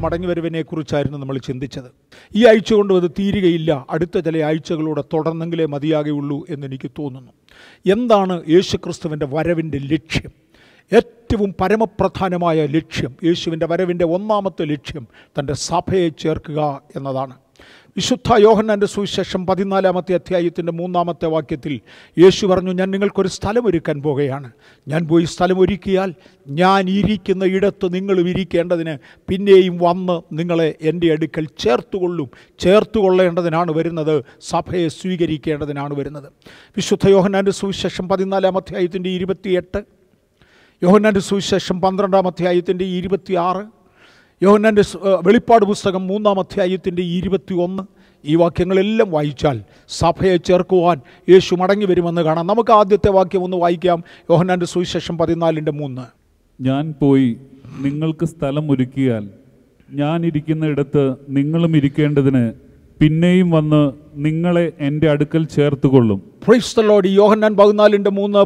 മടങ്ങിവരവിനെക്കുറിച്ചായിരുന്നു നമ്മൾ ചിന്തിച്ചത്. ഈ ആഴ്ച കൊണ്ടും അത് തീരുകയില്ല, അടുത്ത ചില ആഴ്ചകളൂടെ തുടർന്നെങ്കിലേ മതിയാകുകയുള്ളൂ എന്നെനിക്ക് തോന്നുന്നു. എന്താണ് യേശുക്രിസ്തുവിൻ്റെ വരവിൻ്റെ ലക്ഷ്യം? ഏറ്റവും പരമപ്രധാനമായ ലക്ഷ്യം, യേശുവിൻ്റെ വരവിൻ്റെ ഒന്നാമത്തെ ലക്ഷ്യം തൻ്റെ സഭയെ ചേർക്കുക എന്നതാണ്. വിശുദ്ധ യോഹന്നാൻ്റെ സുവിശേഷം 14-ാമത്തെ അധ്യായത്തിൻ്റെ 3-ാമത്തെ വാക്യത്തിൽ യേശു പറഞ്ഞു, ഞാൻ നിങ്ങൾക്കൊരു സ്ഥലമൊരുക്കാൻ പോകുകയാണ്. ഞാൻ പോയി സ്ഥലമൊരുക്കിയാൽ ഞാൻ ഇരിക്കുന്ന ഇടത്ത് നിങ്ങളും ഇരിക്കേണ്ടതിന് പിന്നെയും വന്ന് നിങ്ങളെ എൻ്റെ അടുക്കൽ ചേർത്തുകൊള്ളേണ്ടതിനാണ് വരുന്നത്, സഭയെ സ്വീകരിക്കേണ്ടതിനാണ് വരുന്നത്. വിശുദ്ധ യോഹന്നാൻ്റെ സുവിശേഷം 14-ാം അധ്യായത്തിൻ്റെ 28, യോഹന്നാൻ്റെ സുവിശേഷം 12-ാം അധ്യായത്തിൻ്റെ 26, യോഹന്നാൻ്റെ വെളിപ്പാട് പുസ്തകം 3-ാം അധ്യായത്തിൻ്റെ 21, ഈ വാക്യങ്ങളെല്ലാം വായിച്ചാൽ സഭയെ ചേർക്കുവാൻ യേശു മടങ്ങി വരുമെന്ന് കാണാം. നമുക്ക് ആദ്യത്തെ വാക്യം ഒന്ന് വായിക്കാം. യോഹന്നാൻ്റെ സുവിശേഷം 14:3. ഞാൻ പോയി നിങ്ങൾക്ക് സ്ഥലം ഒരുക്കിയാൽ ഞാൻ ഇരിക്കുന്ന ഇടത്ത് നിങ്ങളും ഇരിക്കേണ്ടതിന് പിന്നെയും വന്ന് നിങ്ങളെ എൻ്റെ അടുക്കൽ ചേർത്തുകൊള്ളും. Praise the lord. യോഹന്നാൻ 14:3,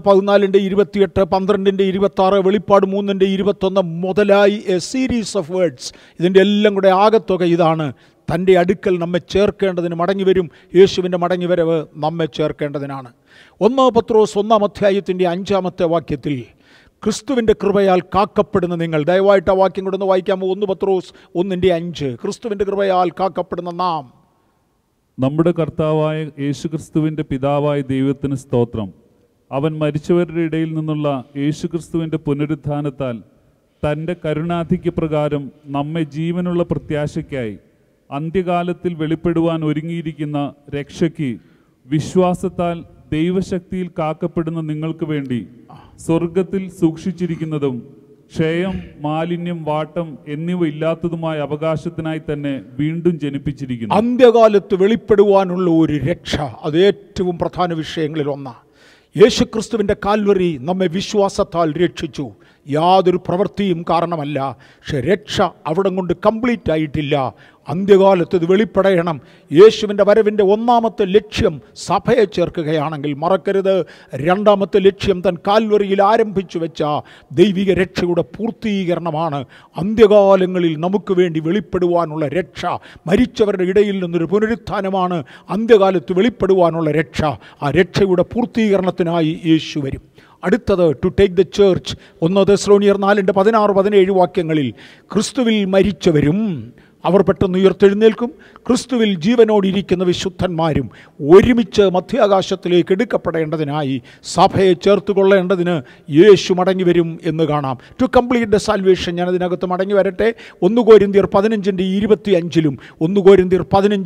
14:28, 12:26, വെളിപ്പാട് 3:21 മുതലായി എ സീരീസ് ഓഫ് വേർഡ്സ്. ഇതിൻ്റെ എല്ലാം കൂടെ ആകത്തുക ഇതാണ്: തൻ്റെ അടുക്കൽ നമ്മെ ചേർക്കേണ്ടതിന് മടങ്ങി വരും. യേശുവിൻ്റെ മടങ്ങിവരവ് നമ്മെ ചേർക്കേണ്ടതിനാണ്. 1 പത്രോസ് 1-ാം അധ്യായത്തിൻ്റെ 5-ാമത്തെ വാക്യത്തിൽ ക്രിസ്തുവിൻ്റെ കൃപയാൽ കാക്കപ്പെടുന്ന നിങ്ങൾ, ദയവായിട്ട് ആ വാക്യം കൂടെ ഒന്ന് വായിക്കാമോ? 1 പത്രോസ് 1:5. ക്രിസ്തുവിൻ്റെ കൃപയാൽ കാക്കപ്പെടുന്ന നാം. നമ്മുടെ കർത്താവായ യേശുക്രിസ്തുവിൻ്റെ പിതാവായ ദൈവത്തിന് സ്തോത്രം. അവൻ മരിച്ചവരുടെ ഇടയിൽ നിന്നുള്ള യേശുക്രിസ്തുവിൻ്റെ പുനരുത്ഥാനത്താൽ തൻ്റെ കരുണാധിക്യ പ്രകാരം നമ്മെ ജീവനുള്ള പ്രത്യാശയ്ക്കായി അന്ത്യകാലത്തിൽ വെളിപ്പെടുവാൻ ഒരുങ്ങിയിരിക്കുന്ന രക്ഷയ്ക്ക് വിശ്വാസത്താൽ ദൈവശക്തിയിൽ കാക്കപ്പെടുന്ന നിങ്ങൾക്ക് വേണ്ടി സ്വർഗത്തിൽ സൂക്ഷിച്ചിരിക്കുന്നതും ക്ഷയം, മാലിന്യം, വാട്ടം എന്നിവ ഇല്ലാത്തതുമായ അവകാശത്തിനായി തന്നെ വീണ്ടും ജനിപ്പിച്ചിരിക്കുന്നു. അന്ത്യകാലത്ത് വെളിപ്പെടുവാനുള്ള ഒരു രക്ഷ, അത് ഏറ്റവും പ്രധാന വിഷയങ്ങളിൽ ഒന്നാണ്. യേശുക്രിസ്തുവിൻ്റെ കാൽവറി നമ്മെ വിശ്വാസത്താൽ രക്ഷിച്ചു. യാതൊരു പ്രവൃത്തിയും കാരണമല്ല. പക്ഷെ രക്ഷ അവിടം കൊണ്ട് കംപ്ലീറ്റ് ആയിട്ടില്ല. അന്ത്യകാലത്ത് ഇത് വെളിപ്പെടണം. യേശുവിൻ്റെ വരവിൻ്റെ ഒന്നാമത്തെ ലക്ഷ്യം സഭയെ ചേർക്കുകയാണെങ്കിൽ മറക്കരുത്, രണ്ടാമത്തെ ലക്ഷ്യം തൻ കാൽവറിയിൽ ആരംഭിച്ചു വെച്ച ദൈവിക രക്ഷയുടെ പൂർത്തീകരണമാണ്. അന്ത്യകാലങ്ങളിൽ നമുക്ക് വേണ്ടി വെളിപ്പെടുവാനുള്ള രക്ഷ, മരിച്ചവരുടെ ഇടയിൽ നിന്നൊരു പുനരുത്ഥാനമാണ് അന്ത്യകാലത്ത് വെളിപ്പെടുവാനുള്ള രക്ഷ. ആ രക്ഷയുടെ പൂർത്തീകരണത്തിനായി യേശു വരും. അടുത്തത് ടു ടേക്ക് ദ ചേർച്ച്. 1 തെസ്സലോനിയർ 4:16-17 വാക്യങ്ങളിൽ ക്രിസ്തുവിൽ മരിച്ചവരും അവർ പെട്ടെന്ന് ഉയർത്തെഴുന്നേൽക്കും, ക്രിസ്തുവിൽ ജീവനോടിരിക്കുന്ന വിശുദ്ധന്മാരും ഒരുമിച്ച് മധ്യാകാശത്തിലേക്ക് എടുക്കപ്പെടേണ്ടതിനായി സഭയെ ചേർത്തുകൊള്ളേണ്ടതിന് യേശു മടങ്ങി വരും എന്ന് കാണാം. To complete the salvation. ഞാനതിനകത്ത് മടങ്ങി വരട്ടെ. 1 കൊരിന്ത്യർ 15:25 1 കൊരിന്ത്യർ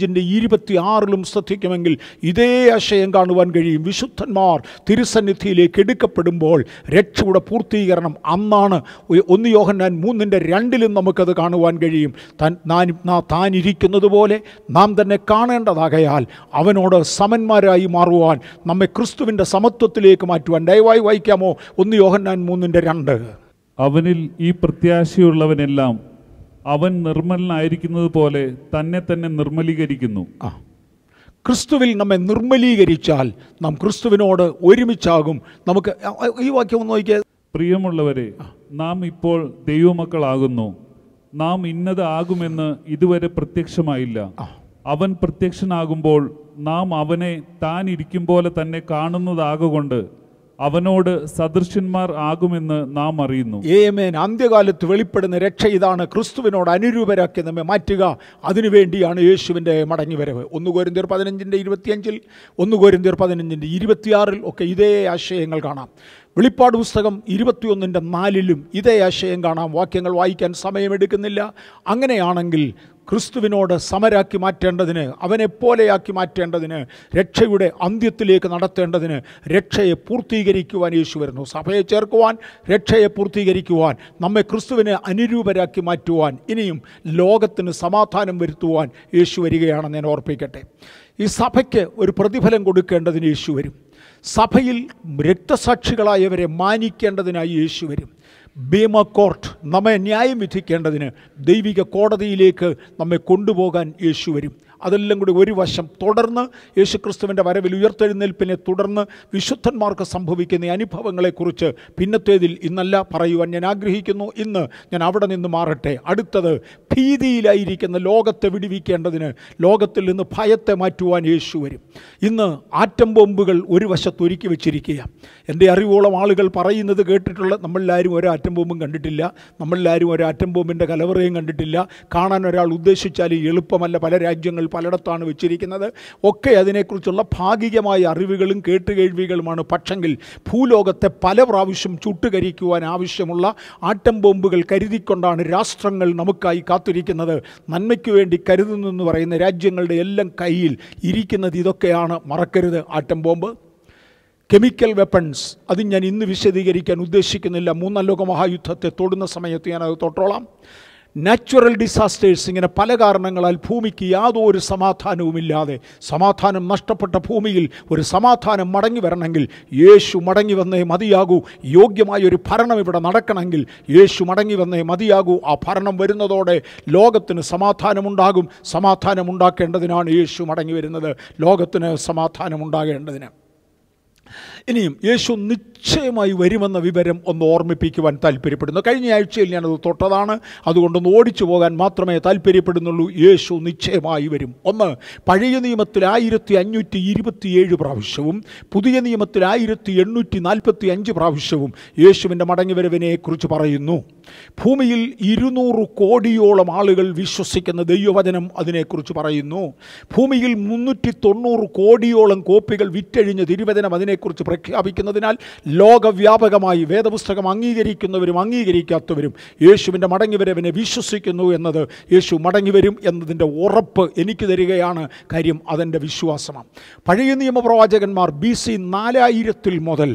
15:26 ശ്രദ്ധിക്കുമെങ്കിൽ ഇതേ ആശയം കാണുവാൻ കഴിയും. വിശുദ്ധന്മാർ തിരുസന്നിധിയിലേക്ക് എടുക്കപ്പെടുമ്പോൾ രക്ഷയുടെ പൂർത്തീകരണം അന്നാണ്. 1 യോഹന്നാൻ 3:2 നമുക്കത് കാണുവാൻ കഴിയും. താനിരിക്കുന്നത് പോലെ നാം തന്നെ കാണേണ്ടതാകയാൽ അവനോട് സമന്മാരായി മാറുവാൻ, നമ്മെ ക്രിസ്തുവിൻ്റെ സമത്വത്തിലേക്ക് മാറ്റുവാൻ. ദയവായി വായിക്കാമോ? 1 യോഹന്നാൻ 3:2. അവനിൽ ഈ പ്രത്യാശയുള്ളവനെല്ലാം അവൻ നിർമ്മലനായിരിക്കുന്നത് പോലെ തന്നെ തന്നെ നിർമ്മലീകരിക്കുന്നു. ക്രിസ്തുവിൽ നമ്മെ നിർമ്മലീകരിച്ചാൽ നാം ക്രിസ്തുവിനോട് ഒരുമിച്ചാകും. നമുക്ക് ഈ വാക്യം ഒന്ന് നോക്കിയാൽ, പ്രിയമുള്ളവരെ, നാം ഇപ്പോൾ ദൈവമക്കളാകുന്നു. നാം ഇന്നത് ആകുമെന്ന് ഇതുവരെ പ്രത്യക്ഷമായില്ല. അവൻ പ്രത്യക്ഷനാകുമ്പോൾ നാം അവനെ താൻ ഇരിക്കും പോലെ തന്നെ കാണുന്നതാകൊണ്ട് അവനോട് സദൃശന്മാർ ആകുമെന്ന് നാം അറിയുന്നു. ആമേൻ. അന്ത്യകാലത്ത് വെളിപ്പെടുന്ന രക്ഷ ഇതാണ്, ക്രിസ്തുവിനോട് അനുരൂപരാക്കി നമ്മെ മാറ്റുക. അതിനുവേണ്ടിയാണ് യേശുവിൻ്റെ മടങ്ങിവരവ്. 1 കൊരിന്ത്യർ 15:25 1 കൊരിന്ത്യർ 15:26 ഒക്കെ ഇതേ ആശയങ്ങൾ കാണാം. വെളിപ്പാട് പുസ്തകം 21:4 ഇതേ ആശയം കാണാം. വാക്യങ്ങൾ വായിക്കാൻ സമയമെടുക്കുന്നില്ല. അങ്ങനെയാണെങ്കിൽ ക്രിസ്തുവിനോട് സമരാക്കി മാറ്റേണ്ടതിന്, അവനെപ്പോലെയാക്കി മാറ്റേണ്ടതിന്, രക്ഷയുടെ അന്ത്യത്തിലേക്ക് നടത്തേണ്ടതിന്, രക്ഷയെ പൂർത്തീകരിക്കുവാൻ യേശു വരുന്നു. സഭയെ ചേർക്കുവാൻ, രക്ഷയെ പൂർത്തീകരിക്കുവാൻ, നമ്മെ ക്രിസ്തുവിനെ അനുരൂപരാക്കി മാറ്റുവാൻ, ഇനിയും ലോകത്തിന് സമാധാനം വരുത്തുവാൻ യേശു വരികയാണെന്ന് ഞാൻ ഓർപ്പിക്കട്ടെ. ഈ സഭയ്ക്ക് ഒരു പ്രതിഫലം കൊടുക്കേണ്ടതിന് യേശു വരും. സഭയിൽ രക്തസാക്ഷികളായവരെ മാനിക്കേണ്ടതിനായി യേശു വരും. ബീമ കോർട്ട്, നമ്മെ ന്യായം വിധിക്കേണ്ടതിന് ദൈവിക കോടതിയിലേക്ക് നമ്മെ കൊണ്ടുപോകാൻ യേശു വരും. അതെല്ലാം കൂടി ഒരു വശം. തുടർന്ന് യേശുക്രിസ്തുവിൻ്റെ വരവിൽ ഉയർത്തെഴുന്നേൽപ്പിനെ തുടർന്ന് വിശുദ്ധന്മാർക്ക് സംഭവിക്കുന്ന അനുഭവങ്ങളെക്കുറിച്ച് പിന്നത്തേതിൽ ഇന്നല്ല പറയുവാൻ ഞാൻ ആഗ്രഹിക്കുന്നു. ഇന്ന് ഞാൻ അവിടെ നിന്ന് മാറട്ടെ. അടുത്തത്, ഭീതിയിലായിരിക്കുന്ന ലോകത്തെ വിടുവിക്കേണ്ടതിന്, ലോകത്തിൽ നിന്ന് ഭയത്തെ മാറ്റുവാൻ യേശു വരും. ഇന്ന് ആറ്റം ബോംബുകൾ ഒരു വശത്ത് ഒരുക്കി വെച്ചിരിക്കുക. എൻ്റെ അറിവോളം ആളുകൾ പറയുന്നത് കേട്ടിട്ടുള്ള, നമ്മളെല്ലാവരും ഒരു ആറ്റം ബോംബും കണ്ടിട്ടില്ല, നമ്മളെല്ലാവരും ഒരു ആറ്റം ബോംബിൻ്റെ കലവറയും കണ്ടിട്ടില്ല. കാണാൻ ഒരാൾ ഉദ്ദേശിച്ചാൽ എളുപ്പമല്ല, പല രാജ്യങ്ങൾ പലയിടത്താണ് വെച്ചിരിക്കുന്നത്. ഒക്കെ അതിനെക്കുറിച്ചുള്ള ഭാഗികമായ അറിവുകളും കേട്ടുകേൾവികളുമാണ്. പക്ഷെങ്കിൽ ഭൂലോകത്തെ പല പ്രാവശ്യം ചുട്ടുകരിക്കുവാൻ ആവശ്യമുള്ള ആറ്റം ബോംബുകൾ കരുതിക്കൊണ്ടാണ് രാഷ്ട്രങ്ങൾ നമുക്കായി കാത്തിരിക്കുന്നത്. നന്മയ്ക്ക് വേണ്ടി കരുതുന്നു എന്ന് പറയുന്ന രാജ്യങ്ങളുടെ എല്ലാം കയ്യിൽ ഇരിക്കുന്നത് ഇതൊക്കെയാണ്. മറക്കരുത്, ആറ്റം ബോംബ്, കെമിക്കൽ വെപ്പൺസ്. അത് ഞാൻ ഇന്ന് വിശദീകരിക്കാൻ ഉദ്ദേശിക്കുന്നില്ല. മൂന്നാം ലോക മഹായുദ്ധത്തെ തൊടുന്ന സമയത്ത് ഞാനത് തൊട്ടോളാം. നാച്ചുറൽ ഡിസാസ്റ്റേഴ്സ്, ഇങ്ങനെ പല കാരണങ്ങളാൽ ഭൂമിക്ക് യാതൊരു സമാധാനവുമില്ലാതെ, സമാധാനം നഷ്ടപ്പെട്ട ഭൂമിയിൽ ഒരു സമാധാനം മടങ്ങി വരണമെങ്കിൽ യേശു മടങ്ങി വന്നേ മതിയാകൂ. യോഗ്യമായൊരു ഭരണം ഇവിടെ നടക്കണമെങ്കിൽ യേശു മടങ്ങി വന്നേ മതിയാകൂ. ആ ഭരണം വരുന്നതോടെ ലോകത്തിന് സമാധാനമുണ്ടാകും. സമാധാനമുണ്ടാക്കേണ്ടതിനാണ് യേശു മടങ്ങി വരുന്നത്, ലോകത്തിന് സമാധാനമുണ്ടാകേണ്ടതിന്. ഇനിയും യേശു നിശ്ചയമായി വരുമെന്ന വിവരം ഒന്ന് ഓർമ്മിപ്പിക്കുവാൻ താല്പര്യപ്പെടുന്നു. കഴിഞ്ഞ ആഴ്ചയിൽ ഞാനത് തൊട്ടതാണ്, അതുകൊണ്ടൊന്ന് ഓടിച്ചു പോകാൻ മാത്രമേ താല്പര്യപ്പെടുന്നുള്ളൂ. യേശു നിശ്ചയമായി വരും. ഒന്ന്, പഴയ നിയമത്തിൽ 1527 പ്രാവശ്യവും പുതിയ നിയമത്തിൽ 1845 പ്രാവശ്യവും യേശുവിൻ്റെ മടങ്ങിവരവിനെക്കുറിച്ച് പറയുന്നു. ഭൂമിയിൽ 200 കോടിയോളം ആളുകൾ വിശ്വസിക്കുന്ന ദൈവവചനം അതിനെക്കുറിച്ച് പറയുന്നു. ഭൂമിയിൽ 390 കോടിയോളം കോപ്പികൾ വിറ്റഴിഞ്ഞ തിരുവചനം അതിനെക്കുറിച്ച് പ്രഖ്യാപിക്കുന്നതിനാൽ ലോകവ്യാപകമായി വേദപുസ്തകം അംഗീകരിക്കുന്നവരും അംഗീകരിക്കാത്തവരും യേശുവിൻ്റെ മടങ്ങിവരവിനെ വിശ്വസിക്കുന്നു എന്നത്, യേശു മടങ്ങിവരും എന്നതിൻ്റെ ഉറപ്പ് എനിക്ക് തരികയാണ്. കാര്യം അതെൻ്റെ വിശ്വാസമാണ്. പഴയ നിയമപ്രവാചകന്മാർ BC 4000 മുതൽ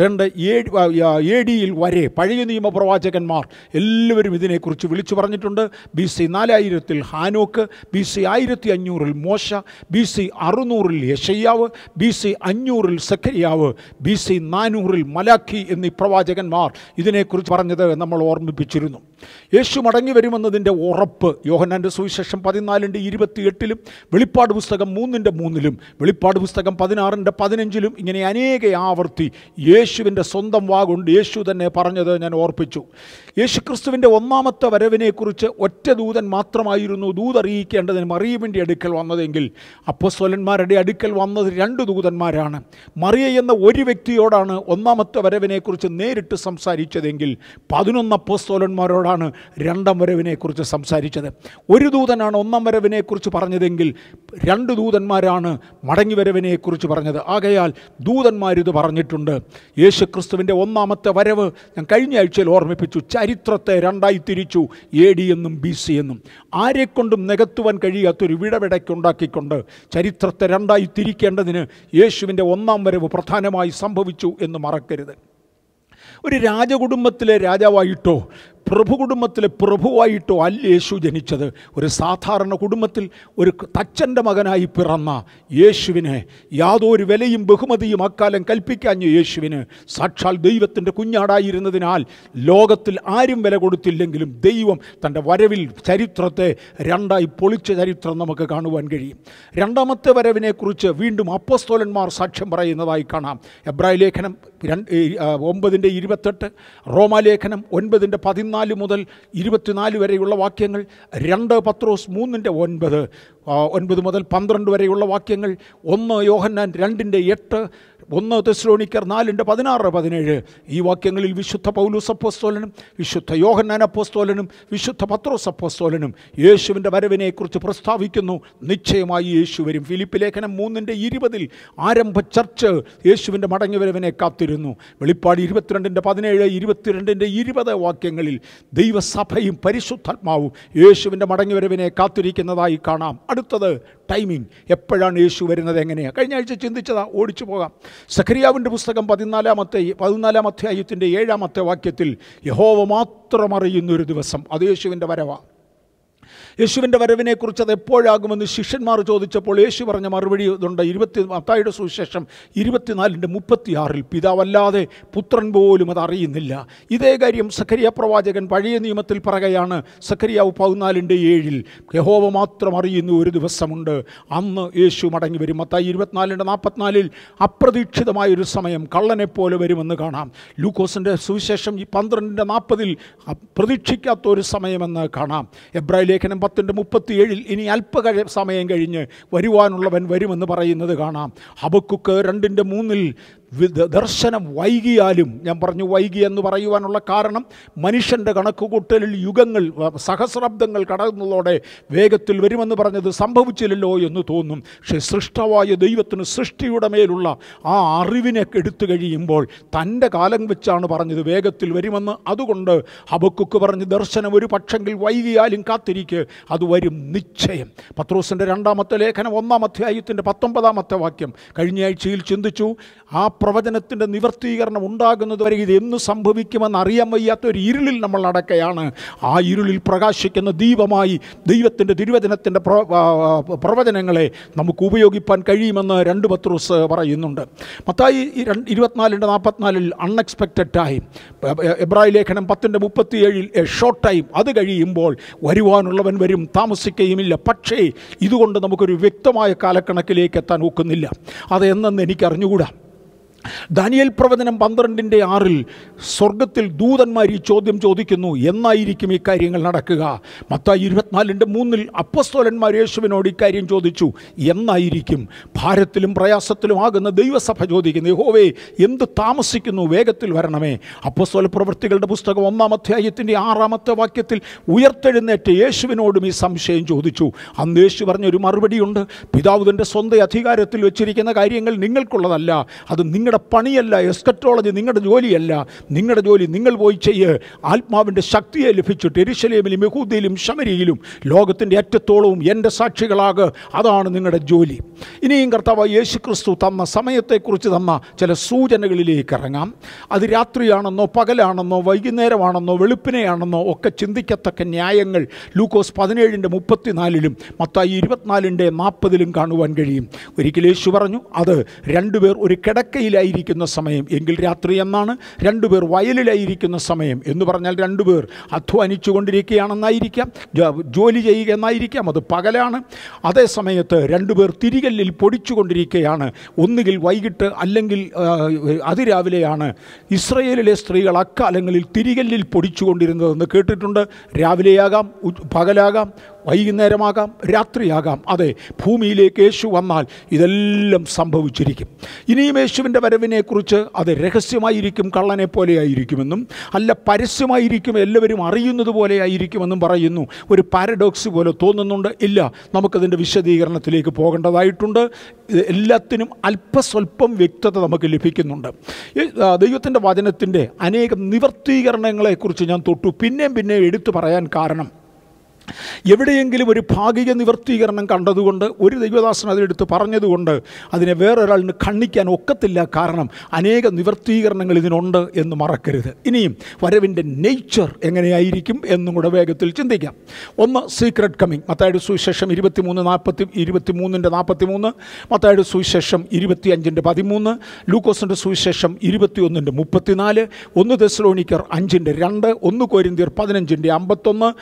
AD വരെ പഴയ നിയമപ്രവാചകന്മാർ എല്ലാവരും ഇതിനെക്കുറിച്ച് വിളിച്ചു പറഞ്ഞിട്ടുണ്ട്. BC 4000 ഹാനോക്ക്, BC 1500 മോശ, BC 600 യെശയ്യാവ്, BC 500 സെഖര്യാവ്, BC 400 മലാഖി എന്നീ പ്രവാചകന്മാർ ഇതിനെക്കുറിച്ച് പറഞ്ഞത് നമ്മൾ ഓർമ്മിപ്പിച്ചിരുന്നു. യേശു മടങ്ങി വരുമെന്നതിൻ്റെ ഉറപ്പ് യോഹന്നാൻ്റെ സുവിശേഷം 14:28 വെളിപ്പാട് പുസ്തകം 3:3 വെളിപ്പാട് പുസ്തകം 16:15 ഇങ്ങനെ അനേക ആവർത്തി യേശുവിൻ്റെ സ്വന്തം വാഗുണ്ട് യേശു തന്നെ പറഞ്ഞത് ഞാൻ ഓർപ്പിച്ചു. യേശുക്രിസ്തുവിൻ്റെ ഒന്നാമത്തെ വരവിനെക്കുറിച്ച് ഒറ്റ ദൂതൻ മാത്രമായിരുന്നു ദൂതറിയിക്കേണ്ടതിന് മറിയമിൻ്റെ അടുക്കൽ വന്നതെങ്കിൽ അപ്പോസ്തലന്മാരുടെ അടുക്കൽ വന്നത് 2 ദൂതന്മാരാണ്. മറിയ എന്ന ഒരു വ്യക്തിയോടാണ് ഒന്നാമത്തെ വരവിനെക്കുറിച്ച് നേരിട്ട് സംസാരിച്ചതെങ്കിൽ 11 അപ്പോസ്തലന്മാരോടാണ് രണ്ടാം വരവിനെക്കുറിച്ച് സംസാരിച്ചത്. ഒരു ദൂതനാണ് ഒന്നാം വരവിനെക്കുറിച്ച് പറഞ്ഞതെങ്കിൽ 2 ദൂതന്മാരാണ് മടങ്ങി വരവിനെക്കുറിച്ച് പറഞ്ഞത്. ആകയാൽ ദൂതന്മാരിത് പറഞ്ഞിട്ടുണ്ട്. യേശുക്രിസ്തുവിൻ്റെ ഒന്നാമത്തെ വരവ് ഞാൻ കഴിഞ്ഞ ആഴ്ചയിൽ ഓർമ്മിപ്പിച്ചു. ചരിത്രത്തെ രണ്ടായി തിരിച്ചു, AD എന്നും BC എന്നും. ആരെക്കൊണ്ടും നികത്തുവാൻ കഴിയാത്തൊരു വിടവിടയ്ക്കുണ്ടാക്കിക്കൊണ്ട് ചരിത്രത്തെ രണ്ടായി തിരിക്കേണ്ടതിന് യേശുവിൻ്റെ ഒന്നാം വരവ് പ്രധാനമായി സംഭവിച്ചു എന്ന് മറക്കരുത്. ഒരു രാജകുടുംബത്തിലെ രാജാവായിട്ടോ പ്രഭുകുടുംബത്തിലെ പ്രഭുവായിട്ടോ അല്ല യേശു ജനിച്ചത്. ഒരു സാധാരണ കുടുംബത്തിൽ ഒരു തച്ചൻ്റെ മകനായി പിറന്ന യേശുവിനെ യാതൊരു വിലയും ബഹുമതിയും അക്കാലം കൽപ്പിക്കാഞ്ഞ യേശുവിന് സാക്ഷാൽ ദൈവത്തിൻ്റെ കുഞ്ഞാടായിരുന്നതിനാൽ ലോകത്തിൽ ആരും വില കൊടുത്തില്ലെങ്കിലും ദൈവം തൻ്റെ വരവിൽ ചരിത്രത്തെ രണ്ടായി പൊളിച്ച ചരിത്രം നമുക്ക് കാണുവാൻ കഴിയും. രണ്ടാമത്തെ വരവിനെക്കുറിച്ച് വീണ്ടും അപ്പോസ്തലന്മാർ സാക്ഷ്യം പറയുന്നതായി കാണാം. എബ്രായ ലേഖനം 9:28, റോമാലേഖനം 9:14 മുതൽ 24 വരെയുള്ള വാക്യങ്ങൾ, 2 പത്രോസ് 3:9 മുതൽ 12 വരെയുള്ള വാക്യങ്ങൾ, 1 യോഹന്നാൻ 2:8, 1 തെസ്സലോനിക്കർ 4:16-17 ഈ വാക്യങ്ങളിൽ വിശുദ്ധ പൗലോസ് അപ്പോസ്തലനും വിശുദ്ധ യോഹന്നാൻ അപ്പോസ്തലനും വിശുദ്ധ പത്രോസ് അപ്പോസ്തലനും യേശുവിൻ്റെ വരവിനെക്കുറിച്ച് പ്രസ്താവിക്കുന്നു. നിശ്ചയമായി യേശു വരും. ഫിലിപ്പ് ലേഖനം 3:20 ആരംഭ ചർച്ച് യേശുവിൻ്റെ മടങ്ങിവരവിനെ കാത്തിരുന്നു. വെളിപ്പാട് 22:17, 22:20 വാക്യങ്ങളിൽ ദൈവസഭയും പരിശുദ്ധാത്മാവും യേശുവിൻ്റെ മടങ്ങിവരവിനെ കാത്തിരിക്കുന്നതായി കാണാം. അടുത്തത് ടൈമിംഗ്. എപ്പോഴാണ് യേശു വരുന്നത്, എങ്ങനെയാണ്? കഴിഞ്ഞ ആഴ്ച ചിന്തിച്ചതാ, ഓടിച്ചു പോകാം. സഖറിയാവിൻ്റെ പുസ്തകം 14 അധ്യായത്തിൻ്റെ 7 വാക്യത്തിൽ യഹോവ മാത്രം അറിയുന്നൊരു ദിവസം, അത് യേശുവിൻ്റെ വരവാണ്. യേശുവിൻ്റെ വരവിനെക്കുറിച്ച് അത് എപ്പോഴാകുമെന്ന് ശിഷ്യന്മാർ ചോദിച്ചപ്പോൾ യേശു പറഞ്ഞ മറുപടി ഇതുണ്ട്. മത്തായിയുടെ സുവിശേഷം 24:36 പിതാവല്ലാതെ പുത്രൻ പോലും അത് അറിയുന്നില്ല. ഇതേ കാര്യം സഖരിയ പ്രവാചകൻ പഴയ നിയമത്തിൽ പറയുകയാണ്. സഖരിയാവ് 14:7 യഹോവ മാത്രം അറിയുന്ന ഒരു ദിവസമുണ്ട്, അന്ന് യേശു മടങ്ങി വരും. മത്തായി 24:44 അപ്രതീക്ഷിതമായൊരു സമയം കള്ളനെപ്പോലെ വരുമെന്ന് കാണാം. ലൂക്കോസിൻ്റെ സുവിശേഷം 12:40 പ്രതീക്ഷിക്കാത്ത ഒരു സമയമെന്ന് കാണാം. എബ്രായ ലേഖനം 10:37 ഇനി സമയം കഴിഞ്ഞ് വരുവാനുള്ളവൻ വരുമെന്ന് പറയുന്നത് കാണാം. ഹബക്കുക്ക് 2:3 ദർശനം വൈകിയാലും, ഞാൻ പറഞ്ഞു വൈകി എന്ന് പറയുവാനുള്ള കാരണം മനുഷ്യൻ്റെ കണക്കുകൂട്ടലിൽ യുഗങ്ങൾ സഹസ്രാബ്ദങ്ങൾ കടന്നതോടെ വേഗത്തിൽ വരുമെന്ന് പറഞ്ഞത് സംഭവിച്ചില്ലല്ലോ എന്ന് തോന്നും. പക്ഷേ സൃഷ്ടവായ ദൈവത്തിന് സൃഷ്ടിയുടെ മേലുള്ള ആ അറിവിനെ എടുത്തു കഴിയുമ്പോൾ തൻ്റെ കാലം വെച്ചാണ് പറഞ്ഞത് വേഗത്തിൽ വരുമെന്ന്. അതുകൊണ്ട് ഹബക്കുക്ക് പറഞ്ഞ് ദർശനം ഒരു പക്ഷെങ്കിൽ വൈകിയാലും കാത്തിരിക്കുക, അത് വരും നിശ്ചയം. പത്രോസിൻ്റെ 2-ാമത്തെ ലേഖനം 1-ാം അധ്യായത്തിൻ്റെ 19-ാമത്തെ വാക്യം കഴിഞ്ഞ ആഴ്ചയിൽ ചിന്തിച്ചു. ആ പ്രവചനത്തിൻ്റെ നിവർത്തീകരണം ഉണ്ടാകുന്നത് വരെ ഇത് എന്ന് സംഭവിക്കുമെന്ന് അറിയാൻ വയ്യാത്തൊരു ഇരുളിൽ നമ്മൾ നടക്കുകയാണ്. ആ ഇരുളിൽ പ്രകാശിക്കുന്ന ദീപമായി ദൈവത്തിൻ്റെ തിരുവചനത്തിൻ്റെ പ്രവചനങ്ങളെ നമുക്ക് ഉപയോഗിപ്പാൻ കഴിയുമെന്ന് 2 പത്രോസ് പറയുന്നുണ്ട്. മത്തായി 24:44 അൺഎക്സ്പെക്റ്റഡ് ടൈം, എബ്രായ ലേഖനം 10:37 ഷോർട്ട് ടൈം, അത് കഴിയുമ്പോൾ വരുവാനുള്ളവൻ വരും, താമസിക്കുകയുമില്ല. പക്ഷേ ഇതുകൊണ്ട് നമുക്കൊരു വ്യക്തമായ കാലക്കണക്കിലേക്ക് എത്താൻ ഒക്കുന്നില്ല. അതെന്നെന്ന് എനിക്ക് അറിഞ്ഞുകൂടാ. ദാനിയേൽ പ്രവചനം 12:6 സ്വർഗത്തിൽ ദൂതന്മാർ ഈ ചോദ്യം ചോദിക്കുന്നു, എന്നായിരിക്കും ഈ കാര്യങ്ങൾ നടക്കുക? മത്തായി 24:3 അപ്പോസ്തലന്മാർ യേശുവിനോട് ഇക്കാര്യം ചോദിച്ചു, എന്നായിരിക്കും? ഭാരത്തിലും പ്രയാസത്തിലും ആകുന്ന ദൈവസഭ ചോദിക്കുന്നു, യഹോവേ എന്ത് താമസിക്കുന്നു, വേഗത്തിൽ വരണമേ. അപ്പോസ്തല പ്രവൃത്തികളുടെ പുസ്തകം 1-ാം അധ്യായത്തിൻ്റെ 6-ാമത്തെ വാക്യത്തിൽ ഉയർത്തെഴുന്നേറ്റ് യേശുവിനോടും ഈ സംശയം ചോദിച്ചു. അന്ന് യേശു പറഞ്ഞൊരു മറുപടിയുണ്ട്, പിതാവ് തൻ്റെ സ്വന്തം അധികാരത്തിൽ വെച്ചിരിക്കുന്ന കാര്യങ്ങൾ നിങ്ങൾക്കുള്ളതല്ല, അത് നിങ്ങളുടെ പണിയല്ല, എസ്കറ്റോളജി നിങ്ങളുടെ ജോലിയല്ല. നിങ്ങളുടെ ജോലി നിങ്ങൾ പോയി ചെയ്യ്. ആത്മാവിൻ്റെ ശക്തിയെ ലഭിച്ചിട്ട് യെരുശലേമിലും യഹൂദയിലും ശമരിയിലും ലോകത്തിൻ്റെ അറ്റത്തോളവും എൻ്റെ സാക്ഷികളാകുക, അതാണ് നിങ്ങളുടെ ജോലി. ഇനിയും കർത്താവ് യേശു ക്രിസ്തു തന്ന സമയത്തെക്കുറിച്ച് തന്ന ചില സൂചനകളിലേക്ക് ഇറങ്ങാം. അത് രാത്രിയാണെന്നോ പകലാണെന്നോ വൈകുന്നേരമാണെന്നോ വെളുപ്പിനെയാണെന്നോ ഒക്കെ ചിന്തിക്കത്തക്ക ന്യായങ്ങൾ ലൂക്കോസ് 17:34 മത്തായി 24:40 കാണുവാൻ കഴിയും. ഒരിക്കൽ യേശു പറഞ്ഞു, അത് 2 പേർ ഒരു കിടക്കയിലായിരിക്കുന്ന സമയം എങ്കിൽ രാത്രി എന്നാണ്, 2 പേർ വയലിലായിരിക്കുന്ന സമയം എന്ന് പറഞ്ഞാൽ 2 പേർ അധ്വാനിച്ചു കൊണ്ടിരിക്കുകയാണെന്നായിരിക്കാം, ജോലി ചെയ്യുക എന്നായിരിക്കാം, അത് പകലാണ്. അതേ സമയത്ത് 2 പേർ തിരികല്ലിൽ പൊടിച്ചു കൊണ്ടിരിക്കുകയാണ്, ഒന്നുകിൽ വൈകിട്ട് അല്ലെങ്കിൽ അതിരാവിലെയാണ്. ഇസ്രയേലിലെ സ്ത്രീകൾ അക്കാലങ്ങളിൽ തിരികല്ലിൽ പൊടിച്ചു കൊണ്ടിരുന്നതെന്ന് കേട്ടിട്ടുണ്ട്. രാവിലെയാകാം, പകലാകാം, വൈകുന്നേരമാകാം, രാത്രിയാകാം. അതെ, ഭൂമിയിലേക്ക് യേശു വന്നാൽ ഇതെല്ലാം സംഭവിച്ചിരിക്കും. ഇനിയും യേശുവിൻ്റെ വരവിനെക്കുറിച്ച് അത് രഹസ്യമായിരിക്കും, കള്ളനെ പോലെ ആയിരിക്കുമെന്നും അല്ല പരസ്യമായിരിക്കും, എല്ലാവരും അറിയുന്നത് പോലെ ആയിരിക്കുമെന്നും പറയുന്നു. ഒരു പാരഡോക്സ് പോലെ തോന്നുന്നുണ്ട്. ഇല്ല, നമുക്കതിൻ്റെ വിശദീകരണത്തിലേക്ക് പോകേണ്ടതായിട്ടുണ്ട്. എല്ലാത്തിനും അല്പസ്വല്പം വ്യക്തത നമുക്ക് ലഭിക്കുന്നുണ്ട്. ദൈവത്തിൻ്റെ വചനത്തിൻ്റെ അനേകം നിവർത്തീകരണങ്ങളെക്കുറിച്ച് ഞാൻ പിന്നെ എടുത്തു പറയാൻ കാരണം, എവിടെയെങ്കിലും ഒരു ഭാഗിക നിവർത്തീകരണം കണ്ടതുകൊണ്ട് ഒരു ദൈവദാസൻ അതെടുത്ത് പറഞ്ഞതുകൊണ്ട് അതിനെ വേറൊരാളിന് ഖണ്ഡിക്കാൻ ഒക്കത്തില്ല. കാരണം അനേക നിവർത്തീകരണങ്ങൾ ഇതിനുണ്ട് എന്ന് മറക്കരുത്. ഇനിയും വരവിൻ്റെ നേച്ചർ എങ്ങനെയായിരിക്കും എന്നും കൂടെ വേഗത്തിൽ ചിന്തിക്കാം. ഒന്ന്, സീക്രട്ട് കമ്മിങ്. മത്തായിയുടെ സുവിശേഷം 23:43, മത്തായിയുടെ സുവിശേഷം 25:13, ലൂക്കോസിൻ്റെ സുവിശേഷം 21:34, 1 തെസ്സലോനിക്കർ 5:2, 1 കൊരിന്ത്യർ 15:51,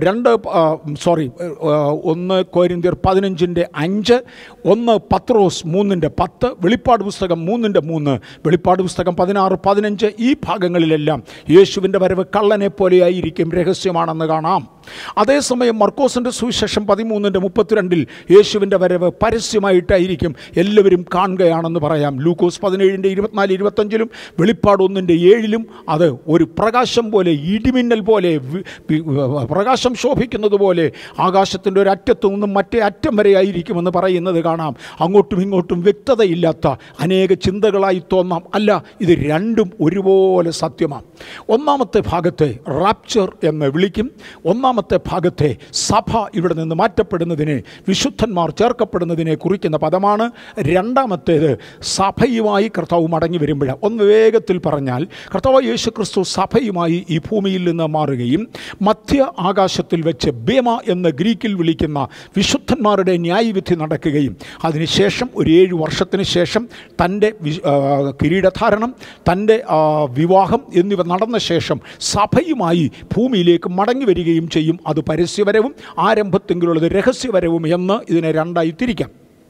1 കൊരിന്ത്യർ 15:5, 1 പത്രോസ് 3:10, വെളിപ്പാട് പുസ്തകം 3:3, വെളിപ്പാട് പുസ്തകം 16:15. ഈ ഭാഗങ്ങളിലെല്ലാം യേശുവിൻ്റെ വരവ് കള്ളനെ പോലെയായിരിക്കും, രഹസ്യമാണെന്ന് കാണാം. അതേസമയം മർക്കോസിൻ്റെ സുവിശേഷം 13:32 യേശുവിൻ്റെ വരവ് പരസ്യമായിട്ടായിരിക്കും, എല്ലാവരും കാണുകയാണെന്ന് പറയാം. ലൂക്കോസ് 17:24-25 വെളിപ്പാട് 1:7 അത് ഒരു പ്രകാശം പോലെ, ഇടിമിന്നൽ പോലെ, പ്രകാശം ശോഭിക്കുന്നത് പോലെ ആകാശത്തിൻ്റെ ഒരു അറ്റത്തു നിന്നും മറ്റേ അറ്റം വരെ ആയിരിക്കുമെന്ന് പറയുന്നത് കാണാം. അങ്ങോട്ടും ഇങ്ങോട്ടും വ്യക്തതയില്ലാത്ത അനേക ചിന്തകളായി തോന്നാം. അല്ല, ഇത് രണ്ടും ഒരുപോലെ സത്യമാണ്. ഒന്നാമത്തെ ഭാഗത്തെ റാപ്ചർ എന്ന് വിളിക്കും. ഒന്നാമത്തെ ഭാഗത്തെ സഭ ഇവിടെ നിന്ന് മാറ്റപ്പെടുന്നതിനെ, വിശുദ്ധന്മാർ ചേർക്കപ്പെടുന്നതിനെ കുറിക്കുന്ന പദമാണ്. രണ്ടാമത്തേത് സഭയുമായി കർത്താവ് മടങ്ങി വരുമ്പോഴാണ്. ഒന്ന് വേഗത്തിൽ പറഞ്ഞാൽ, കർത്താവ് യേശു ക്രിസ്തു സഭയുമായി ഈ ഭൂമിയിൽ നിന്ന് മാറുകയും മധ്യ ആകാശത്തിൽ വെച്ച് ബേമ എന്ന് ഗ്രീക്കിൽ വിളിക്കുന്ന വിശുദ്ധന്മാരുടെ ന്യായവിധി നടക്കുകയും അതിനുശേഷം ഒരു 7 വർഷത്തിന് ശേഷം തൻ്റെ കിരീടധാരണം, തൻ്റെ വിവാഹം എന്നിവ നടന്ന ശേഷം സഭയുമായി ഭൂമിയിലേക്ക് മടങ്ങി വരികയും ചെയ്യും. അത് പരസ്യവരവും ആരംഭത്തെങ്കിലുള്ളത് രഹസ്യവരവും എന്ന് ഇതിനെ രണ്ടായി തിരിക്കാം.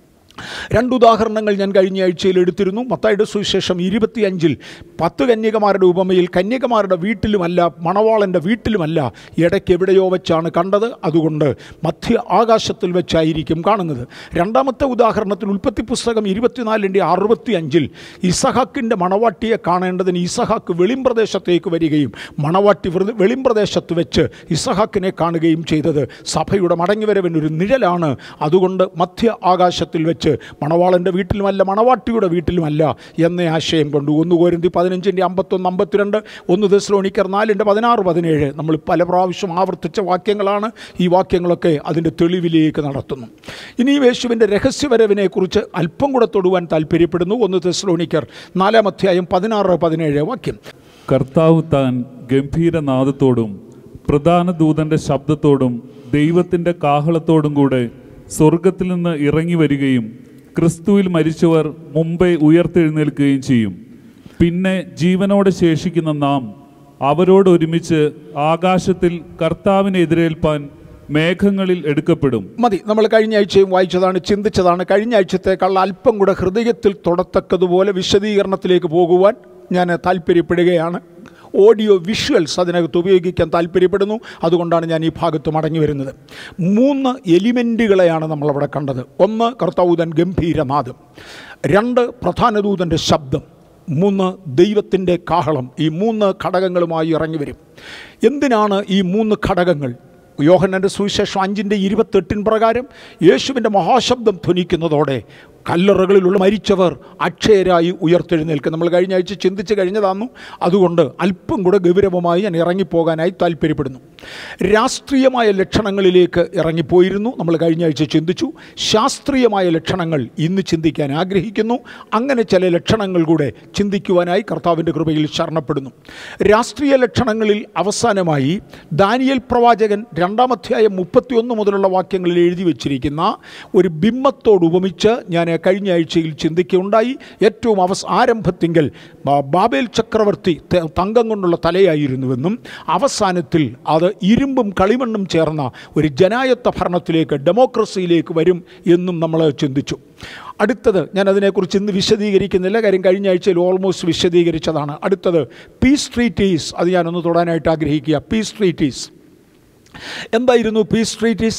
2 ഉദാഹരണങ്ങൾ ഞാൻ കഴിഞ്ഞ ആഴ്ചയിൽ എടുത്തിരുന്നു. മത്തായിയുടെ സുവിശേഷം 25 10 കന്യകമാരുടെ ഉപമയിൽ കന്യകമാരുടെ വീട്ടിലുമല്ല, മണവാളൻ്റെ വീട്ടിലുമല്ല, ഇടയ്ക്ക് എവിടെയോ വെച്ചാണ് കണ്ടത്. അതുകൊണ്ട് മധ്യ ആകാശത്തിൽ വെച്ചായിരിക്കും കാണുന്നത്. രണ്ടാമത്തെ ഉദാഹരണത്തിൽ ഉൽപ്പത്തി പുസ്തകം 24:65 ഇസഹാക്കിൻ്റെ മണവാട്ടിയെ കാണേണ്ടതിന് ഇസഹാക്ക് വെളിമ്പ്രദേശത്തേക്ക് വരികയും മണവാട്ടി വെളിമ്പ്രദേശത്ത് വെച്ച് ഇസഹാക്കിനെ കാണുകയും ചെയ്തത് സഭയുടെ മടങ്ങിവരവിനൊരു നിഴലാണ്. അതുകൊണ്ട് മധ്യ ആകാശത്തിൽ വെച്ച് മണവാളൻ്റെ വീട്ടിലുമല്ല, മണവാട്ടിയുടെ വീട്ടിലുമല്ല എന്ന ആശയം കൊണ്ട് 1 കൊരിന്ത്യർ 15:51-52, 1 തെസ്സലോനിക്കർ 4:16-17 നമ്മൾ പല പ്രാവശ്യം ആവർത്തിച്ച വാക്യങ്ങളാണ്. ഈ വാക്യങ്ങളൊക്കെ അതിൻ്റെ തെളിവിലേക്ക് നടത്തുന്നു. ഇനി യേശുവിൻ്റെ രഹസ്യവരവിനെക്കുറിച്ച് അല്പം കൂടെ തൊടുവാൻ താല്പര്യപ്പെടുന്നു. 1 തെസ്സലോനിക്കർ 4:16-17 വാക്യം. കർത്താവ് താൻ ഗംഭീരനാദത്തോടും പ്രധാന ദൂതൻ്റെ ശബ്ദത്തോടും ദൈവത്തിൻ്റെ കാഹളത്തോടും കൂടെ സ്വർഗത്തിൽ നിന്ന് ഇറങ്ങി വരികയും ക്രിസ്തുവിൽ മരിച്ചവർ മുമ്പേ ഉയർത്തെഴുന്നേൽക്കുകയും ചെയ്യും. പിന്നെ ജീവനോടെ ശേഷിക്കുന്ന നാം അവരോട് ഒരുമിച്ച് ആകാശത്തിൽ കർത്താവിനെ എതിരേൽപ്പാൻ മേഘങ്ങളിൽ എടുക്കപ്പെടും. മതി, നമ്മൾ കഴിഞ്ഞ ആഴ്ചയും വായിച്ചതാണ്, ചിന്തിച്ചതാണ്. കഴിഞ്ഞ ആഴ്ചത്തേക്കാൾ അല്പം കൂടെ ഹൃദയത്തിൽ തൊടത്തക്കതുപോലെ വിശദീകരണത്തിലേക്ക് പോകുവാൻ ഞാൻ താല്പര്യപ്പെടുകയാണ്. ഓഡിയോ വിഷ്വൽസ് അതിനകത്ത് ഉപയോഗിക്കാൻ താല്പര്യപ്പെടുന്നു. അതുകൊണ്ടാണ് ഞാൻ ഈ ഭാഗത്ത് മടങ്ങി വരുന്നത്. 3 എലിമെൻറ്റുകളെയാണ് നമ്മളവിടെ കണ്ടത്. 1 കർത്താവുതൻ ഗംഭീരനാദം, 2 പ്രധാനദൂതൻ്റെ ശബ്ദം, 3 ദൈവത്തിൻ്റെ കാഹളം. ഈ 3 ഘടകങ്ങളുമായി ഇറങ്ങി വരും. എന്തിനാണ് ഈ 3 ഘടകങ്ങൾ? യോഹന്നാൻ്റെ സുവിശേഷം 5:28 പ്രകാരം യേശുവിൻ്റെ മഹാശബ്ദം ധ്വനിക്കുന്നതോടെ കല്ലറകളിലുള്ള മരിച്ചവർ അക്ഷയരായി ഉയർത്തെഴുന്നേൽക്കും. നമ്മൾ കഴിഞ്ഞ ആഴ്ച ചിന്തിച്ച് കഴിഞ്ഞതാന്നു. അതുകൊണ്ട് അല്പം കൂടെ ഗൗരവമായി ഞാൻ ഇറങ്ങിപ്പോകാനായി താല്പര്യപ്പെടുന്നു. രാഷ്ട്രീയമായ ലക്ഷണങ്ങളിലേക്ക് ഇറങ്ങിപ്പോയിരുന്നു. നമ്മൾ കഴിഞ്ഞ ആഴ്ച ചിന്തിച്ചു. ശാസ്ത്രീയമായ ലക്ഷണങ്ങൾ ഇന്ന് ചിന്തിക്കാൻ ആഗ്രഹിക്കുന്നു. അങ്ങനെ ചില ലക്ഷണങ്ങൾ കൂടെ ചിന്തിക്കുവാനായി കർത്താവിൻ്റെ കൃപയിൽ ശരണപ്പെടുന്നു. രാഷ്ട്രീയ ലക്ഷണങ്ങളിൽ അവസാനമായി ദാനിയേൽ പ്രവാചകൻ 2-ാം അധ്യായം 31 മുതലുള്ള വാക്യങ്ങളിൽ എഴുതി വച്ചിരിക്കുന്ന ഒരു ബിംബത്തോട് ഉപമിച്ച് ഞാൻ കഴിഞ്ഞ ആഴ്ചയിൽ ചിന്തിക്കുകയുണ്ടായി. ഏറ്റവും ആരംഭത്തിങ്കൽ ബാബേൽ ചക്രവർത്തി തങ്കം കൊണ്ടുള്ള തലയായിരുന്നുവെന്നും അവസാനത്തിൽ അത് ഇരുമ്പും കളിമണ്ണും ചേർന്ന ഒരു ജനായത്ത ഭരണത്തിലേക്ക്, ഡെമോക്രസിയിലേക്ക് വരും എന്നും നമ്മൾ ചിന്തിച്ചു. അടുത്തത് ഞാൻ അതിനെക്കുറിച്ച് ഇന്ന് വിശദീകരിക്കുന്നില്ല, കാര്യം കഴിഞ്ഞ ആഴ്ചയിൽ ഓൾമോസ്റ്റ് വിശദീകരിച്ചതാണ്. അടുത്തത് പീസ് ട്രീറ്റീസ്. അത് ഞാനൊന്ന് തൊടാനായിട്ട് ആഗ്രഹിക്കുക. പീസ് ട്രീറ്റീസ് എന്തായിരുന്നു? പീസ് ട്രീറ്റീസ്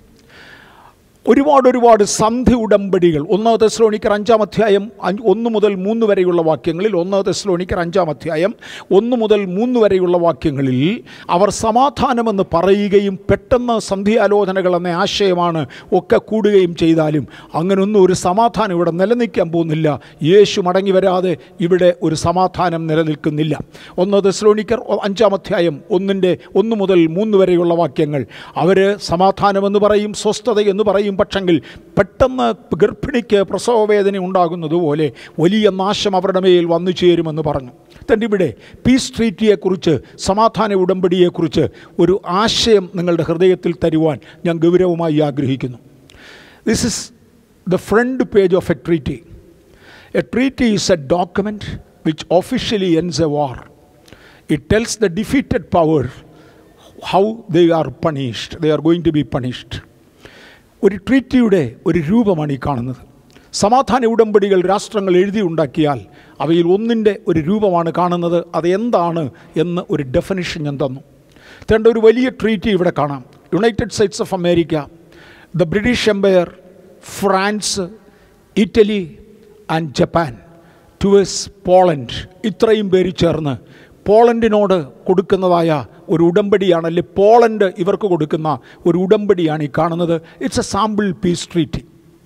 ഒരുപാട് സന്ധി ഉടമ്പടികൾ 1 തെസ്സലോനിക്കർ 5-ാം അധ്യായം 1 മുതൽ 3 വരെയുള്ള വാക്യങ്ങളിൽ 1 തെസ്സലോനിക്കർ 5-ാം അധ്യായം 1 മുതൽ 3 വരെയുള്ള വാക്യങ്ങളിൽ അവർ സമാധാനമെന്ന് പറയുകയും പെട്ടെന്ന് സന്ധിയാലോചനകൾ എന്ന ആശയമാണ് ഒക്കെ കൂടുകയും ചെയ്താലും അങ്ങനൊന്നും ഒരു സമാധാനം ഇവിടെ നിലനിൽക്കാൻ പോകുന്നില്ല. യേശു മടങ്ങി വരാതെ ഇവിടെ ഒരു സമാധാനം നിലനിൽക്കുന്നില്ല. 1 തെസ്സലോനിക്കർ 5-ാം അധ്യായം 1 മുതൽ 3 വരെയുള്ള വാക്യങ്ങൾ അവർ സമാധാനമെന്ന് പറയും, സ്വസ്ഥതയെന്ന് പറയും. പക്ഷെങ്കിൽ പെട്ടെന്ന് ഗർഭിണിക്ക് പ്രസവവേദന ഉണ്ടാകുന്നതുപോലെ വലിയ നാശം അവരുടെ മേൽ വന്നു ചേരുമെന്ന് പറഞ്ഞു. തന്നെ ഇവിടെ പീസ് ട്രീറ്റിയെക്കുറിച്ച്, സമാധാന ഉടമ്പടിയെക്കുറിച്ച് ഒരു ആശയം നിങ്ങളുടെ ഹൃദയത്തിൽ തരുവാൻ ഞാൻ ഗൗരവമായി ആഗ്രഹിക്കുന്നു. This is the front page of a treaty. A treaty is a document which officially ends a war. It tells the defeated power how they are punished. They are going to be punished. ഒരു ട്രീറ്റിയുടെ ഒരു രൂപമാണ് ഈ കാണുന്നത്. സമാധാന ഉടമ്പടികൾ രാഷ്ട്രങ്ങൾ എഴുതി ഉണ്ടാക്കിയാൽ അവയിൽ ഒന്നിൻ്റെ ഒരു രൂപമാണ് കാണുന്നത്. അത് എന്താണ് എന്ന് ഒരു ഡെഫിനിഷൻ ഞാൻ തന്നു. തേണ്ട ഒരു വലിയ ട്രീറ്റി ഇവിടെ കാണാം. United States of America, the British empire, France, Italy and Japan towards Poland, ഇത്രയും പേര് ചേർന്ന് പോളണ്ടിനോട് കൊടുക്കുന്നതായ ഒരു ഉടമ്പടിയാണ്, അല്ലെ പോളണ്ട് ഇവർക്ക് കൊടുക്കുന്ന ഒരു ഉടമ്പടിയാണ് ഈ കാണുന്നത്. It's a sample peace treaty.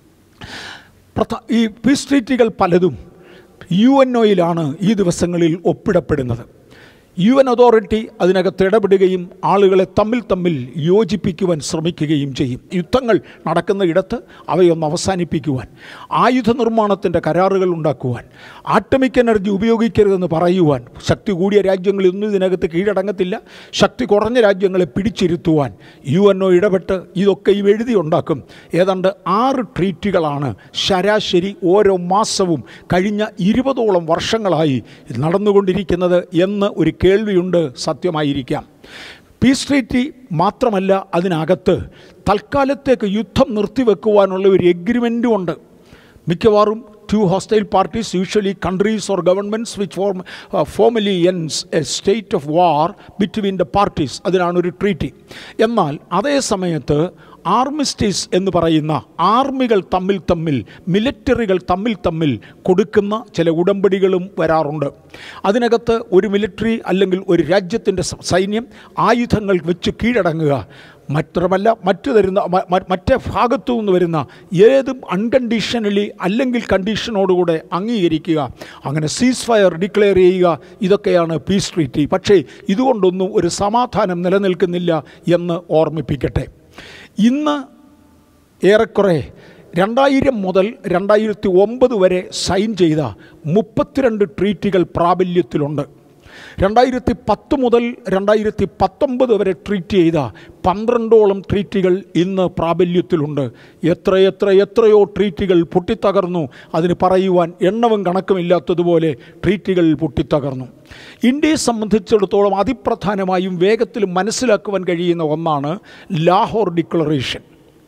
ഈ പീസ് ട്രീറ്റികൾ പലതും UNOയിലാണ് ഈ ദിവസങ്ങളിൽ ഒപ്പിടപ്പെടുന്നത്. UN അതോറിറ്റി അതിനകത്ത് ഇടപെടുകയും ആളുകളെ തമ്മിൽ യോജിപ്പിക്കുവാൻ ശ്രമിക്കുകയും ചെയ്യും. യുദ്ധങ്ങൾ നടക്കുന്ന ഇടത്ത് അവയൊന്ന് അവസാനിപ്പിക്കുവാൻ, ആയുധ നിർമ്മാണത്തിൻ്റെ കരാറുകൾ ഉണ്ടാക്കുവാൻ, ആറ്റമിക് എനർജി ഉപയോഗിക്കരുതെന്ന് പറയുവാൻ. ശക്തി കൂടിയ രാജ്യങ്ങളൊന്നും ഇതിനകത്ത് കീഴടങ്ങത്തില്ല. ശക്തി കുറഞ്ഞ രാജ്യങ്ങളെ പിടിച്ചിരുത്തുവാൻ UNO ഇടപെട്ട് ഇതൊക്കെ എഴുതി ഉണ്ടാക്കും. ഏതാണ്ട് 6 ട്രീറ്റികളാണ് ശരാശരി ഓരോ മാസവും കഴിഞ്ഞ 20ഓളം വർഷങ്ങളായി നടന്നുകൊണ്ടിരിക്കുന്നത് എന്ന് ഒരു കേൾവിയുണ്ട്. സത്യമായിരിക്കാം. പീസ് ട്രീറ്റി മാത്രമല്ല, അതിനകത്ത് തൽക്കാലത്തേക്ക് യുദ്ധം നിർത്തിവെക്കുവാനുള്ള ഒരു എഗ്രിമെൻറ്റും ഉണ്ട്. മിക്കവാറും 2 hostile parties, usually countries or governments which formally ends a state of war between the parties. അതിനാണ് ഒരു ട്രീറ്റി. എന്നാൽ അതേ സമയത്ത് ആർമിസ്റ്റീസ് എന്ന് പറയുന്ന ആർമികൾ തമ്മിൽ മിലിറ്ററികൾ തമ്മിൽ കൊടുക്കുന്ന ചില ഉടമ്പടികളും വരാറുണ്ട്. അതിനകത്ത് ഒരു മിലിറ്ററി അല്ലെങ്കിൽ ഒരു രാജ്യത്തിൻ്റെ സൈന്യം ആയുധങ്ങൾ വെച്ച് കീഴടങ്ങുക മാത്രമല്ല, മറ്റേ ഭാഗത്തു നിന്ന് വരുന്ന ഏതും അൺകണ്ടീഷണലി അല്ലെങ്കിൽ കണ്ടീഷനോടുകൂടെ അംഗീകരിക്കുക, അങ്ങനെ സീസ് ഫയർ ഡിക്ലെയർ ചെയ്യുക. ഇതൊക്കെയാണ് പീസ് ട്രീറ്റി. പക്ഷേ ഇതുകൊണ്ടൊന്നും ഒരു സമാധാനം നിലനിൽക്കുന്നില്ല എന്ന് ഓർമ്മിപ്പിക്കട്ടെ. ഇന്ന് ഏറെക്കുറെ 2000 മുതൽ 2009 വരെ സൈൻ ചെയ്ത 32 ട്രീറ്റികൾ പ്രാബല്യത്തിലുണ്ട്. 2010 മുതൽ 2019 വരെ ട്രീറ്റ് ചെയ്ത 12ഓളം ട്രീറ്റികൾ ഇന്ന് പ്രാബല്യത്തിലുണ്ട്. എത്രയോ ട്രീറ്റികൾ പൊട്ടിത്തകർന്നു. അതിന് പറയുവാൻ എണ്ണവും കണക്കുമില്ലാത്തതുപോലെ ട്രീറ്റികൾ പൊട്ടിത്തകർന്നു. ഇന്ത്യയെ സംബന്ധിച്ചിടത്തോളം അതിപ്രധാനമായും വേഗത്തിൽ മനസ്സിലാക്കുവാൻ കഴിയുന്ന ഒന്നാണ് ലാഹോർ ഡിക്ലറേഷൻ.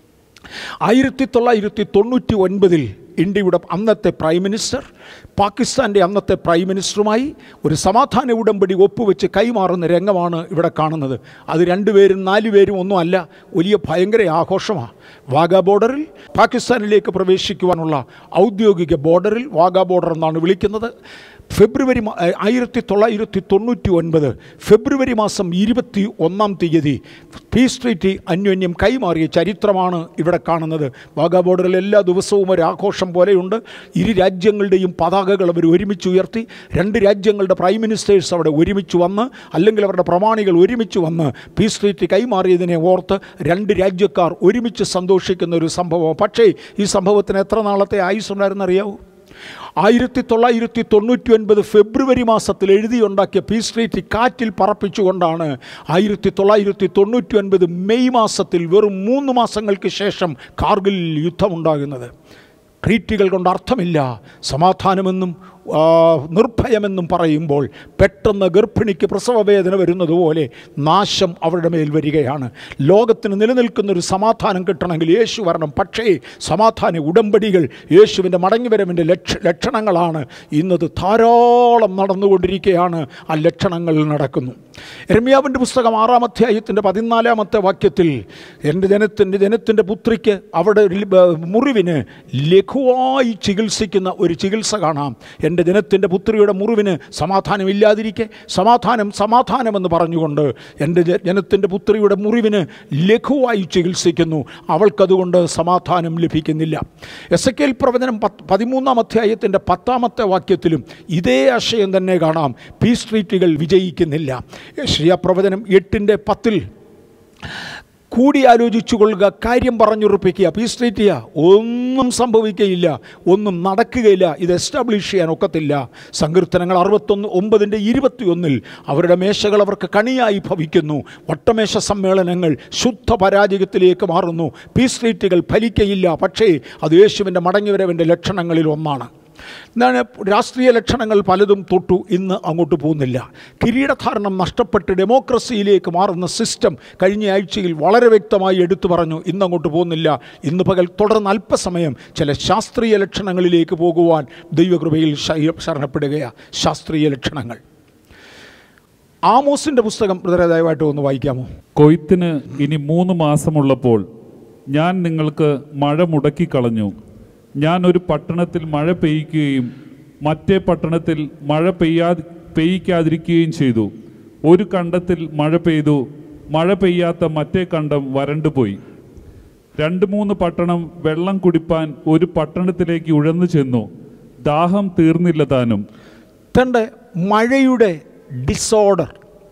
1999 ഇന്ത്യയുടെ അന്നത്തെ പ്രൈം മിനിസ്റ്റർ പാകിസ്ഥാൻ്റെ അന്നത്തെ പ്രൈം മിനിസ്റ്ററുമായി ഒരു സമാധാന ഉടമ്പടി ഒപ്പുവെച്ച് കൈമാറുന്ന രംഗമാണ് ഇവിടെ കാണുന്നത്. അത് 2 പേരും 4 പേരും ഒന്നും അല്ല, വലിയ ഭയങ്കര ആഘോഷമാണ്. വാഗാ ബോർഡറിൽ പാകിസ്ഥാനിലേക്ക് പ്രവേശിക്കുവാനുള്ള ഔദ്യോഗിക ബോർഡറിൽ വാഗാ ബോർഡർ എന്നാണ് വിളിക്കുന്നത്. 1999 ഫെബ്രുവരി മാസം 21-ാം തീയതി പീസ് ട്രീറ്റി അന്യോന്യം കൈമാറിയ ചരിത്രമാണ് ഇവിടെ കാണുന്നത്. വാഗാ ബോർഡറിൽ എല്ലാ ദിവസവും ഒരു ആഘോഷം പോലെയുണ്ട്. 2 രാജ്യങ്ങളുടെയും പതാകകൾ അവർ ഒരുമിച്ച് ഉയർത്തി. 2 രാജ്യങ്ങളുടെ പ്രൈം മിനിസ്റ്റേഴ്സ് അവിടെ ഒരുമിച്ച് വന്ന്, അല്ലെങ്കിൽ അവരുടെ പ്രമാണികൾ ഒരുമിച്ച് വന്ന് പീസ് ട്രീറ്റി കൈമാറിയതിനെ ഓർത്ത് 2 രാജ്യക്കാർ ഒരുമിച്ച് സന്തോഷിക്കുന്ന ഒരു സംഭവം. പക്ഷേ ഈ സംഭവത്തിന് എത്ര നാളത്തെ ആയുസ്സുണ്ടായിരുന്നറിയാവൂ? 1999 ഫെബ്രുവരി മാസത്തിൽ എഴുതിയുണ്ടാക്കിയ പീസ് ട്രീറ്റി കാറ്റിൽ പറപ്പിച്ചുകൊണ്ടാണ് 1999 മെയ് മാസത്തിൽ വെറും 3 മാസങ്ങൾക്ക് ശേഷം കാർഗിൽ യുദ്ധമുണ്ടാകുന്നത്. ട്രീറ്റികൾ കൊണ്ട് അർത്ഥമില്ല. സമാധാനമെന്നും നിർഭയമെന്നും പറയുമ്പോൾ പെട്ടെന്ന് ഗർഭിണിക്ക് പ്രസവവേദന വരുന്നത് പോലെ നാശം അവരുടെ മേൽ വരികയാണ്. ലോകത്തിന് നിലനിൽക്കുന്നൊരു സമാധാനം കിട്ടണമെങ്കിൽ യേശു വരണം. പക്ഷേ സമാധാന ഉടമ്പടികൾ, യേശുവിൻ്റെ മടങ്ങിവരവിൻ്റെ ലക്ഷണങ്ങളാണ് ഇന്നത് ധാരാളം നടന്നുകൊണ്ടിരിക്കുകയാണ്. ആ ലക്ഷണങ്ങൾ നടക്കുന്നു. യിരെമ്യാവിൻ്റെ പുസ്തകം 6-ാം അധ്യായത്തിൻ്റെ 14-ാമത്തെ വാക്യത്തിൽ എൻ്റെ ജനത്തിൻ്റെ പുത്രിക്ക് അവിടെ മുറിവിന് ലഘുവായി ചികിത്സിക്കുന്ന ഒരു ചികിത്സ കാണാം. എൻ്റെ ജനത്തിൻ്റെ പുത്രിയുടെ മുറിവിന് സമാധാനമില്ലാതിരിക്കെ സമാധാനമെന്ന് പറഞ്ഞുകൊണ്ട് എൻ്റെ ജനത്തിൻ്റെ പുത്രിയുടെ മുറിവിന് ലഘുവായി ചികിത്സിക്കുന്നു. അവൾക്കതുകൊണ്ട് സമാധാനം ലഭിക്കുന്നില്ല. എസെക്കിയേൽ പ്രവചനം 13-ാം അധ്യായത്തിൻ്റെ 10-ാമത്തെ വാക്യത്തിലും ഇതേ ആശയം തന്നെ കാണാം. പീസ് ട്രീറ്റികൾ വിജയിക്കുന്നില്ല. യെശയ്യാ പ്രവചനം 8-10 കൂടിയാലോചിച്ചു കൊള്ളുക, കാര്യം പറഞ്ഞുറപ്പിക്കുക. പീസ് ട്രീറ്റ് ചെയ്യുക. ഒന്നും സംഭവിക്കുകയില്ല, ഒന്നും നടക്കുകയില്ല. ഇത് എസ്റ്റാബ്ലിഷ് ചെയ്യാൻ ഒക്കത്തില്ല. സങ്കീർത്തനങ്ങൾ 69:21 അവരുടെ മേശകൾ അവർക്ക് കണിയായി ഭവിക്കുന്നു. വട്ടമേശ സമ്മേളനങ്ങൾ ശുദ്ധ പരാജയത്തിലേക്ക് മാറുന്നു. പീസ് ട്രീറ്റുകൾ ഫലിക്കയില്ല. പക്ഷേ അത് യേശുവിൻ്റെ മടങ്ങിവരവിൻ്റെ ലക്ഷണങ്ങളിൽ ഒന്നാണ്. എന്താണ്? രാഷ്ട്രീയ ലക്ഷണങ്ങൾ പലതും തൊട്ടു. ഇന്ന് അങ്ങോട്ട് പോകുന്നില്ല. കിരീടധാരണം നഷ്ടപ്പെട്ട് ഡെമോക്രസിയിലേക്ക് മാറുന്ന സിസ്റ്റം കഴിഞ്ഞ ആഴ്ചയിൽ വളരെ വ്യക്തമായി എടുത്തു പറഞ്ഞു. ഇന്നങ്ങോട്ട് പോകുന്നില്ല. ഇന്ന് പകൽ തുടർന്ന് അല്പസമയം ചില ശാസ്ത്രീയ ലക്ഷണങ്ങളിലേക്ക് പോകുവാൻ ദൈവകൃപയിൽ ശരണപ്പെടുകയാണ്. ശാസ്ത്രീയ ലക്ഷണങ്ങൾ. ആമോസിൻ്റെ പുസ്തകം ദയവായിട്ട് ഒന്ന് വായിക്കാമോ? കൊയ്ത്തിന് ഇനി 3 മാസമുള്ളപ്പോൾ ഞാൻ നിങ്ങൾക്ക് മഴ മുടക്കിക്കളഞ്ഞു. ഞാൻ ഒരു പട്ടണത്തിൽ മഴ പെയ്യ്ക്കുകയും മറ്റേ പട്ടണത്തിൽ മഴ പെയ്യിക്കാതിരിക്കുകയും ചെയ്തു. ഒരു കണ്ടത്തിൽ മഴ പെയ്തു, മഴ പെയ്യാത്ത മറ്റേ കണ്ടം വരണ്ടുപോയി. 2-3 പട്ടണം വെള്ളം കുടിപ്പാൻ ഒരു പട്ടണത്തിലേക്ക് ഉഴന്നു ചെന്നു. ദാഹം തീർന്നില്ല താനും. തൻ്റെ മഴയുടെ ഡിസോർഡർ,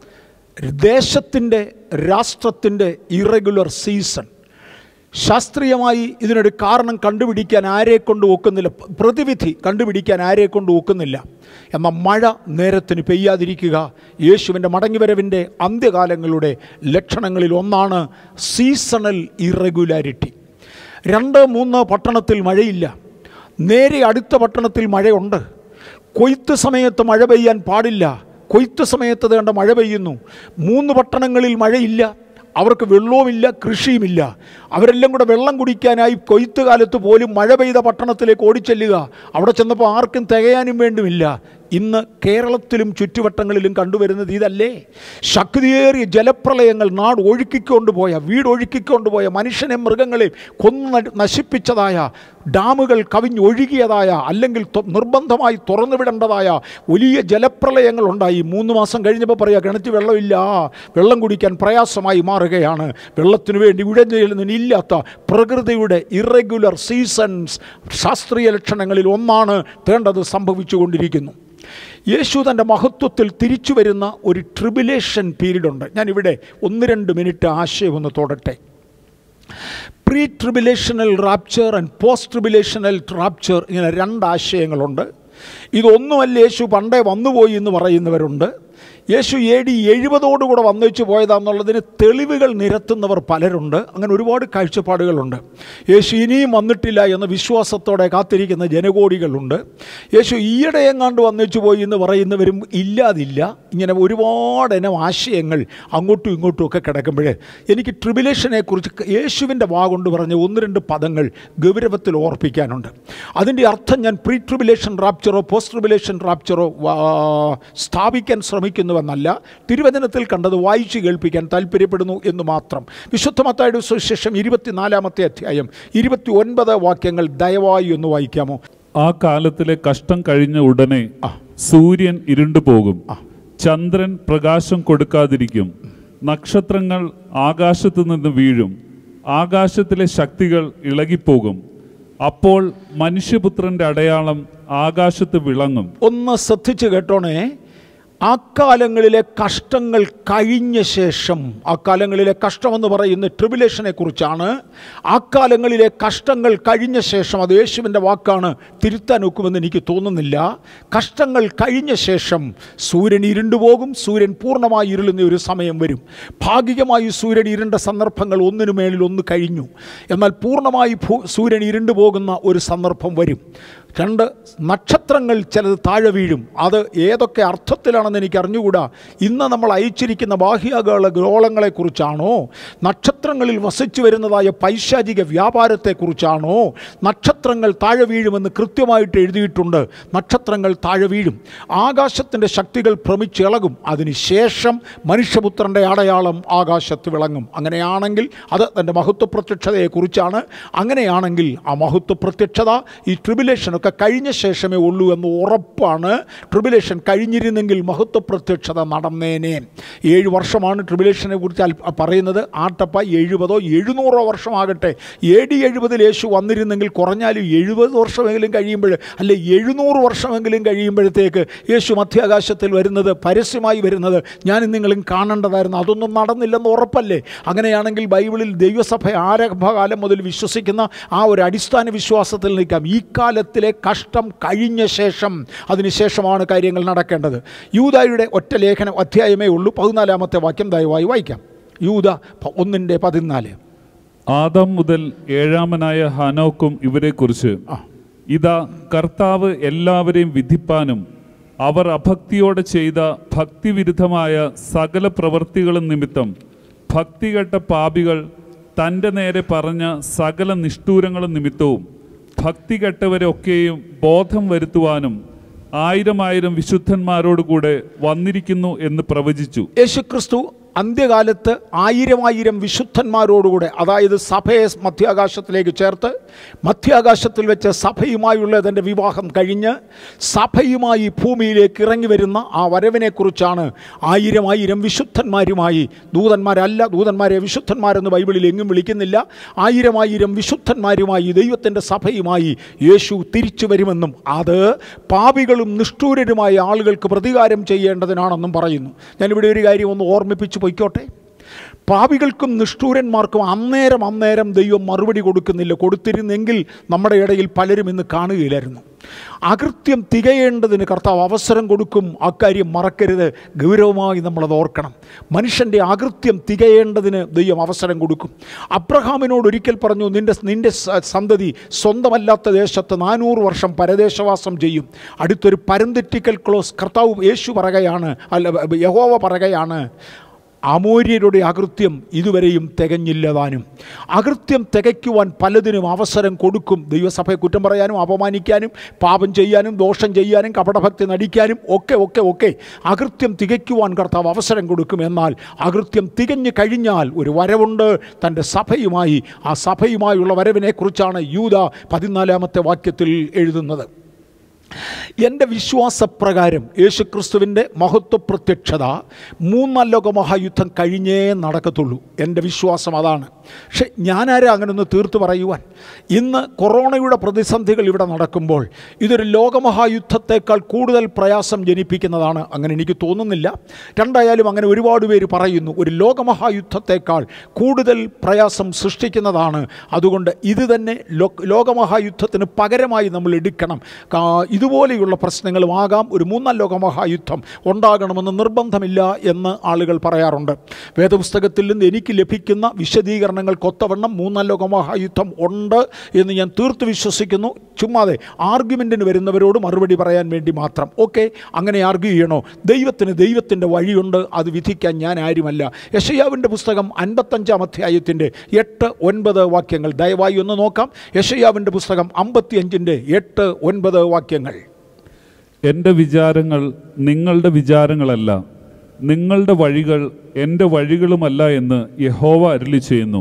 ദേശത്തിൻ്റെ രാഷ്ട്രത്തിൻ്റെ ഇറഗുലർ സീസൺ. ശാസ്ത്രീയമായി ഇതിനൊരു കാരണം കണ്ടുപിടിക്കാൻ ആരെക്കൊണ്ട് ഒക്കുന്നില്ല, പ്രതിവിധി കണ്ടുപിടിക്കാൻ ആരെക്കൊണ്ട് ഒക്കുന്നില്ല. എന്നാൽ മഴ നേരത്തിന് പെയ്യാതിരിക്കുക യേശുവിൻ്റെ മടങ്ങിവരവിൻ്റെ അന്ത്യകാലങ്ങളുടെ ലക്ഷണങ്ങളിൽ ഒന്നാണ് സീസണൽ ഇറഗുലാരിറ്റി. 2-3 പട്ടണത്തിൽ മഴയില്ല, നേരെ അടുത്ത പട്ടണത്തിൽ മഴയുണ്ട്. കൊയ്ത്ത് സമയത്ത് മഴ പെയ്യാൻ പാടില്ല, കൊയ്ത്ത് സമയത്ത് വേണ്ട മഴ പെയ്യുന്നു. 3 പട്ടണങ്ങളിൽ മഴയില്ല, അവർക്ക് വെള്ളവുമില്ല, കൃഷിയുമില്ല. അവരെല്ലാം കൂടെ വെള്ളം കുടിക്കാനായി കൊയ്ത്ത് കാലത്ത് പോലും മഴ പെയ്ത പട്ടണത്തിലേക്ക് ഓടിച്ചെല്ലുക. അവിടെ ചെന്നപ്പോൾ ആർക്കും തികയാനും വേണ്ടുമില്ല. ഇന്ന് കേരളത്തിലും ചുറ്റുവട്ടങ്ങളിലും കണ്ടുവരുന്നത് ഇതല്ലേ? ശക്തിയേറിയ ജലപ്രളയങ്ങൾ നാട് ഒഴുക്കിക്കൊണ്ടുപോയ, വീടൊഴുക്കിക്കൊണ്ടുപോയ, മനുഷ്യനെ മൃഗങ്ങളെ കൊന്നു നശിപ്പിച്ചതായ, ഡാമുകൾ കവിഞ്ഞൊഴുകിയതായ, അല്ലെങ്കിൽ നിർബന്ധമായി തുറന്നുവിടേണ്ടതായ വലിയ ജലപ്രളയങ്ങൾ ഉണ്ടായി. 3 മാസം കഴിഞ്ഞപ്പോൾ പറയുക കിണറ്റ് വെള്ളമില്ല, വെള്ളം കുടിക്കാൻ പ്രയാസമായി മാറുകയാണ്. വെള്ളത്തിനു വേണ്ടി ഇല്ലാത്ത പ്രകൃതിയുടെ ഇറഗുലർ സീസൺസ് ശാസ്ത്രീയ ലക്ഷണങ്ങളിൽ ഒന്നാണ് വേണ്ടത് സംഭവിച്ചുകൊണ്ടിരിക്കുന്നു. യേശു തൻ്റെ മഹത്വത്തിൽ തിരിച്ചു വരുന്ന ഒരു ട്രിബുലേഷൻ പീരീഡ് ഉണ്ട്. ഞാനിവിടെ 1-2 മിനിറ്റ് ആശയം ഒന്ന് തൊടട്ടെ. Pre tribulational rapture and post tribulational rapture, ഇങ്ങനെ 2 ആശയങ്ങളുണ്ട്. ഇതൊന്നുമല്ല യേശു പണ്ടേ വന്നുപോയി എന്ന് പറയുന്നവരുണ്ട്. യേശു AD 70 വന്നേച്ചു പോയതാണെന്നുള്ളതിന് തെളിവുകൾ നിരത്തുന്നവർ പലരുണ്ട്. അങ്ങനെ ഒരുപാട് കാഴ്ചപ്പാടുകളുണ്ട്. യേശു ഇനിയും വന്നിട്ടില്ല എന്ന വിശ്വാസത്തോടെ കാത്തിരിക്കുന്ന ജനകോടികളുണ്ട്. യേശു ഈയിടെ എങ്ങാണ്ട് വന്നേച്ചു പോയി എന്ന് പറയുന്നവരും ഇല്ലാതില്ല. ഇങ്ങനെ ഒരുപാടിനം ആശയങ്ങൾ അങ്ങോട്ടും ഇങ്ങോട്ടും ഒക്കെ കിടക്കുമ്പോൾ എനിക്ക് ട്രിബുലേഷനെ കുറിച്ച് യേശുവിൻ്റെ വാഗൊണ്ട് പറഞ്ഞ 1-2 പദങ്ങൾ ഗൗരവത്തിൽ ഓർപ്പിക്കാനുണ്ട്. അതിൻ്റെ അർത്ഥം ഞാൻ പ്രീ ട്രിബുലേഷൻ റാപ്ചറോ പോസ്റ്റ് ട്രിബുലേഷൻ റാപ്ചറോ സ്ഥാപിക്കാൻ ശ്രമിക്കുന്നുവെന്നല്ല, തിരുവചനത്തിൽ കണ്ടത് വായിച്ചു കേൾപ്പിക്കാൻ താല്പര്യപ്പെടുന്നു എന്ന് മാത്രം. വിശുദ്ധ മത്തായിയുടെ സുവിശേഷം 24-ാമത്തെ അധ്യായം 29 വാക്യങ്ങൾ ദയവായി ഒന്ന് വായിക്കാമോ? ആ കാലത്തിലെ കഷ്ടം കഴിഞ്ഞ ഉടനെ സൂര്യൻ ഇരുണ്ടുപോകും, ചന്ദ്രൻ പ്രകാശം കൊടുക്കാതിരിക്കും, നക്ഷത്രങ്ങൾ ആകാശത്തു നിന്ന് വീഴും, ആകാശത്തിലെ ശക്തികൾ ഇളകിപ്പോകും. അപ്പോൾ മനുഷ്യപുത്രന്റെ അടയാളം ആകാശത്ത് വിളങ്ങും. ഒന്ന് ശ്രദ്ധിച്ചു കേട്ടോണേ. ആ കാലങ്ങളിലെ കഷ്ടങ്ങൾ കഴിഞ്ഞ ശേഷം, ആ കാലങ്ങളിലെ കഷ്ടമെന്ന് പറയുന്ന ട്രിബുലേഷനെ കുറിച്ചാണ്. ആ കാലങ്ങളിലെ കഷ്ടങ്ങൾ കഴിഞ്ഞ ശേഷം, അത് യേശുവിൻ്റെ വാക്കാണ്, തിരുത്താൻ ഒക്കുമെന്ന് എനിക്ക് തോന്നുന്നില്ല. കഷ്ടങ്ങൾ കഴിഞ്ഞ ശേഷം സൂര്യൻ ഇരുണ്ടുപോകും, സൂര്യൻ പൂർണ്ണമായി ഇരുളുന്ന ഒരു സമയം വരും. ഭാഗികമായി സൂര്യൻ ഇരുണ്ട സന്ദർഭങ്ങൾ ഒന്നിനു മേളിൽ ഒന്ന് കഴിഞ്ഞു. എന്നാൽ പൂർണ്ണമായി സൂര്യൻ ഇരുണ്ടുപോകുന്ന ഒരു സന്ദർഭം വരും. 2 നക്ഷത്രങ്ങൾ ചിലത് താഴെ വീഴും. അത് ഏതൊക്കെ അർത്ഥത്തിലാണെന്ന് എനിക്ക് അറിഞ്ഞുകൂടാ. ഇന്ന് നമ്മൾ അയച്ചിരിക്കുന്ന ബാഹ്യാകാശ ഗോളങ്ങളെക്കുറിച്ചാണോ, നക്ഷത്രങ്ങളിൽ വസിച്ചു വരുന്നതായ പൈശാചിക വ്യാപാരത്തെക്കുറിച്ചാണോ? നക്ഷത്രങ്ങൾ താഴെ വീഴുമെന്ന് കൃത്യമായിട്ട് എഴുതിയിട്ടുണ്ട്. നക്ഷത്രങ്ങൾ താഴെ വീഴും, ആകാശത്തിൻ്റെ ശക്തികൾ ഭ്രമിച്ചിളകും, അതിനുശേഷം മനുഷ്യപുത്രൻ്റെ അടയാളം ആകാശത്ത് വിളങ്ങും. അങ്ങനെയാണെങ്കിൽ അത് തൻ്റെ മഹത്വപ്രത്യക്ഷതയെക്കുറിച്ചാണ്. അങ്ങനെയാണെങ്കിൽ ആ മഹത്വപ്രത്യക്ഷത ഈ ട്രിബുലേഷനൊക്കെ കഴിഞ്ഞ ശേഷമേ ഉള്ളൂ എന്ന് ഉറപ്പാണ്. ട്രിബുലേഷൻ കഴിഞ്ഞിരുന്നെങ്കിൽ മഹത്വപ്രത്യക്ഷത നടന്നേനെ. 7 വർഷമാണ് ട്രിബുലേഷനെ കുറിച്ച് പറയുന്നത്. ആട്ടപ്പ 70 700 വർഷമാകട്ടെ. AD 70 യേശു വന്നിരുന്നെങ്കിൽ കുറഞ്ഞാലും 70 വർഷമെങ്കിലും കഴിയുമ്പോൾ, അല്ലെ 700 വർഷമെങ്കിലും കഴിയുമ്പോഴത്തേക്ക് യേശു മധ്യാകാശത്തിൽ വരുന്നത്, പരസ്യമായി വരുന്നത് ഞാനും നിങ്ങളും കാണേണ്ടതായിരുന്നു. അതൊന്നും നടന്നില്ലെന്ന് ഉറപ്പല്ലേ? അങ്ങനെയാണെങ്കിൽ ബൈബിളിൽ ദൈവസഭ ആരംഭകാലം മുതൽ വിശ്വസിക്കുന്ന ആ ഒരു അടിസ്ഥാന വിശ്വാസത്തിൽ നിൽക്കാം. ഈ കാലത്തിലെ കഷ്ടം കഴിഞ്ഞ ശേഷം, അതിനുശേഷമാണ് കാര്യങ്ങൾ നടക്കേണ്ടത്. യൂദായുടെ ഒറ്റ ലേഖനം അധ്യായമേ ഉള്ളൂ. 14-ാമത്തെ വാക്യം ദയവായി വായിക്കാം. യൂദ 1:14. ആദം മുതൽ 7-ാമനായ ഹനോക്കും ഇവരെക്കുറിച്ച്, ഇതാ കർത്താവ് എല്ലാവരെയും വിധിപ്പാനും അവർ അഭക്തിയോടെ ചെയ്ത ഭക്തിവിരുദ്ധമായ സകല പ്രവൃത്തികളും നിമിത്തം ഭക്തികെട്ട പാപികൾ തൻ്റെ നേരെ പറഞ്ഞ സകല നിഷ്ഠൂരങ്ങളും നിമിത്തവും ഭക്തി കെട്ടവരെ ഒക്കെയും ബോധം വരുത്തുവാനും 1000 വിശുദ്ധന്മാരോടുകൂടെ വന്നിരിക്കുന്നു എന്ന് പ്രവചിച്ചു. യേശുക്രിസ്തു അന്ത്യകാലത്ത് 1000 വിശുദ്ധന്മാരോടുകൂടെ, അതായത് സഭയെ മധ്യാകാശത്തിലേക്ക് ചേർത്ത് മധ്യാകാശത്തിൽ വെച്ച് സഭയുമായുള്ള തൻ്റെ വിവാഹം കഴിഞ്ഞ് സഭയുമായി ഭൂമിയിലേക്ക് ഇറങ്ങി വരുന്ന ആ വരവിനെക്കുറിച്ചാണ് 1000 വിശുദ്ധന്മാരുമായി, ദൂതന്മാരെ വിശുദ്ധന്മാരെന്ന് ബൈബിളിൽ എങ്ങും വിളിക്കുന്നില്ല, 1000 വിശുദ്ധന്മാരുമായി ദൈവത്തിൻ്റെ സഭയുമായി യേശു തിരിച്ചു വരുമെന്നും അത് പാപികളും നിഷ്ഠൂരരുമായ ആളുകൾക്ക് പ്രതികാരം ചെയ്യേണ്ടതിനാണെന്നും പറയുന്നു. ഞാനിവിടെ ഒരു കാര്യം ഒന്ന് ഓർമ്മിപ്പിച്ച് പൊയ്ക്കോട്ടെ. പാപികൾക്കും നിഷ്ഠൂരന്മാർക്കും അന്നേരം ദൈവം മറുപടി കൊടുക്കുന്നില്ല. കൊടുത്തിരുന്നെങ്കിൽ നമ്മുടെ ഇടയിൽ പലരും ഇന്ന് കാണുകയില്ലായിരുന്നു. അകൃത്യം തികയേണ്ടതിന് കർത്താവ് അവസരം കൊടുക്കും. അക്കാര്യം മറക്കരുത്, ഗൗരവമായി നമ്മളത് ഓർക്കണം. മനുഷ്യൻ്റെ അകൃത്യം തികയേണ്ടതിന് ദൈവം അവസരം കൊടുക്കും. അബ്രഹാമിനോട് ഒരിക്കൽ പറഞ്ഞു, നിന്റെ സന്തതി സ്വന്തമല്ലാത്ത ദേശത്ത് 400 വർഷം പരദേശവാസം ചെയ്യും. അടുത്തൊരു പരന്തെറ്റിക്കൽ ക്ലോസ് കർത്താവ് യഹോവ പറയുകയാണ്, അമോര്യരുടെ അകൃത്യം ഇതുവരെയും തികഞ്ഞില്ലതാനും. അകൃത്യം തികയ്ക്കുവാൻ പലതിനും അവസരം കൊടുക്കും. ദൈവസഭയെ കുറ്റം പറയാനും അപമാനിക്കാനും പാപം ചെയ്യാനും ദോഷം ചെയ്യാനും കപടഭക്തി നടിക്കാനും ഒക്കെ അകൃത്യം തികയ്ക്കുവാൻ കർത്താവ് അവസരം കൊടുക്കും. എന്നാൽ അകൃത്യം തികഞ്ഞു കഴിഞ്ഞാൽ ഒരു വരവുണ്ട് തൻ്റെ സഭയുമായി. ആ സഭയുമായുള്ള വരവിനെക്കുറിച്ചാണ് യൂദാ 14-ാമത്തെ വാക്യത്തിൽ എഴുതുന്നത്. എൻ്റെ വിശ്വാസപ്രകാരം യേശുക്രിസ്തുവിൻ്റെ മഹത്വ പ്രത്യക്ഷത 3-ാം ലോക മഹായുദ്ധം കഴിഞ്ഞേ നടക്കത്തുള്ളൂ. എൻ്റെ വിശ്വാസം അതാണ്. പക്ഷെ ഞാനാരാ അങ്ങനൊന്ന് തീർത്തു പറയുവാൻ? ഇന്ന് കൊറോണയുടെ പ്രതിസന്ധികൾ ഇവിടെ നടക്കുമ്പോൾ ഇതൊരു ലോകമഹായുദ്ധത്തേക്കാൾ കൂടുതൽ പ്രയാസം ജനിപ്പിക്കുന്നതാണ്. അങ്ങനെ എനിക്ക് തോന്നുന്നില്ല. രണ്ടായാലും അങ്ങനെ ഒരുപാട് പേര് പറയുന്നു, ഒരു ലോകമഹായുദ്ധത്തേക്കാൾ കൂടുതൽ പ്രയാസം സൃഷ്ടിക്കുന്നതാണ്. അതുകൊണ്ട് ഇത് തന്നെ ലോകമഹായുദ്ധത്തിന് പകരമായി നമ്മൾ എടുക്കണം. ഇതുപോലെയുള്ള പ്രശ്നങ്ങളുമാകാം ഒരു 3-ാം ലോക മഹായുദ്ധം ഉണ്ടാകണമെന്ന് നിർബന്ധമില്ല എന്ന് ആളുകൾ പറയാറുണ്ട്. വേദപുസ്തകത്തിൽ നിന്ന് എനിക്ക് ലഭിക്കുന്ന വിശദീകരണങ്ങൾക്കൊത്തവണ്ണം 3-ാം ലോക മഹായുദ്ധം ഉണ്ട് എന്ന് ഞാൻ തീർത്ത് വിശ്വസിക്കുന്നു. ചുമ്മാതെ ആർഗ്യുമെൻറ്റിന് വരുന്നവരോട് മറുപടി പറയാൻ വേണ്ടി മാത്രം. അങ്ങനെ ആർഗ്യൂ ചെയ്യണോ? ദൈവത്തിൻ്റെ വഴിയുണ്ട്, അത് വിധിക്കാൻ ഞാൻ ആരുമല്ല. യെശയ്യാവിൻ്റെ പുസ്തകം 55-ാം അധ്യായത്തിൻ്റെ 8-9 വാക്യങ്ങൾ ദയവായി ഒന്ന് നോക്കാം. യെശയ്യാവിൻ്റെ പുസ്തകം 55-ന്റെ 8-9 വാക്യങ്ങൾ. എൻ്റെ വിചാരങ്ങൾ നിങ്ങളുടെ വിചാരങ്ങളല്ല, നിങ്ങളുടെ വഴികൾ എൻ്റെ വഴികളുമല്ല എന്ന് യഹോവ അരുളി ചെയ്യുന്നു.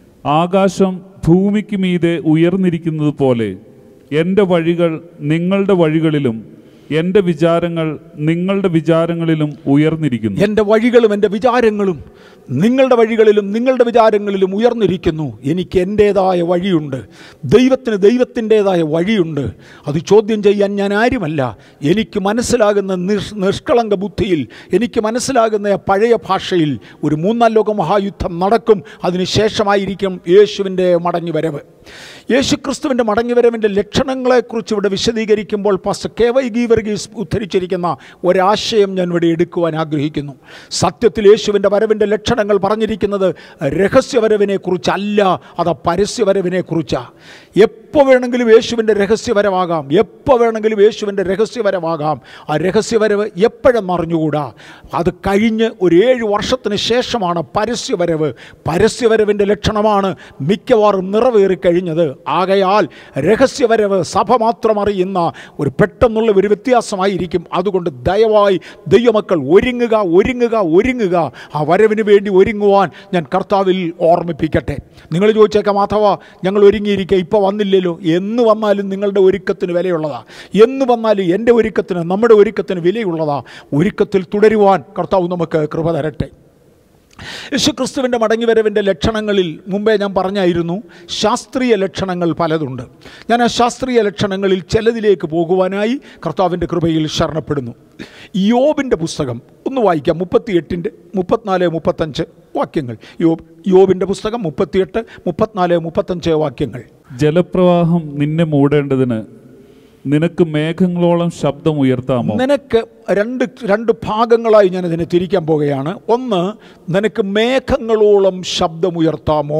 ആകാശം ഭൂമിക്ക് മീതെ ഉയർന്നിരിക്കുന്നത് പോലെ എൻ്റെ വഴികൾ നിങ്ങളുടെ വഴികളിലും എൻ്റെ വിചാരങ്ങൾ നിങ്ങളുടെ വിചാരങ്ങളിലും ഉയർന്നിരിക്കുന്നു. എൻ്റെ വഴികളും എൻ്റെ വിചാരങ്ങളും നിങ്ങളുടെ വഴികളിലും നിങ്ങളുടെ വിചാരങ്ങളിലും ഉയർന്നിരിക്കുന്നു. എനിക്ക് എൻ്റേതായ വഴിയുണ്ട്, ദൈവത്തിൻ്റേതായ വഴിയുണ്ട്. അത് ചോദ്യം ചെയ്യാൻ ഞാൻ ആരുമല്ല. എനിക്ക് മനസ്സിലാകുന്ന നിഷ്കളങ്ക ബുദ്ധിയിൽ, എനിക്ക് മനസ്സിലാകുന്ന പഴയ ഭാഷയിൽ ഒരു 3-ാം ലോക മഹായുദ്ധം നടക്കും. അതിനുശേഷമായിരിക്കും യേശുവിൻ്റെ മടങ്ങിവരവ്. യേശുക്രിസ്തുവിൻ്റെ മടങ്ങിവരവിൻ്റെ ലക്ഷണങ്ങളെക്കുറിച്ച് ഇവിടെ വിശദീകരിക്കുമ്പോൾ പാസ്റ്റർ കെ.വൈ. ഗീവർഗീസ് ഉദ്ധരിച്ചിരിക്കുന്ന ഒരാശയം ഞാൻ ഇവിടെ എടുക്കുവാൻ ആഗ്രഹിക്കുന്നു. സത്യത്തിൽ യേശുവിൻ്റെ വരവിൻ്റെ ലക്ഷണങ്ങൾ പറഞ്ഞിരിക്കുന്നത് രഹസ്യവരവിനെക്കുറിച്ചല്ല, അത് പരസ്യവരവിനെക്കുറിച്ചാണ്. എപ്പോൾ വേണമെങ്കിലും യേശുവിൻ്റെ രഹസ്യവരവാകാം, എപ്പോൾ വേണമെങ്കിലും യേശുവിൻ്റെ രഹസ്യവരവാകാം. ആ രഹസ്യവരവ് എപ്പോഴെന്ന് അറിഞ്ഞുകൂടാ. അത് കഴിഞ്ഞ് ഒരു 7 വർഷത്തിന് ശേഷമാണ് പരസ്യവരവ്. പരസ്യവരവിൻ്റെ ലക്ഷണമാണ് മിക്കവാറും നിറവേറിക്കഴിഞ്ഞത്. ആകയാൽ രഹസ്യവരവ് സഭ മാത്രം അറിയുന്ന ഒരു പെട്ടെന്നുള്ള ഒരു വ്യത്യാസമായിരിക്കും. അതുകൊണ്ട് ദയവായി ദൈവമക്കൾ ഒരുങ്ങുക. ആ വരവിന് വേണ്ടി ഒരുങ്ങുവാൻ ഞാൻ കർത്താവിൽ ഓർമ്മിപ്പിക്കട്ടെ. നിങ്ങൾ ചോദിച്ചേക്കാം, മാധവ ഞങ്ങൾ ഒരുങ്ങിയിരിക്കുക, ഇപ്പോൾ വന്നില്ലല്ലോ. എന്ന് വന്നാലും നിങ്ങളുടെ ഒരുക്കത്തിന് വിലയുള്ളതാ. എന്ന് വന്നാലും എൻ്റെ ഒരുക്കത്തിന്, നമ്മുടെ ഒരുക്കത്തിന് വിലയുള്ളതാ. ഒരുക്കത്തിൽ തുടരുവാൻ കർത്താവ് നമുക്ക് കൃപ തരട്ടെ. യേശുക്രിസ്തുവിൻ്റെ മടങ്ങിവരവിൻ്റെ ലക്ഷണങ്ങളിൽ മുമ്പേ ഞാൻ പറഞ്ഞായിരുന്നു, ശാസ്ത്രീയ ലക്ഷണങ്ങൾ പലതുണ്ട്. ഞാൻ ആ ശാസ്ത്രീയ ലക്ഷണങ്ങളിൽ ചിലതിലേക്ക് പോകുവാനായി കർത്താവിൻ്റെ കൃപയിൽ ശരണപ്പെടുന്നു. യോബിൻ്റെ പുസ്തകം ഒന്ന് വായിക്കാം. 38-ന്റെ 34-35 വാക്യങ്ങൾ. യോബിൻ്റെ പുസ്തകം 38, 34, 35 വാക്യങ്ങൾ. ജലപ്രവാഹം നിന്നെ മൂടേണ്ടതിന് നിനക്ക് മേഘങ്ങളോളം ശബ്ദം ഉയർത്താമോ? നിനക്ക് രണ്ട് ഭാഗങ്ങളായി ഞാൻ ഇതിനെ തിരിക്കാൻ പോകുകയാണ്. ഒന്ന്, നിനക്ക് മേഘങ്ങളോളം ശബ്ദമുയർത്താമോ?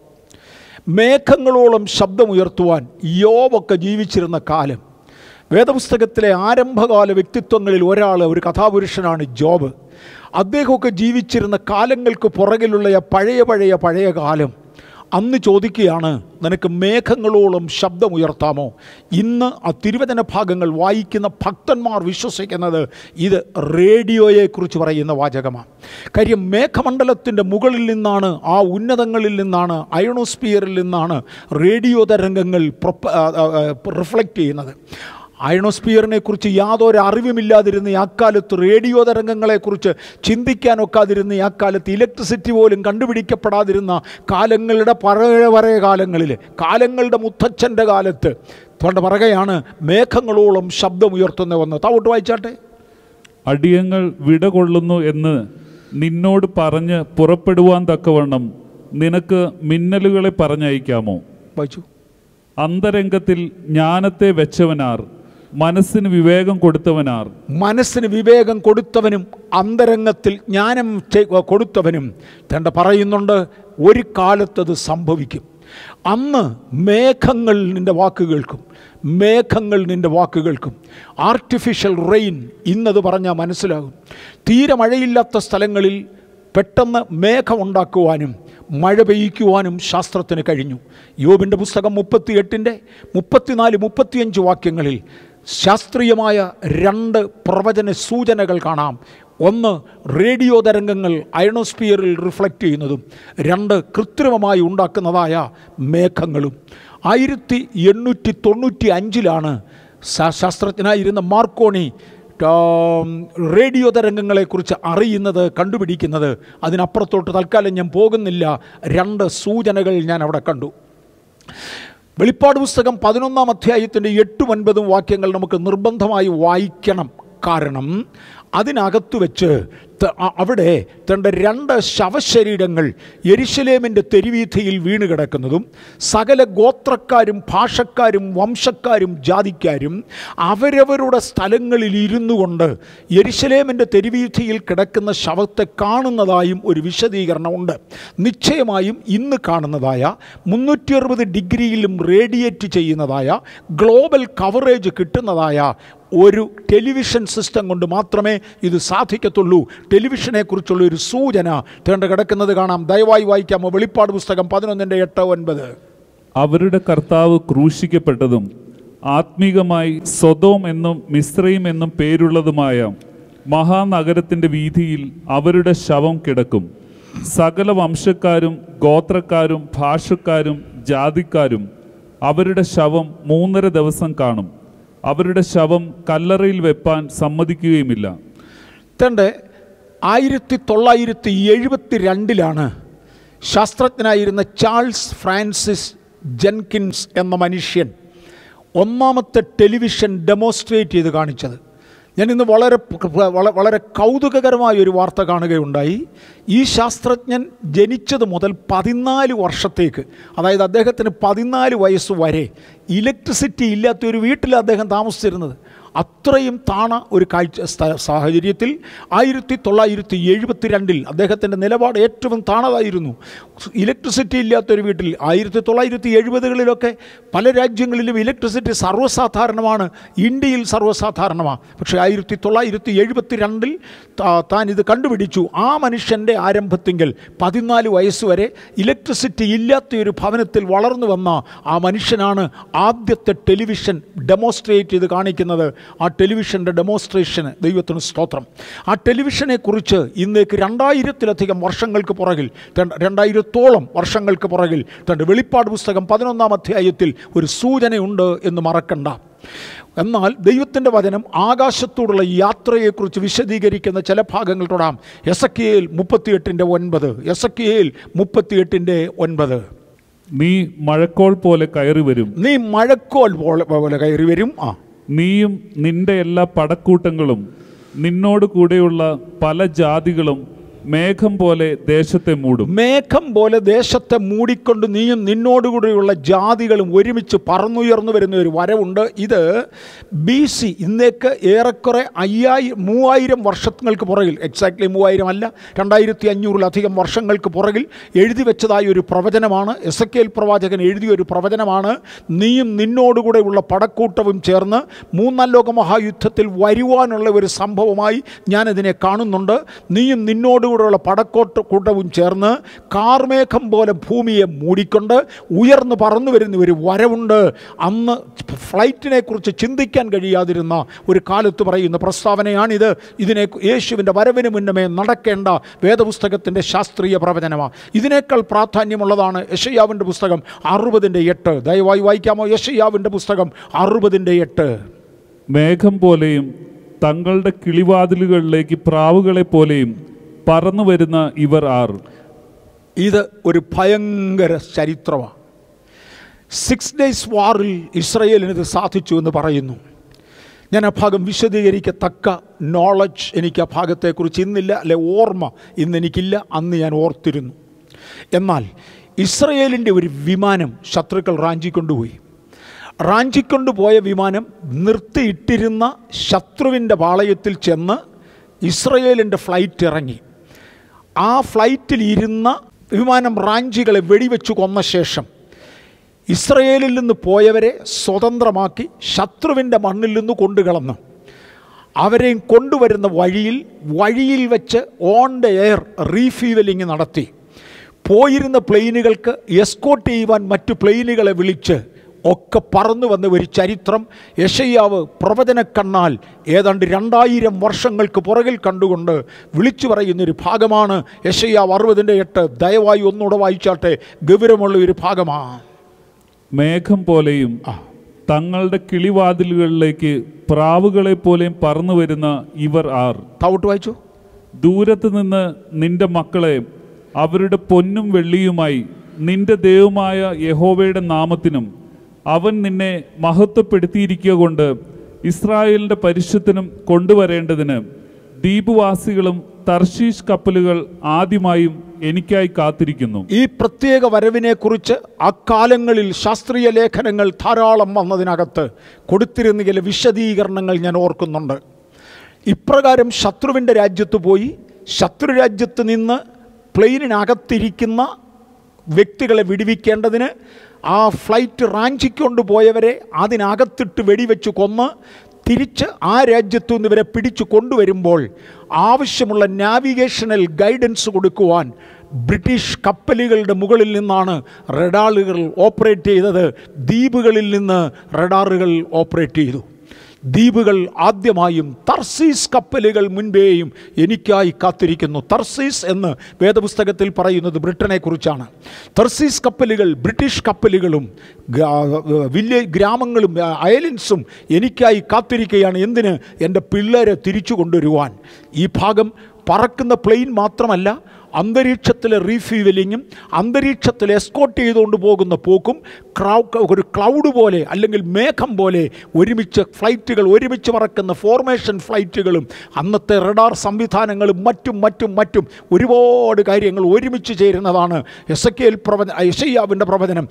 മേഘങ്ങളോളം ശബ്ദമുയർത്തുവാൻ യോബൊക്കെ ജീവിച്ചിരുന്ന കാലം. വേദപുസ്തകത്തിലെ ആരംഭകാല വ്യക്തിത്വങ്ങളിൽ ഒരു കഥാപുരുഷനാണ് ജോബ്. അദ്ദേഹമൊക്കെ ജീവിച്ചിരുന്ന കാലങ്ങൾക്ക് പുറകിലുള്ള പഴയ കാലം, അന്ന് ചോദിക്കുകയാണ്, നിനക്ക് മേഘങ്ങളോളം ശബ്ദമുയർത്താമോ? ഇന്ന് ആ തിരുവചന ഭാഗങ്ങൾ വായിക്കുന്ന ഭക്തന്മാർ വിശ്വസിക്കുന്നത് ഇത് റേഡിയോയെക്കുറിച്ച് പറയുന്ന വാചകമാണ്. കാര്യം മേഘമണ്ഡലത്തിൻ്റെ മുകളിൽ നിന്നാണ്, ആ ഉന്നതങ്ങളിൽ നിന്നാണ്, അയണോസ്ഫിയറിൽ നിന്നാണ് റേഡിയോ തരംഗങ്ങൾ റിഫ്ലക്റ്റ് ചെയ്യുന്നത്. അയണോസ്ഫിയറിനെ കുറിച്ച് യാതൊരു അറിവുമില്ലാതിരുന്ന അക്കാലത്ത്, റേഡിയോ തരംഗങ്ങളെക്കുറിച്ച് ചിന്തിക്കാനൊക്കാതിരുന്ന അക്കാലത്ത്, ഇലക്ട്രിസിറ്റി പോലും കണ്ടുപിടിക്കപ്പെടാതിരുന്ന കാലങ്ങളുടെ പഴയ കാലങ്ങളുടെ മുത്തച്ഛൻ്റെ കാലത്ത് തൊണ്ട പറയുകയാണ്, മേഘങ്ങളോളം ശബ്ദമുയർത്തുന്നവെന്ന്. താവോട്ട് വായിച്ചാട്ടെ. അടിയങ്ങൾ വിടകൊള്ളുന്നു എന്ന് നിന്നോട് പറഞ്ഞ് പുറപ്പെടുവാൻ തക്കവണ്ണം നിനക്ക് മിന്നലുകളെ പറഞ്ഞയക്കാമോ? വായിച്ചു. അന്തരംഗത്തിൽ ജ്ഞാനത്തെ വെച്ചവനാർ, മനസ്സിന് വിവേകം കൊടുത്തവനാർ. മനസ്സിന് വിവേകം കൊടുത്തവനും അന്തരംഗത്തിൽ ജ്ഞാനം കൊടുത്തവനും തൻ്റെ പറയുന്നുണ്ട്, ഒരു കാലത്തത് സംഭവിക്കും. അന്ന് മേഘങ്ങൾ നിൻ്റെ വാക്ക് കേൾക്കും. ആർട്ടിഫിഷ്യൽ റെയിൻ ഇന്നത് പറഞ്ഞാൽ മനസ്സിലാകും. തീരെ മഴയില്ലാത്ത സ്ഥലങ്ങളിൽ പെട്ടെന്ന് മേഘമുണ്ടാക്കുവാനും മഴ പെയ്യിക്കുവാനും ശാസ്ത്രത്തിന് കഴിഞ്ഞു. യോബിൻ്റെ പുസ്തകം 38-ന്റെ 34-35 വാക്യങ്ങളിൽ ശാസ്ത്രീയമായ 2 പ്രവചന സൂചനകൾ കാണാം. ഒന്ന്, റേഡിയോ തരംഗങ്ങൾ അയണോസ്ഫിയറിൽ റിഫ്ലക്റ്റ് ചെയ്യുന്നതും, 2 കൃത്രിമമായി ഉണ്ടാക്കുന്നതായ മേഘങ്ങളും. 1895 ശാസ്ത്രജ്ഞനായിരുന്ന മാർക്കോണി റേഡിയോ തരംഗങ്ങളെക്കുറിച്ച് അറിയുന്നത്, കണ്ടുപിടിക്കുന്നത്. അതിനപ്പുറത്തോട്ട് തൽക്കാലം ഞാൻ പോകുന്നില്ല. 2 സൂചനകൾ ഞാൻ അവിടെ കണ്ടു. വെളിപ്പാട് പുസ്തകം 11-ാം അധ്യായത്തിൻ്റെ 8-9 വാക്യങ്ങൾ നമുക്ക് നിർബന്ധമായി വായിക്കണം. കാരണം അതിനകത്ത് വെച്ച് അവിടെ തൻ്റെ 2 ശവശരീരങ്ങൾ യെരുശലേമിൻ്റെ തെരുവീഥിയിൽ വീണ് കിടക്കുന്നതും, സകല ഗോത്രക്കാരും ഭാഷക്കാരും വംശക്കാരും ജാതിക്കാരും അവരവരുടെ സ്ഥലങ്ങളിൽ ഇരുന്നു കൊണ്ട് യെരുശലേമിൻ്റെ തെരുവീഥിയിൽ കിടക്കുന്ന ശവത്തെ കാണുന്നതായും ഒരു വിശദീകരണമുണ്ട്. നിശ്ചയമായും ഇന്ന് കാണുന്നതായ 360 ഡിഗ്രിയിലും റേഡിയേറ്റ് ചെയ്യുന്നതായ ഗ്ലോബൽ കവറേജ് കിട്ടുന്നതായ ഒരു ടെലിവിഷൻ സിസ്റ്റം കൊണ്ട് മാത്രമേ ഇത് സാധിക്കത്തുള്ളൂ. ടെലിവിഷനെക്കുറിച്ചുള്ള ഒരു സൂചന തേണ്ട കിടക്കുന്നത് കാണാം. ദയവായി വായിക്കാമോ? വെളിപ്പാട് പുസ്തകം 11-8-9. അവരുടെ കർത്താവ് ക്രൂശിക്കപ്പെട്ടതും ആത്മീകമായി സൊദോം എന്നും മിസ്രയീം എന്നും പേരുള്ളതുമായ മഹാനഗരത്തിൻ്റെ വീഥിയിൽ അവരുടെ ശവം കിടക്കും. സകല വംശക്കാരും ഗോത്രക്കാരും ഭാഷക്കാരും ജാതിക്കാരും അവരുടെ ശവം 3.5 ദിവസം കാണും. അവരുടെ ശവം കല്ലറയിൽ വെപ്പാൻ സമ്മതിക്കുകയുമില്ല. തൻ്റെ 1972 ശാസ്ത്രജ്ഞനായിരുന്ന ചാൾസ് ഫ്രാൻസിസ് ജെൻകിൻസ് എന്ന മനുഷ്യൻ 1ാമത്തെ ടെലിവിഷൻ ഡെമോൺസ്ട്രേറ്റ് ചെയ്ത് കാണിച്ചത്. ഞാനിന്ന് വളരെ കൗതുകകരമായ ഒരു വാർത്ത കാണുകയുണ്ടായി. ഈ ശാസ്ത്രജ്ഞൻ ജനിച്ചത് മുതൽ 14 വർഷത്തേക്ക്, അതായത് അദ്ദേഹത്തിന് 14 വയസ്സ് വരെ ഇലക്ട്രിസിറ്റി ഇല്ലാത്തൊരു വീട്ടിൽ അദ്ദേഹം താമസിച്ചിരുന്നത്. അത്രയും താണ ഒരു സാഹചര്യത്തിൽ 1972 അദ്ദേഹത്തിൻ്റെ നിലപാട് ഏറ്റവും താണതായിരുന്നു. ഇലക്ട്രിസിറ്റി ഇല്ലാത്തൊരു വീട്ടിൽ 1970-കളിലൊക്കെ പല രാജ്യങ്ങളിലും ഇലക്ട്രിസിറ്റി സർവ്വസാധാരണമാണ്, ഇന്ത്യയിൽ സർവ്വസാധാരണമാണ്. പക്ഷേ 1972 താൻ ഇത് കണ്ടുപിടിച്ചു. ആ മനുഷ്യൻ്റെ ആരംഭത്തിങ്കിൽ 14 വയസ്സ് വരെ ഇലക്ട്രിസിറ്റി ഇല്ലാത്തൊരു ഭവനത്തിൽ വളർന്നു വന്ന ആ മനുഷ്യനാണ് ആദ്യത്തെ ടെലിവിഷൻ ഡെമോൺസ്ട്രേറ്റ് ചെയ്ത് കാണിക്കുന്നത്. ആ ടെലിവിഷൻ്റെ ഡെമോൺസ്ട്രേഷന് ദൈവത്തിന് സ്തോത്രം. ആ ടെലിവിഷനെക്കുറിച്ച് ഇന്നേക്ക് 2000-ലധികം വർഷങ്ങൾക്ക് പുറകിൽ, 2000-ഓളം വർഷങ്ങൾക്ക് പുറകിൽ തൻ്റെ വെളിപ്പാട് പുസ്തകം 11-ാം അധ്യായത്തിൽ ഒരു സൂചനയുണ്ട് എന്ന് മറക്കണ്ട. എന്നാൽ ദൈവത്തിൻ്റെ വചനം ആകാശത്തോടുള്ള യാത്രയെക്കുറിച്ച് വിശദീകരിക്കുന്ന ചില ഭാഗങ്ങൾ തൊടാം. എസെക്കിയേൽ 38:9. നീ മഴക്കോൾ പോലെ കയറി വരും. നീയും നിന്റെ എല്ലാ പടക്കൂട്ടങ്ങളും നിന്നോട് കൂടെയുള്ള പല ജാതികളും മേഘം പോലെ ദേശത്തെ മൂടും. മേഘം പോലെ ദേശത്തെ മൂടിക്കൊണ്ട് നീയും നിന്നോടുകൂടിയുള്ള ജാതികളും ഒരുമിച്ച് പറന്നുയർന്നു വരുന്ന ഒരു വരവുണ്ട്. ഇത് BC, ഇന്നേക്ക് ഏറെക്കുറെ 3000 വർഷങ്ങൾക്ക് പുറകിൽ, എക്സാക്ട്ലി 3000 അല്ല, 2500-ലധികം വർഷങ്ങൾക്ക് പുറകിൽ എഴുതി വെച്ചതായ ഒരു പ്രവചനമാണ്. എസെക്കിയേൽ പ്രവാചകൻ എഴുതിയൊരു പ്രവചനമാണ്. നീയും നിന്നോടുകൂടെയുള്ള പടക്കൂട്ടവും ചേർന്ന് 3-ാം ലോക മഹായുദ്ധത്തിൽ വരുവാനുള്ള ഒരു സംഭവമായി ഞാനിതിനെ കാണുന്നുണ്ട്. നീയും നിന്നോട് അവനോടുകൂടെയുള്ള പടക്കൂട്ടവും ചേർന്ന് കാർമേഘം പോലെ ഭൂമിയെ മൂടിക്കൊണ്ട് ഉയർന്നു പറന്നു വരുന്ന ഒരു വരവുണ്ട്. അന്ന് ഫ്ലൈറ്റിനെ കുറിച്ച് ചിന്തിക്കാൻ കഴിയാതിരുന്ന ഒരു കാലത്ത് പറയുന്ന പ്രസ്താവനയാണിത്. ഇതിനെ യേശുവിൻ്റെ വരവിന് മുന്നമേ നടക്കേണ്ട വേദപുസ്തകത്തിൻ്റെ ശാസ്ത്രീയ പ്രവചനമാണ്. ഇതിനേക്കാൾ പ്രാധാന്യമുള്ളതാണ് യെശയ്യാവിൻ്റെ പുസ്തകം 60:8. ദയവായി വായിക്കാമോ? യെശയ്യാവിൻ്റെ പുസ്തകം 60:8. മേഘം പോലെയും തങ്ങളുടെ കിളിവാതിലുകളിലേക്ക് പ്രാവുകളെ പോലെയും പറന്നു വരുന്ന ഇവർ ആർ. ഇത് ഒരു ഭയങ്കര ചരിത്രമാണ്. 6 days വാറിൽ ഇസ്രയേലിന് ഇത് സാധിച്ചു എന്ന് പറയുന്നു. ഞാൻ ആ ഭാഗം വിശദീകരിക്കത്തക്ക നോളജ് എനിക്ക് ആ ഭാഗത്തെക്കുറിച്ച് ഇന്നില്ല, അല്ലെ ഓർമ്മ ഇന്നെനിക്കില്ല. അന്ന് ഞാൻ ഓർത്തിരുന്നു. എന്നാൽ ഇസ്രയേലിൻ്റെ ഒരു വിമാനം ശത്രുക്കൾ റാഞ്ചിക്കൊണ്ടുപോയി. റാഞ്ചിക്കൊണ്ടുപോയ വിമാനം നിർത്തിയിട്ടിരുന്ന ശത്രുവിൻ്റെ പാളയത്തിൽ ചെന്ന് ഇസ്രയേലിൻ്റെ ഫ്ലൈറ്റ് ഇറങ്ങി. ആ ഫ്ലൈറ്റിൽ ഇരുന്ന വിമാനം റാഞ്ചികളെ വെടിവെച്ച് കൊന്ന ശേഷം ഇസ്രയേലിൽ നിന്ന് പോയവരെ സ്വതന്ത്രമാക്കി ശത്രുവിൻ്റെ മണ്ണിൽ നിന്ന് കൊണ്ടുകളഞ്ഞു. അവരെയും കൊണ്ടുവരുന്ന വഴിയിൽ വെച്ച് ഓൺ ദ എയർ റീഫ്യൂവലിംഗ് നടത്തി. പോയിരുന്ന പ്ലെയിനുകൾക്ക് എസ്കോർട്ട് ചെയ്യുവാൻ മറ്റു പ്ലെയിനുകളെ വിളിച്ച് ഒക്കെ പറന്നു വന്ന ഒരു ചരിത്രം യെശയ്യാവ് പ്രവചനക്കണ്ണാൽ ഏതാണ്ട് 2000 വർഷങ്ങൾക്ക് പുറകിൽ കണ്ടുകൊണ്ട് വിളിച്ചു പറയുന്നൊരു ഭാഗമാണ് യെശയ്യാവ് 60:8. ദയവായി ഒന്നുകൂടെ വായിച്ചാട്ടെ. ഗൗരവമുള്ള ഒരു ഭാഗമാണ്. മേഘം പോലെയും തങ്ങളുടെ കിളിവാതിലുകളിലേക്ക് പ്രാവുകളെ പോലെയും പറന്നു വരുന്ന ഇവർ ആർ. താവോട്ട് വായിച്ചു. ദൂരത്ത് നിന്ന് നിന്റെ മക്കളെ അവരുടെ പൊന്നും വെള്ളിയുമായി നിന്റെ ദൈവമായ യഹോവയുടെ നാമത്തിനും അവൻ നിന്നെ മഹത്വപ്പെടുത്തിയിരിക്കുക കൊണ്ട് ഇസ്രായേലിൻ്റെ പരിശുദ്ധനും കൊണ്ടുവരേണ്ടതിന് ദ്വീപുവാസികളും തർശീഷ് കപ്പലുകൾ ആദ്യമായും എനിക്കായി കാത്തിരിക്കുന്നു. ഈ പ്രത്യേക വരവിനെക്കുറിച്ച് അക്കാലങ്ങളിൽ ശാസ്ത്രീയ ലേഖനങ്ങൾ ധാരാളം വന്നതിനകത്ത് കൊടുത്തിരുന്ന ചില വിശദീകരണങ്ങൾ ഞാൻ ഓർക്കുന്നുണ്ട്. ഇപ്രകാരം ശത്രുവിൻ്റെ രാജ്യത്ത് പോയി ശത്രു രാജ്യത്ത് നിന്ന് പ്ലെയിനിനകത്തിരിക്കുന്ന വ്യക്തികളെ വിടുവിക്കേണ്ടതിന് ആ ഫ്ലൈറ്റ് റാഞ്ചിക്കൊണ്ട് പോയവരെ അതിനകത്തിട്ട് വെടിവെച്ച് കൊന്ന് തിരിച്ച് ആ രാജ്യത്തു നിന്ന് ഇവരെ പിടിച്ചു കൊണ്ടുവരുമ്പോൾ ആവശ്യമുള്ള നാവിഗേഷണൽ ഗൈഡൻസ് കൊടുക്കുവാൻ ബ്രിട്ടീഷ് കപ്പലുകളുടെ മുകളിൽ നിന്നാണ് റഡാറുകൾ ഓപ്പറേറ്റ് ചെയ്തത്. ദ്വീപുകളിൽ നിന്ന് റഡാറുകൾ ഓപ്പറേറ്റ് ചെയ്തു. ദ്വീപുകൾ ആദ്യമായും തർസീസ് കപ്പലുകൾ മുൻപേയും എനിക്കായി കാത്തിരിക്കുന്നു. തർസീസ് എന്ന് വേദപുസ്തകത്തിൽ പറയുന്നത് ബ്രിട്ടനെ കുറിച്ചാണ്. തർസീസ് കപ്പലുകൾ ബ്രിട്ടീഷ് കപ്പലുകളും ഗ്രാമങ്ങളും ഐലൻഡ്സും എനിക്കായി കാത്തിരിക്കുകയാണ്. എന്തിന്? എൻ്റെ പിള്ളേരെ തിരിച്ചു കൊണ്ടുവരുവാൻ. ഈ ഭാഗം പറക്കുന്ന പ്ലെയിൻ മാത്രമല്ല, അന്തരീക്ഷത്തിലെ റീഫ്യൂവലിങ്ങും അന്തരീക്ഷത്തിൽ എസ്കോർട്ട് ചെയ്തുകൊണ്ട് പോകുന്ന പോക്കും ഒരു ക്ലൗഡ് പോലെ അല്ലെങ്കിൽ മേഘം പോലെ ഒരുമിച്ച് ഫ്ലൈറ്റുകൾ ഒരുമിച്ച് പറക്കുന്ന ഫോർമേഷൻ ഫ്ലൈറ്റുകളും അന്നത്തെ റഡാർ സംവിധാനങ്ങളും മറ്റും ഒരുപാട് കാര്യങ്ങൾ ഒരുമിച്ച് ചേരുന്നതാണ് യെശയ്യാവിൻ്റെ പ്രവചനം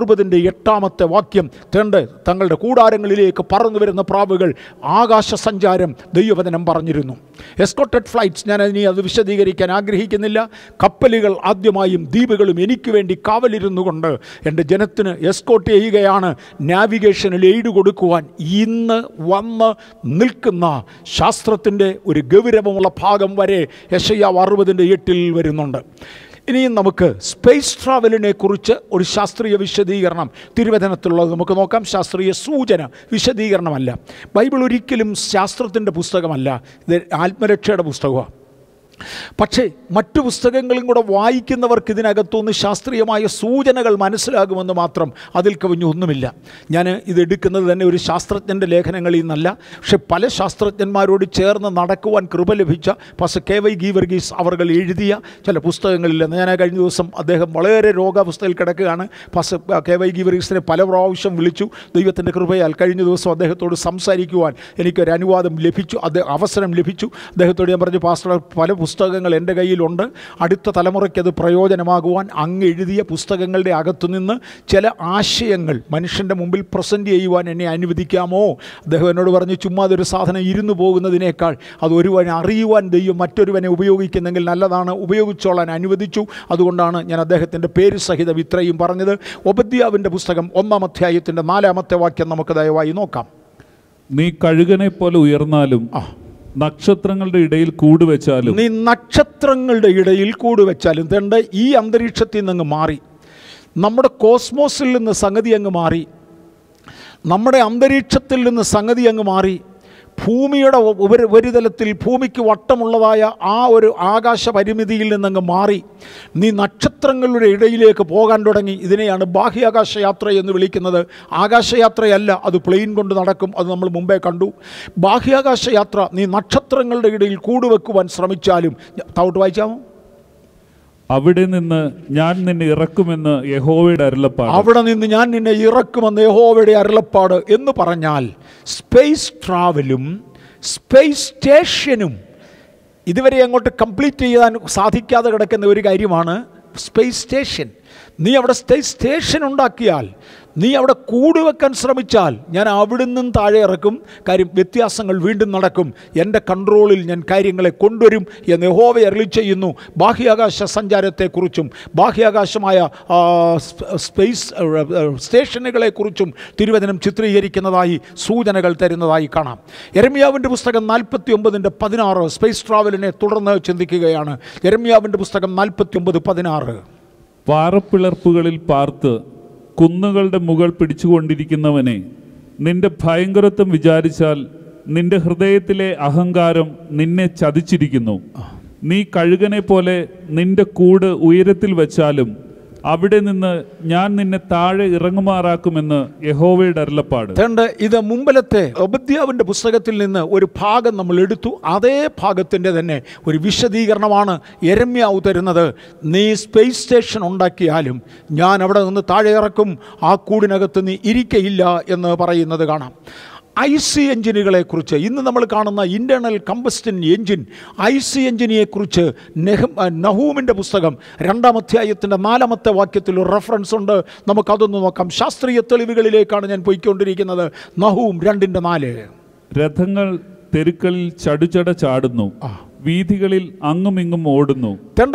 60:8 വാക്യം. തങ്ങളുടെ കൂടാരങ്ങളിലേക്ക് പറന്നു വരുന്ന പ്രാവുകൾ ആകാശ സഞ്ചാരം ദൈവവചനം പറഞ്ഞിരുന്നു. എസ്കോർട്ടഡ് ഫ്ലൈറ്റ്സ്, ഞാൻ അത് വിശദീകരിക്കാൻ ആഗ്രഹിക്കുന്നില്ല. കപ്പലുകൾ ആദ്യമായും ദ്വീപുകളും എനിക്ക് വേണ്ടി കാവലിരുന്നു കൊണ്ട് എൻ്റെ ജനത്തിന് എസ്കോർട്ട് ചെയ്യുകയാണ്. നാവിഗേഷനിൽ എയ്ഡ് കൊടുക്കുവാൻ ഇന്ന് വന്ന് നിൽക്കുന്ന ശാസ്ത്രത്തിൻ്റെ ഒരു ഗൗരവമുള്ള ഭാഗം വരെ യെശയ്യാവ് 60:8 വരുന്നുണ്ട്. ഇനിയും നമുക്ക് സ്പേസ് ട്രാവലിനെ കുറിച്ച് ഒരു ശാസ്ത്രീയ വിശദീകരണം തിരുവചനത്തിലുള്ളത് നമുക്ക് നോക്കാം. ശാസ്ത്രീയ സൂചന, വിശദീകരണമല്ല. ബൈബിൾ ഒരിക്കലും ശാസ്ത്രത്തിൻ്റെ പുസ്തകമല്ല, ഇത് ആത്മരക്ഷയുടെ പുസ്തകമാണ്. പക്ഷേ മറ്റു പുസ്തകങ്ങളും കൂടെ വായിക്കുന്നവർക്ക് ഇതിനകത്തുനിന്ന് ശാസ്ത്രീയമായ സൂചനകൾ മനസ്സിലാകുമെന്ന് മാത്രം, അതിൽ കവിഞ്ഞ് ഒന്നുമില്ല. ഞാൻ ഇതെടുക്കുന്നത് തന്നെ ഒരു ശാസ്ത്രജ്ഞൻ്റെ ലേഖനങ്ങളിൽ നിന്നല്ല, പക്ഷെ പല ശാസ്ത്രജ്ഞന്മാരോട് ചേർന്ന് നടക്കുവാൻ കൃപ ലഭിച്ച പാസ്റ്റർ K.Y. ഗീവർഗീസ് അവർ എഴുതിയ ചില പുസ്തകങ്ങളിൽ. ഞാൻ കഴിഞ്ഞ ദിവസം അദ്ദേഹം വളരെ രോഗാവസ്ഥയിൽ കിടക്കുകയാണ്. Pastor K.Y. ഗീവർഗീസിനെ പല പ്രാവശ്യം വിളിച്ചു. ദൈവത്തിൻ്റെ കൃപയാൽ കഴിഞ്ഞ ദിവസം അദ്ദേഹത്തോട് സംസാരിക്കുവാൻ എനിക്കൊരു അനുവാദം ലഭിച്ചു, അവസരം ലഭിച്ചു. അദ്ദേഹത്തോട് ഞാൻ പറഞ്ഞു, പാസ്റ്റർ പല പുസ്തകങ്ങൾ എൻ്റെ കയ്യിലുണ്ട്, അടുത്ത തലമുറയ്ക്ക് അത് പ്രയോജനമാകുവാൻ അങ്ങ് എഴുതിയ പുസ്തകങ്ങളുടെ അകത്തുനിന്ന് ചില ആശയങ്ങൾ മനുഷ്യൻ്റെ മുമ്പിൽ പ്രസൻറ്റ് ചെയ്യുവാൻ എന്നെ അനുവദിക്കാമോ? അദ്ദേഹം എന്നോട് പറഞ്ഞു, ചുമ്മാ അതൊരു സാധനം ഇരുന്നു പോകുന്നതിനേക്കാൾ അത് ഒരുവനെ അറിയുവാൻ ദൈവം മറ്റൊരുവനെ ഉപയോഗിക്കുന്നെങ്കിൽ നല്ലതാണ്, ഉപയോഗിച്ചോളാൻ അനുവദിച്ചു. അതുകൊണ്ടാണ് ഞാൻ അദ്ദേഹത്തിൻ്റെ പേര് സഹിതം ഇത്രയും പറഞ്ഞത്. ഒബദ്യാവിൻ്റെ പുസ്തകം 1-ാം അധ്യായത്തിൻ്റെ 4-ാമത്തെ വാക്യം നമുക്ക് ദയവായി നോക്കാം. നീ കഴുകനെ പോലെ ഉയർന്നാലും നക്ഷത്രങ്ങളുടെ ഇടയിൽ കൂടുവെച്ചാലും. നീ നക്ഷത്രങ്ങളുടെ ഇടയിൽ കൂടുവെച്ചാലും. തേണ്ട ഈ അന്തരീക്ഷത്തിൽ നിന്ന് മാറി, നമ്മുടെ കോസ്മോസിൽ നിന്ന് സംഗതി അങ്ങ് മാറി, നമ്മുടെ അന്തരീക്ഷത്തിൽ നിന്ന് സംഗതി അങ്ങ് മാറി, ഭൂമിയുടെ ഉപരിതലത്തിൽ ഭൂമിക്ക് വട്ടമുള്ളതായ ആ ഒരു ആകാശ പരിമിതിയിൽ നിന്നങ്ങ് മാറി നീ നക്ഷത്രങ്ങളുടെ ഇടയിലേക്ക് പോകാൻ തുടങ്ങി. ഇതിനെയാണ് ബാഹ്യാകാശയാത്ര എന്ന് വിളിക്കുന്നത്. ആകാശയാത്രയല്ല, അത് പ്ലെയിൻ കൊണ്ട് നടക്കും, അത് നമ്മൾ മുമ്പേ കണ്ടു. ബാഹ്യാകാശയാത്ര, നീ നക്ഷത്രങ്ങളുടെ ഇടയിൽ കൂടുവെക്കുവാൻ ശ്രമിച്ചാലും. താവോട്ട് വായിച്ചാമോ? അവിടെ നിന്ന് ഞാൻ നിന്നെ ഇറക്കുമെന്ന് യഹോവയുടെ അരുളപ്പാട്. അവിടെ നിന്ന് ഞാൻ നിന്നെ ഇറക്കുമെന്ന് യഹോവയുടെ അരുളപ്പാട് എന്ന് പറഞ്ഞാൽ സ്പേസ് ട്രാവലും സ്പേസ് സ്റ്റേഷനും ഇതുവരെ അങ്ങോട്ട് കംപ്ലീറ്റ് ചെയ്യാൻ സാധിക്കാതെ കിടക്കുന്ന ഒരു കാര്യമാണ് സ്പേസ് സ്റ്റേഷൻ. നീ അവിടെ സ്പേസ് സ്റ്റേഷൻ ഉണ്ടാക്കിയാൽ, നീ അവിടെ കൂടുവെക്കാൻ ശ്രമിച്ചാൽ, ഞാൻ അവിടെ നിന്നും താഴെ ഇറക്കും. കാര്യം വ്യത്യാസങ്ങൾ വീണ്ടും നടക്കും. എൻ്റെ കൺട്രോളിൽ ഞാൻ കാര്യങ്ങളെ കൊണ്ടുവരും എന്ന് യഹോവ അരുളി ചെയ്യുന്നു. ബാഹ്യാകാശ സഞ്ചാരത്തെക്കുറിച്ചും ബാഹ്യാകാശമായ സ്പേസ് സ്റ്റേഷനുകളെക്കുറിച്ചും തിരുവചനം ചിത്രീകരിക്കുന്നതായി സൂചനകൾ തരുന്നതായി കാണാം. യെരമ്യാവിൻ്റെ പുസ്തകം 49:16 സ്പേസ് ട്രാവലിനെ തുടർന്ന് ചിന്തിക്കുകയാണ്. യെരമ്യാവിൻ്റെ പുസ്തകം 49:16. പാറപ്പിളർപ്പുകളിൽ പാർത്ത് കുന്നുകളുടെ മുകൾ പിടിച്ചുകൊണ്ടിരിക്കുന്നവനെ, നിന്റെ ഭയങ്കരത്വം വിചാരിച്ചാൽ നിന്റെ ഹൃദയത്തിലെ അഹങ്കാരം നിന്നെ ചതിച്ചിരിക്കുന്നു. നീ കഴുകനെ പോലെ നിന്റെ കൂട് ഉയരത്തിൽ വെച്ചാലും അവിടെ നിന്ന് ഞാൻ നിന്നെ താഴെ ഇറങ്ങുമാറാക്കുമെന്ന് യഹോവയുടെ അരുളപ്പാട്. ഇത് മുമ്പിലത്തെ ഒബദ്യാവിൻ്റെ പുസ്തകത്തിൽ നിന്ന് ഒരു ഭാഗം നമ്മൾ എടുത്തു. അതേ ഭാഗത്തിൻ്റെ തന്നെ ഒരു വിശദീകരണമാണ് യെരമ്യാവ് തരുന്നത്. നീ സ്പേസ് സ്റ്റേഷൻ ഉണ്ടാക്കിയാലും ഞാൻ അവിടെ നിന്ന് താഴെ ഇറക്കും, ആ കൂടിനകത്ത് നീ ഇരിക്കയില്ല എന്ന് പറയുന്നത് കാണാം. IC എഞ്ചിനുകളെക്കുറിച്ച്, ഇന്ന് നമ്മൾ കാണുന്ന ഇൻറ്റേർണൽ കമ്പസ്റ്റൻ എഞ്ചിൻ, IC എഞ്ചിനെക്കുറിച്ച് നഹൂമിൻ്റെ പുസ്തകം 2-ാം അധ്യായത്തിൻ്റെ 4-ാമത്തെ വാക്യത്തിൽ ഒരു റെഫറൻസ് ഉണ്ട്. നമുക്കതൊന്ന് നോക്കാം. ശാസ്ത്രീയ തെളിവുകളിലേക്കാണ് ഞാൻ പോയിക്കൊണ്ടിരിക്കുന്നത്. നഹൂം 2:4. രഥങ്ങൾ തെരുക്കളിൽ ചടുചട ചാടുന്നു, വീഥികളിൽ അങ്ങുമിങ്ങും ഓടുന്നു.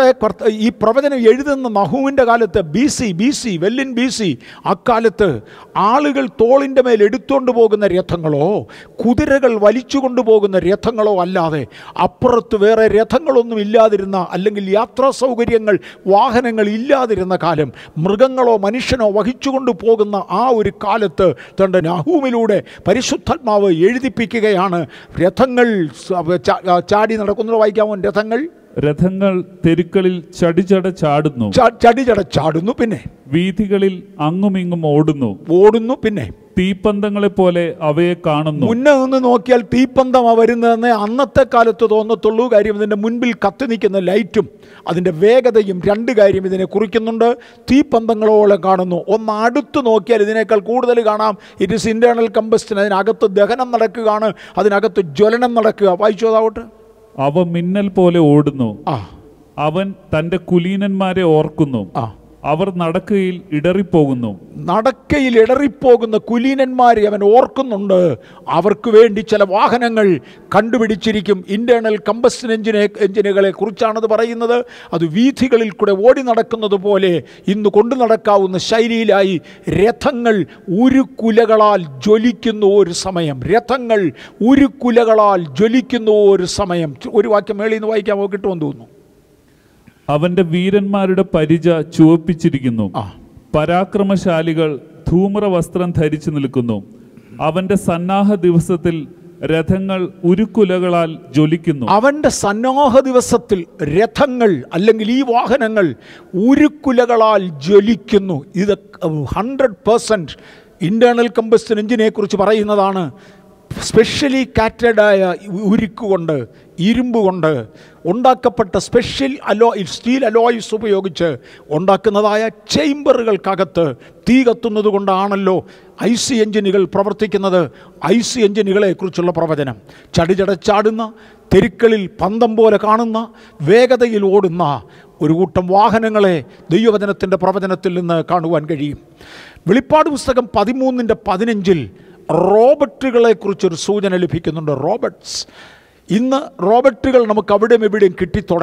ഈ പ്രവചനം എഴുതുന്ന നഹൂമിൻ്റെ കാലത്ത് BC വെല്ലിൻ BC, അക്കാലത്ത് ആളുകൾ തോളിൻ്റെ മേൽ എടുത്തുകൊണ്ട് പോകുന്ന രഥങ്ങളോ കുതിരകൾ വലിച്ചു കൊണ്ടുപോകുന്ന രഥങ്ങളോ അല്ലാതെ അപ്പുറത്ത് വേറെ രഥങ്ങളൊന്നും ഇല്ലാതിരുന്ന, അല്ലെങ്കിൽ യാത്രാ സൗകര്യങ്ങൾ വാഹനങ്ങൾ ഇല്ലാതിരുന്ന കാലം, മൃഗങ്ങളോ മനുഷ്യനോ വഹിച്ചുകൊണ്ട് പോകുന്ന ആ ഒരു കാലത്ത് തൻ്റെ നഹൂമിലൂടെ പരിശുദ്ധാത്മാവ് എഴുതിപ്പിക്കുകയാണ്. രഥങ്ങൾ ചാടി നടക്കുന്ന വായിക്കാമോ? രഥങ്ങൾ തെരുക്കളിൽ ചടിചട ചാടുന്നു, പിന്നെ വീഥികളിൽ അങ്ങുമിങ്ങും ഓടുന്നു, പിന്നെ തീപ്പന്തങ്ങളെ പോലെ അവയെ കാണുന്നു. മുന്നേ ഒന്ന് നോക്കിയാൽ തീപ്പന്തമാ വരുന്നതെന്ന് അന്നത്തെ കാലത്ത് തോന്നത്തുള്ളൂ. കാര്യം ഇതിൻ്റെ മുൻപിൽ കത്തി നിൽക്കുന്ന ലൈറ്റും അതിൻ്റെ വേഗതയും 2 കാര്യം ഇതിനെ കുറിക്കുന്നുണ്ട്. തീപ്പന്തങ്ങളോളം കാണുന്നു. ഒന്ന് അടുത്ത് നോക്കിയാൽ ഇതിനേക്കാൾ കൂടുതൽ കാണാം. It is internal combustion. അതിനകത്ത് ദഹനം നടക്കുകയാണ്, അതിനകത്ത് ജ്വലനം നടക്കുക. വായിച്ചോതാവട്ടെ. അവ മിന്നൽ പോലെ ഓടുന്നു, അവൻ തൻ്റെ കുലീനന്മാരെ ഓർക്കുന്നു, അവർ നടക്കയിൽ ഇടറിപ്പോകുന്ന കുലീനന്മാരെ അവൻ ഓർക്കുന്നുണ്ട്. അവർക്ക് വേണ്ടി ചില വാഹനങ്ങൾ കണ്ടുപിടിച്ചിരിക്കും. ഇൻറ്റേർണൽ കമ്പസ്റ്റൻ എഞ്ചിനുകളെ കുറിച്ചാണത് പറയുന്നത്. അത് വീഥികളിൽ കൂടെ ഓടി നടക്കുന്നത് പോലെ ഇന്ന് കൊണ്ടു നടക്കാവുന്ന ശൈലിയിലായി രഥങ്ങൾ ഉരുക്കുലകളാൽ ജ്വലിക്കുന്ന ഒരു സമയം. ഒരു വാക്യം മേളിൽ നിന്ന് വായിക്കാമോ? കിട്ടുമെന്ന് തോന്നുന്നു. അവന്റെ വീരന്മാരുടെ പരിച ചുവപ്പിച്ചിരിക്കുന്നു, പരാക്രമശാലികൾ ധൂമ്ര വസ്ത്രം ധരിച്ചു നിൽക്കുന്നു. അവന്റെ സന്നാഹ ദിവസത്തിൽ രഥങ്ങൾ ഉരുക്കുലകളാൽ ജ്വലിക്കുന്നു. അവന്റെ സന്നാഹ ദിവസത്തിൽ രഥങ്ങൾ, അല്ലെങ്കിൽ ഈ വാഹനങ്ങൾ ഉരുക്കുലകളാൽ ജ്വലിക്കുന്നു. ഇത് 100% ഇൻറ്റേർണൽ കമ്പസ്റ്റൻ എഞ്ചിനെ കുറിച്ച് പറയുന്നതാണ്. സ്പെഷ്യലി കാറ്റഡായ ഉരുക്കുകൊണ്ട്, ഇരുമ്പ് കൊണ്ട് ഉണ്ടാക്കപ്പെട്ട സ്റ്റീൽ അലോയ്സ് ഉപയോഗിച്ച് ഉണ്ടാക്കുന്നതായ ചേംബറുകൾക്കകത്ത് തീ കത്തുന്നത് കൊണ്ടാണല്ലോ IC എഞ്ചിനുകൾ പ്രവർത്തിക്കുന്നത്. IC എഞ്ചിനുകളെ കുറിച്ചുള്ള പ്രവചനം. ചടിചടച്ചാടുന്ന, തെരുക്കളിൽ പന്തം പോലെ കാണുന്ന, വേഗതയിൽ ഓടുന്ന ഒരു കൂട്ടം വാഹനങ്ങളെ ദൈവവചനത്തിൻ്റെ പ്രവചനത്തിൽ നിന്ന് കാണുവാൻ കഴിയും. വെളിപ്പാട് പുസ്തകം 13:15 റോബോട്ടുകളെക്കുറിച്ചൊരു സൂചന ലഭിക്കുന്നുണ്ട്. ഇന്ന് റോബോട്ടുകൾ നമുക്ക് അവിടെയും ഇവിടെയും കിട്ടിത്തുടങ്ങി.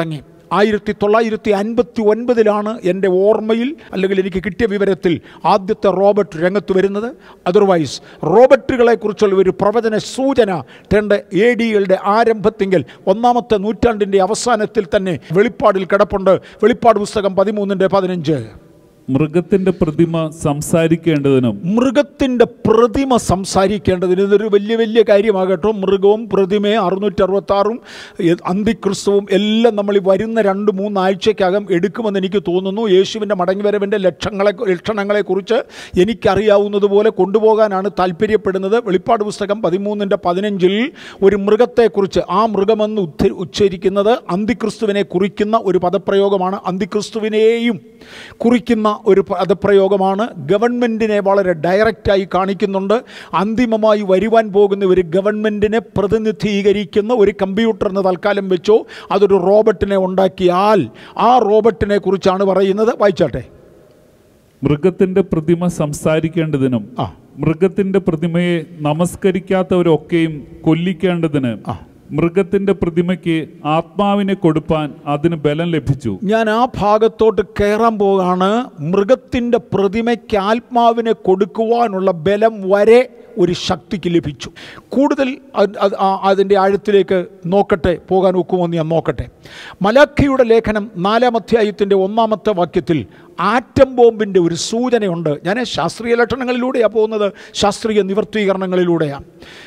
1959 എൻ്റെ ഓർമ്മയിൽ, അല്ലെങ്കിൽ എനിക്ക് കിട്ടിയ വിവരത്തിൽ ആദ്യത്തെ റോബോട്ട് രംഗത്ത് വരുന്നത്. അതർവൈസ് റോബോട്ടുകളെക്കുറിച്ചുള്ള ഒരു പ്രവചന സൂചന AD-യുടെ ആരംഭത്തിങ്കിൽ 1-ാമത്തെ നൂറ്റാണ്ടിൻ്റെ അവസാനത്തിൽ തന്നെ വെളിപ്പാടിൽ കിടപ്പുണ്ട്. വെളിപ്പാട് പുസ്തകം 13:15. മൃഗത്തിന്റെ പ്രതിമ സംസാരിക്കേണ്ടതിനും. മൃഗത്തിൻ്റെ പ്രതിമ സംസാരിക്കേണ്ടതിന് ഇതൊരു വലിയ കാര്യമാകട്ടോ. മൃഗവും പ്രതിമയും 666 അന്തിക്രിസ്തുവും എല്ലാം നമ്മൾ ഈ വരുന്ന 2-3 ആഴ്ചയ്ക്കകം എടുക്കുമെന്ന് എനിക്ക് തോന്നുന്നു. യേശുവിൻ്റെ മടങ്ങിവരവിൻ്റെ ലക്ഷണങ്ങളെക്കുറിച്ച് എനിക്കറിയാവുന്നതുപോലെ കൊണ്ടുപോകാനാണ് താല്പര്യപ്പെടുന്നത്. വെളിപ്പാട് പുസ്തകം 13:15 ഒരു മൃഗത്തെക്കുറിച്ച്, ആ മൃഗമെന്ന് ഉച്ചരിക്കുന്നത് അന്തിക്രിസ്തുവിനെ കുറിക്കുന്ന ഒരു പദപ്രയോഗമാണ്. അന്തിക്രിസ്തുവിനെയും കുറിക്കുന്ന ഒരു പദപ്രയോഗമാണ്. ഗവൺമെൻറ്റിനെ വളരെ ഡയറക്റ്റായി കാണിക്കുന്നുണ്ട്. അന്തിമമായി വരുവാൻ പോകുന്ന ഒരു ഗവൺമെൻറ്റിനെ പ്രതിനിധീകരിക്കുന്ന ഒരു കമ്പ്യൂട്ടർ എന്ന് തൽക്കാലം വെച്ചോ, അതൊരു റോബോട്ടിനെ ഉണ്ടാക്കിയാൽ ആ റോബോട്ടിനെ കുറിച്ചാണ് പറയുന്നത്. വായിച്ചാട്ടെ. മൃഗത്തിന്റെ പ്രതിമ സംസാരിക്കേണ്ടതിനും മൃഗത്തിന്റെ പ്രതിമയെ നമസ്കരിക്കാത്തവരൊക്കെയും കൊല്ലിക്കേണ്ടതിന് മൃഗത്തിന്റെ പ്രതിമയ്ക്ക് ആത്മാവിനെ കൊടുപ്പാൻ അതിന് ബലം ലഭിച്ചു. ഞാൻ ആ ഭാഗത്തോട്ട് കയറാൻ പോകാണ്. മൃഗത്തിൻ്റെ പ്രതിമയ്ക്ക് ആത്മാവിനെ കൊടുക്കുവാനുള്ള ബലം വരെ ഒരു ശക്തിക്ക് ലഭിച്ചു. കൂടുതൽ അതിൻ്റെ ആഴത്തിലേക്ക് പോകാൻ ഒക്കുമെന്ന് ഞാൻ നോക്കട്ടെ. മലാഖിയുടെ ലേഖനം 4-ാം അധ്യായത്തിൻ്റെ 1-ാമത്തെ വാക്യത്തിൽ ആറ്റം ബോംബിൻ്റെ ഒരു സൂചനയുണ്ട്. ഞാൻ ശാസ്ത്രീയ ലക്ഷണങ്ങളിലൂടെയാണ് പോകുന്നത്, ശാസ്ത്രീയ നിവർത്തീകരണങ്ങളിലൂടെയാണ്.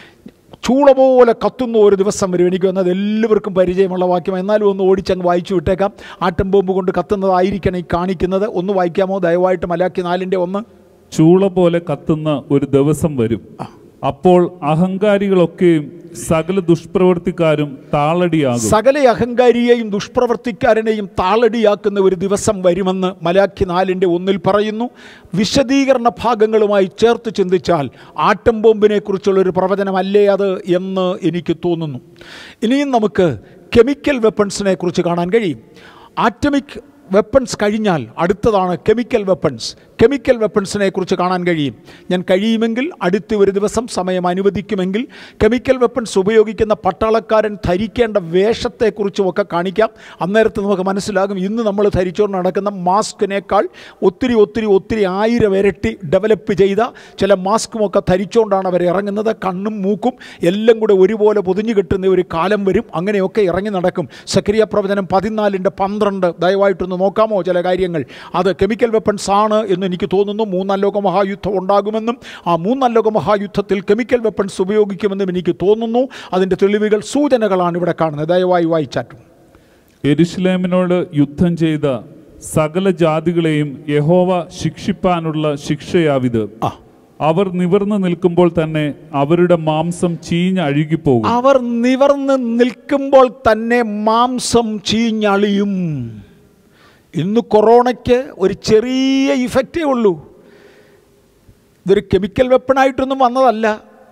ചൂള പോലെ കത്തുന്ന ഒരു ദിവസം വരും. എനിക്ക് വന്നത് എല്ലാവർക്കും പരിചയമുള്ള വാക്യം, എന്നാലും ഒന്ന് ഓടിച്ചങ്ങ് വായിച്ചു വിട്ടേക്കാം. ആറ്റം ബോംബ് കൊണ്ട് കത്തുന്നതായിരിക്കണം ഈ കാണിക്കുന്നത്. ഒന്ന് വായിക്കാമോ ദയവായിട്ട്? മലാഖി 4:1. ചൂള പോലെ കത്തുന്ന ഒരു ദിവസം വരും, അപ്പോൾ അഹങ്കാരികളൊക്കെയും സകല ദുഷ്പ്രവർത്തിക്കാരും താളടിയാകും. സകല അഹങ്കാരിയെയും ദുഷ്പ്രവർത്തിക്കാരനെയും താളടിയാക്കുന്ന ഒരു ദിവസം വരുമെന്ന് മലാഖി 4:1 പറയുന്നു. വിശദീകരണ ഭാഗങ്ങളുമായി ചേർത്ത് ചിന്തിച്ചാൽ ആറ്റം ബോംബിനെ കുറിച്ചുള്ളൊരു പ്രവചനമല്ലേ അത് എന്ന് എനിക്ക് തോന്നുന്നു. ഇനിയും നമുക്ക് കെമിക്കൽ വെപ്പൺസിനെ കുറിച്ച് കാണാൻ കഴിയും. ആറ്റമിക് വെപ്പൺസ് കഴിഞ്ഞാൽ അടുത്തതാണ് കെമിക്കൽ വെപ്പൺസ്. കെമിക്കൽ വെപ്പൺസിനെ കുറിച്ച് കാണാൻ കഴിയും. ഞാൻ കഴിയുമെങ്കിൽ അടുത്ത ഒരു ദിവസം സമയം അനുവദിക്കുമെങ്കിൽ കെമിക്കൽ വെപ്പൺസ് ഉപയോഗിക്കുന്ന പട്ടാളക്കാരൻ ധരിക്കേണ്ട വേഷത്തെക്കുറിച്ചുമൊക്കെ കാണിക്കാം. അന്നേരത്ത് നമുക്ക് മനസ്സിലാകും ഇന്ന് നമ്മൾ ധരിച്ചുകൊണ്ട് നടക്കുന്ന മാസ്കിനേക്കാൾ ഒത്തിരി 1000 ഇരട്ടി ഡെവലപ്പ് ചെയ്ത ചില മാസ്കുമൊക്കെ ധരിച്ചുകൊണ്ടാണ് അവർ ഇറങ്ങുന്നത്. കണ്ണും മൂക്കും എല്ലാം കൂടെ ഒരുപോലെ പൊതിഞ്ഞു കെട്ടുന്ന ഒരു കാലം വരും. അങ്ങനെയൊക്കെ ഇറങ്ങി നടക്കും. സക്രിയ പ്രവചനം 14:12 ദയവായിട്ടൊന്ന് നോക്കാമോ ചില കാര്യങ്ങൾ? അത് കെമിക്കൽ വെപ്പൺസ് ആണ് എന്ന് എനിക്ക് തോന്നുന്നു. 3-ാം ലോക മഹായുദ്ധം ഉണ്ടാകുമെന്നും ആ 3-ാം ലോക മഹായുദ്ധത്തിൽ കെമിക്കൽ വെപ്പൺസ് ഉപയോഗിക്കുമെന്നും എനിക്ക് തോന്നുന്നു. അതിൻ്റെ തെളിവുകൾ, സൂചനകളാണ് ഇവിടെ കാണുന്നത്. ദയവായി വായിച്ചാറ്റും. യെരുശലേമിനോട് യുദ്ധം ചെയ്ത സകല ജാതികളെയും യഹോവ ശിക്ഷിപ്പാനുള്ള ശിക്ഷയാവിത്. അവർ നിവർന്ന് നിൽക്കുമ്പോൾ തന്നെ അവരുടെ മാംസം ചീഞ്ഞഴുകിപ്പോകും. അവർ നിവർന്ന് നിൽക്കുമ്പോൾ തന്നെ മാംസം ചീഞ്ഞളിയും. ഇന്ന് കൊറോണയ്ക്ക് ഒരു ചെറിയ ഇഫക്റ്റേ ഉള്ളൂ. ഇതൊരു കെമിക്കൽ വെപ്പണായിട്ടൊന്നും വന്നതല്ല,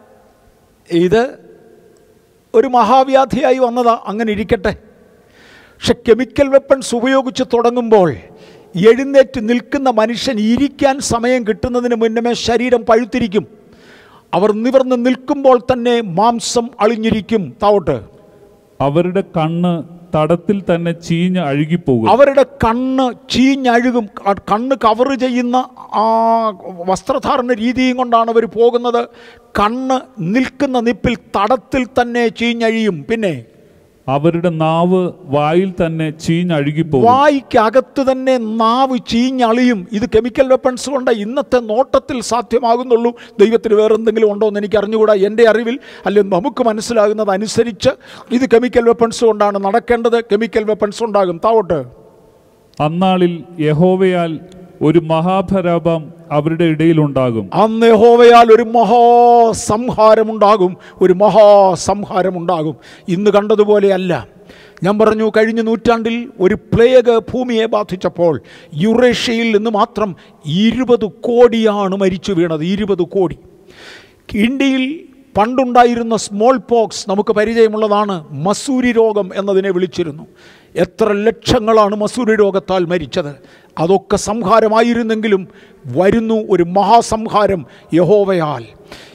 ഇത് ഒരു മഹാവ്യാധിയായി വന്നതാ. അങ്ങനെ ഇരിക്കട്ടെ. പക്ഷെ കെമിക്കൽ വെപ്പൺസ് ഉപയോഗിച്ച് തുടങ്ങുമ്പോൾ എഴുന്നേറ്റ് നിൽക്കുന്ന മനുഷ്യൻ ഇരിക്കാൻ സമയം കിട്ടുന്നതിന് മുന്നമേ ശരീരം പഴുത്തിരിക്കും. അവർ നിവർന്ന് നിൽക്കുമ്പോൾ തന്നെ മാംസം അളിഞ്ഞിരിക്കും. താവോട്ട്. അവരുടെ കണ്ണ് തടത്തിൽ തന്നെ ചീഞ്ഞ് അഴുകിപ്പോകും. അവരുടെ കണ്ണ് ചീഞ്ഞഴുകും. കണ്ണ് കവർ ചെയ്യുന്ന ആ വസ്ത്രധാരണ രീതിയും കൊണ്ടാണ് അവർ പോകുന്നത്. കണ്ണ് നിൽക്കുന്ന നിപ്പിൽ തടത്തിൽ തന്നെ ചീഞ്ഞഴിയും. പിന്നെ അവരുടെ നാവ് വായിൽ തന്നെ ചീഞ്ഞഴുകിപ്പോകും. വായിക്കകത്ത് തന്നെ നാവ് ചീഞ്ഞളിയും. ഇത് കെമിക്കൽ വെപ്പൺസ് കൊണ്ട് ഇന്നത്തെ നോട്ടത്തിൽ സാധ്യമാകുന്നുള്ളൂ. ദൈവത്തിന് വേറെന്തെങ്കിലും ഉണ്ടോ എന്ന് എനിക്ക് അറിഞ്ഞുകൂടാ. എൻ്റെ അറിവിൽ അല്ലെങ്കിൽ നമുക്ക് മനസ്സിലാകുന്നത് അനുസരിച്ച് ഇത് കെമിക്കൽ വെപ്പൺസ് കൊണ്ടാണ് നടക്കേണ്ടത്. കെമിക്കൽ വെപ്പൺസ് ഉണ്ടാകും. താവോട്ട്. അന്നാളിൽ യഹോവയാൽ ഒരു മഹാഭരാപം അവരുടെ ഇടയിലുണ്ടാകും. അന്ന് യഹോവയാൽ ഒരു മഹാസംഹാരമുണ്ടാകും. ഒരു മഹാസംഹാരമുണ്ടാകും. ഇന്ന് കണ്ടതുപോലെയല്ല. ഞാൻ പറഞ്ഞു, കഴിഞ്ഞ നൂറ്റാണ്ടിൽ ഒരു പ്ലേഗ് ഭൂമിയെ ബാധിച്ചപ്പോൾ യുറേഷ്യയിൽ നിന്ന് മാത്രം 20 കോടിയാണ് മരിച്ചു വീണത്. 20 കോടി. ഇന്ത്യയിൽ പണ്ടുണ്ടായിരുന്ന സ്മോൾ പോക്സ് നമുക്ക് പരിചയമുള്ളതാണ്. മസൂരി രോഗം എന്നതിനെ വിളിച്ചിരുന്നു. എത്ര ലക്ഷങ്ങളാണ് മസൂരി രോഗത്താൽ മരിച്ചത്. അതൊക്കെ സംഹാരമായിരുന്നെങ്കിലും വരുന്നു ഒരു മഹാസംഹാരം യഹോവയാൽ.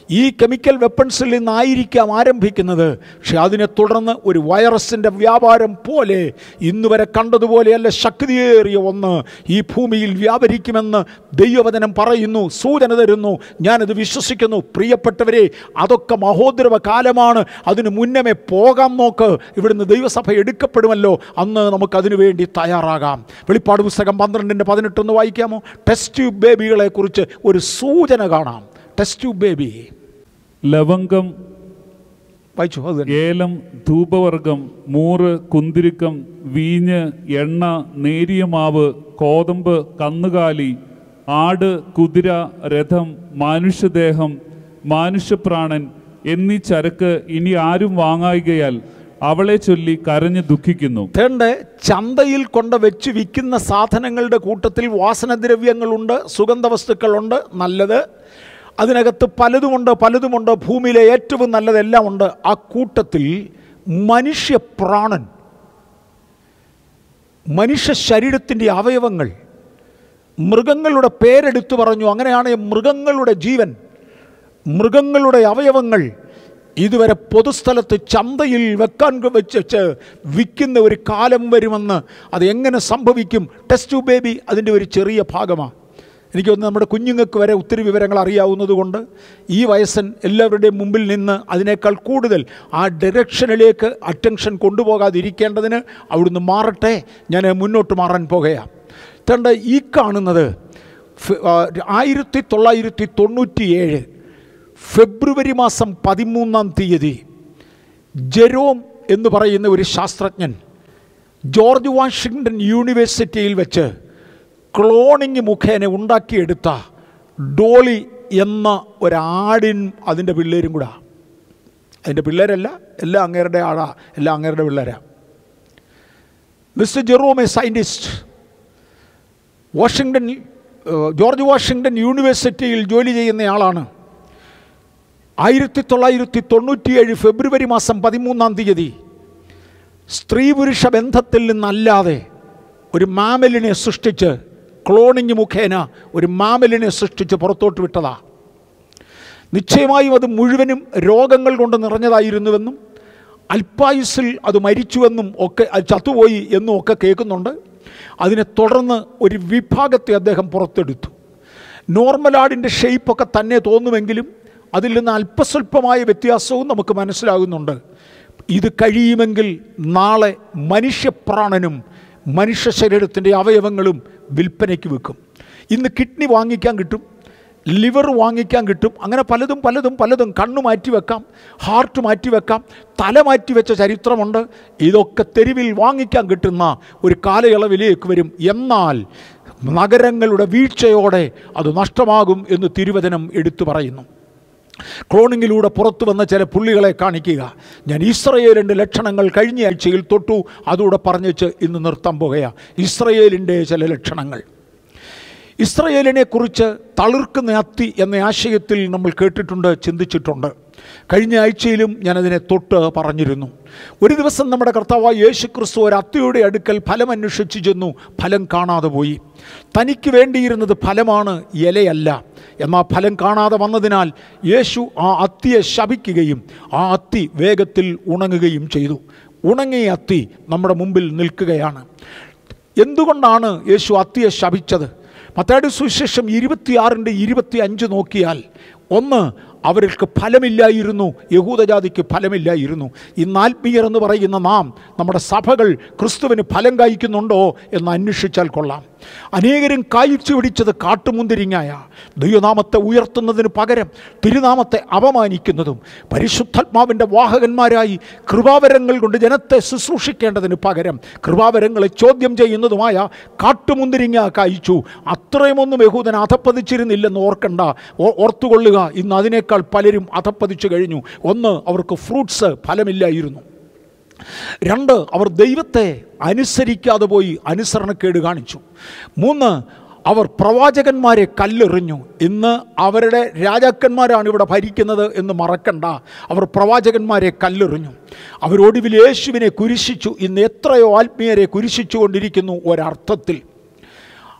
ഈ കെമിക്കൽ വെപ്പൺസിൽ നിന്നായിരിക്കാം ആരംഭിക്കുന്നത്. പക്ഷെ അതിനെ തുടർന്ന് ഒരു വൈറസിൻ്റെ വ്യാപാരം പോലെ ഇന്ന് വരെ കണ്ടതുപോലെയല്ല ശക്തിയേറിയ ഒന്ന് ഈ ഭൂമിയിൽ വ്യാപരിക്കുമെന്ന് ദൈവവചനം പറയുന്നു, സൂചന തരുന്നു. ഞാനത് വിശ്വസിക്കുന്നു. പ്രിയപ്പെട്ടവരെ, അതൊക്കെ മഹോദ്രവ കാലമാണ്. അതിന് മുന്നമേ പോകാൻ നോക്ക്. ഇവിടുന്ന് ദൈവസഭ എടുക്കപ്പെടുമല്ലോ, അന്ന് നമുക്കതിനു വേണ്ടി തയ്യാറാകാം. വെളിപ്പാട് പുസ്തകം 12:18 വായിക്കാമോ? ടെസ്റ്റ് ട്യൂബ് ബേബികളെ കുറിച്ച് ഒരു സൂചന കാണാം. ടെസ്റ്റ് ട്യൂബ് ബേബി, ലവംഗം, വായിച്ചു, ഏലം, ധൂപവർഗം, മൂറ്, കുന്തിരിക്കം, വീഞ്ഞ്, എണ്ണ, നേരിയ മാവ്, കോതമ്പ്, കന്നുകാലി, ആട്, കുതിര, രഥം, മനുഷ്യദേഹം, മനുഷ്യപ്രാണൻ എന്നീ ചരക്ക് ഇനി ആരും വാങ്ങായികയാൽ അവളെ ചൊല്ലി കരഞ്ഞ് ദുഃഖിക്കുന്നു. ചന്തയിൽ കൊണ്ട് വെച്ച് വിൽക്കുന്ന സാധനങ്ങളുടെ കൂട്ടത്തിൽ വാസനദ്രവ്യങ്ങളുണ്ട്, സുഗന്ധവസ്തുക്കളുണ്ട്, നല്ലത്. അതിനകത്ത് പലതുമുണ്ട്. ഭൂമിയിലെ ഏറ്റവും നല്ലതെല്ലാം ഉണ്ട്. ആ കൂട്ടത്തിൽ മനുഷ്യപ്രാണൻ, മനുഷ്യ ശരീരത്തിൻ്റെ അവയവങ്ങൾ, മൃഗങ്ങളുടെ പേരെടുത്തു പറഞ്ഞു. അങ്ങനെയാണ് മൃഗങ്ങളുടെ ജീവൻ, മൃഗങ്ങളുടെ അവയവങ്ങൾ ഇതുവരെ പൊതുസ്ഥലത്ത് ചന്തയിൽ വെച്ച് വിൽക്കുന്ന ഒരു കാലം വരുമെന്ന്. അത് എങ്ങനെ സംഭവിക്കും? ടെസ്റ്റ് ട്യൂബ് ബേബി അതിൻ്റെ ഒരു ചെറിയ ഭാഗമാണ്. എനിക്കൊന്ന് നമ്മുടെ കുഞ്ഞുങ്ങൾക്ക് വരെ ഒത്തിരി വിവരങ്ങൾ അറിയാവുന്നത് കൊണ്ട് ഈ വയസ്സൻ എല്ലാവരുടെയും മുമ്പിൽ നിന്ന് അതിനേക്കാൾ കൂടുതൽ ആ ഡയറക്ഷനിലേക്ക് അറ്റൻഷൻ കൊണ്ടുപോകാതിരിക്കേണ്ടതിന് അവിടുന്ന് മാറട്ടെ. ഞാൻ മുന്നോട്ട് മാറാൻ പോകുകയാണ്. തേണ്ട ഈ കാണുന്നത് 1997 ഫെബ്രുവരി മാസം 13 ജെറോം എന്ന് പറയുന്ന ഒരു ശാസ്ത്രജ്ഞൻ ജോർജ് വാഷിങ്ടൺ യൂണിവേഴ്സിറ്റിയിൽ വെച്ച് ക്ലോണിങ് മുഖേന ഉണ്ടാക്കിയെടുത്ത ഡോളി എന്ന ഒരാടിൻ അതിൻ്റെ പിള്ളേരും കൂടെ. അതിൻ്റെ പിള്ളേരല്ല, എല്ലാം അങ്ങേരുടെ ആടാ, എല്ലാം അങ്ങേരുടെ പിള്ളേരാ. Mister Jerome a scientist, George Washington യൂണിവേഴ്സിറ്റിയിൽ ജോലി ചെയ്യുന്നയാളാണ്. 1997 ഫെബ്രുവരി മാസം 13 സ്ത്രീ പുരുഷ ബന്ധത്തിൽ നിന്നല്ലാതെ ഒരു മാമലിനെ സൃഷ്ടിച്ച്, ക്ലോണിങ് മുഖേന ഒരു മാമലിനെ സൃഷ്ടിച്ച് പുറത്തോട്ട് വിട്ടതാ. നിശ്ചയമായും അത് മുഴുവനും രോഗങ്ങൾ കൊണ്ട് നിറഞ്ഞതായിരുന്നുവെന്നും അല്പായുസിൽ അത് മരിച്ചുവെന്നും ഒക്കെ, അത് ചത്തുപോയി എന്നും ഒക്കെ കേൾക്കുന്നുണ്ട്. അതിനെ തുടർന്ന് ഒരു വിഭാഗത്തെ അദ്ദേഹം പുറത്തെടുത്തു. നോർമൽ ആടിൻ്റെ ഷേപ്പൊക്കെ തന്നെ തോന്നുമെങ്കിലും അതിൽ നിന്ന് അല്പസ്വല്പമായ വ്യത്യാസവും നമുക്ക് മനസ്സിലാകുന്നുണ്ട്. ഇത് കഴിയുമെങ്കിൽ നാളെ മനുഷ്യപ്രാണനും മനുഷ്യ ശരീരത്തിൻ്റെ അവയവങ്ങളും വിൽപ്പനയ്ക്ക് വെക്കും. ഇന്ന് കിഡ്നി വാങ്ങിക്കാൻ കിട്ടും, ലിവർ വാങ്ങിക്കാൻ കിട്ടും, അങ്ങനെ പലതും. കണ്ണ് മാറ്റിവെക്കാം, ഹാർട്ട് മാറ്റിവെക്കാം, തല മാറ്റിവെച്ച ചരിത്രമുണ്ട്. ഇതൊക്കെ തെരുവിൽ വാങ്ങിക്കാൻ കിട്ടുന്ന ഒരു കാലയളവിലേക്ക് വരും. എന്നാൽ നഗരങ്ങളുടെ വീഴ്ചയോടെ അത് നഷ്ടമാകും എന്ന് തിരുവചനം എടുത്തു പറയുന്നു. ക്ലോണിങ്ങിലൂടെ പുറത്തു വന്ന ചില പുള്ളികളെ കാണിക്കുക. ഞാൻ ഇസ്രയേലിൻ്റെ ലക്ഷണങ്ങൾ കഴിഞ്ഞ ആഴ്ചയിൽ തൊട്ടു, അതുകൂടെ പറഞ്ഞിച്ച് ഇന്ന് നിർത്താൻ പോകുകയാണ്. ഇസ്രയേലിൻ്റെ ചില ലക്ഷണങ്ങൾ. ഇസ്രയേലിനെ കുറിച്ച് തളിർക്കുന്ന അത്തി എന്ന ആശയത്തിൽ നമ്മൾ കേട്ടിട്ടുണ്ട്, ചിന്തിച്ചിട്ടുണ്ട്. കഴിഞ്ഞ ആഴ്ചയിലും ഞാനതിനെ തൊട്ട് പറഞ്ഞിരുന്നു. ഒരു ദിവസം നമ്മുടെ കർത്താവായ യേശു ക്രിസ്തു ഒരു അത്തിയുടെ അടുക്കൽ ഫലം അന്വേഷിച്ചു ചെന്നു. ഫലം കാണാതെ പോയി. തനിക്ക് വേണ്ടിയിരുന്നത് ഫലമാണ്, ഇലയല്ല. എന്നാൽ ഫലം കാണാതെ വന്നതിനാൽ യേശു ആ അത്തിയെ ശപിക്കുകയും ആ അത്തി വേഗത്തിൽ ഉണങ്ങുകയും ചെയ്തു. ഉണങ്ങിയ അത്തി നമ്മുടെ മുമ്പിൽ നിൽക്കുകയാണ്. എന്തുകൊണ്ടാണ് യേശു അത്തിയെ ശപിച്ചത്? മത്തായിയുടെ സുവിശേഷം 26:25 നോക്കിയാൽ, ഒന്ന്, അവർക്ക് ഫലമില്ലായിരുന്നു, യഹൂദജാതിക്ക് ഫലമില്ലായിരുന്നു. ഇന്ന് ആത്മീയർ എന്ന് പറയുന്ന നാം, നമ്മുടെ സഭകൾ ക്രിസ്തുവിന് ഫലം കായ്ക്കുന്നുണ്ടോ എന്ന് അന്വേഷിച്ചാൽ കൊള്ളാം. അനേകരും കായ്ച്ചു പിടിച്ചത് കാട്ടുമുന്തിരിങ്ങായ. ദൈവനാമത്തെ ഉയർത്തുന്നതിന് പകരം തിരുനാമത്തെ അപമാനിക്കുന്നതും പരിശുദ്ധാത്മാവിൻ്റെ വാഹകന്മാരായി കൃപാവരങ്ങൾ കൊണ്ട് ജനത്തെ ശുശ്രൂഷിക്കേണ്ടതിന് പകരം കൃപാവരങ്ങളെ ചോദ്യം ചെയ്യുന്നതുമായ കാട്ടുമുന്തിരിങ്ങ കായ്ച്ചു. അത്രയുമൊന്നും യഹൂദൻ അധപ്പതിച്ചിരുന്നില്ലെന്ന് ഓർത്തുകൊള്ളുക. ഇന്ന് അതിനേക്കാൾ പലരും അധപ്പതിച്ചു കഴിഞ്ഞു. ഒന്ന്, അവർക്ക് ഫ്രൂട്ട്സ് ഫലമില്ലായിരുന്നു. രണ്ട്, അവർ ദൈവത്തെ അനുസരിക്കാതെ പോയി അനുസരണക്കേട് കാണിച്ചു. മൂന്ന്, അവർ പ്രവാചകന്മാരെ കല്ലെറിഞ്ഞു. ഇന്ന് അവരുടെ രാജാക്കന്മാരാണ് ഇവിടെ ഭരിക്കുന്നത് എന്ന് മറക്കണ്ട. അവർ പ്രവാചകന്മാരെ കല്ലെറിഞ്ഞു. അവരൊടുവിൽ യേശുവിനെ കുരിശിച്ചു. ഇന്ന് എത്രയോ ആത്മീയരെ കുരിശിച്ചു കൊണ്ടിരിക്കുന്നു ഒരർത്ഥത്തിൽ.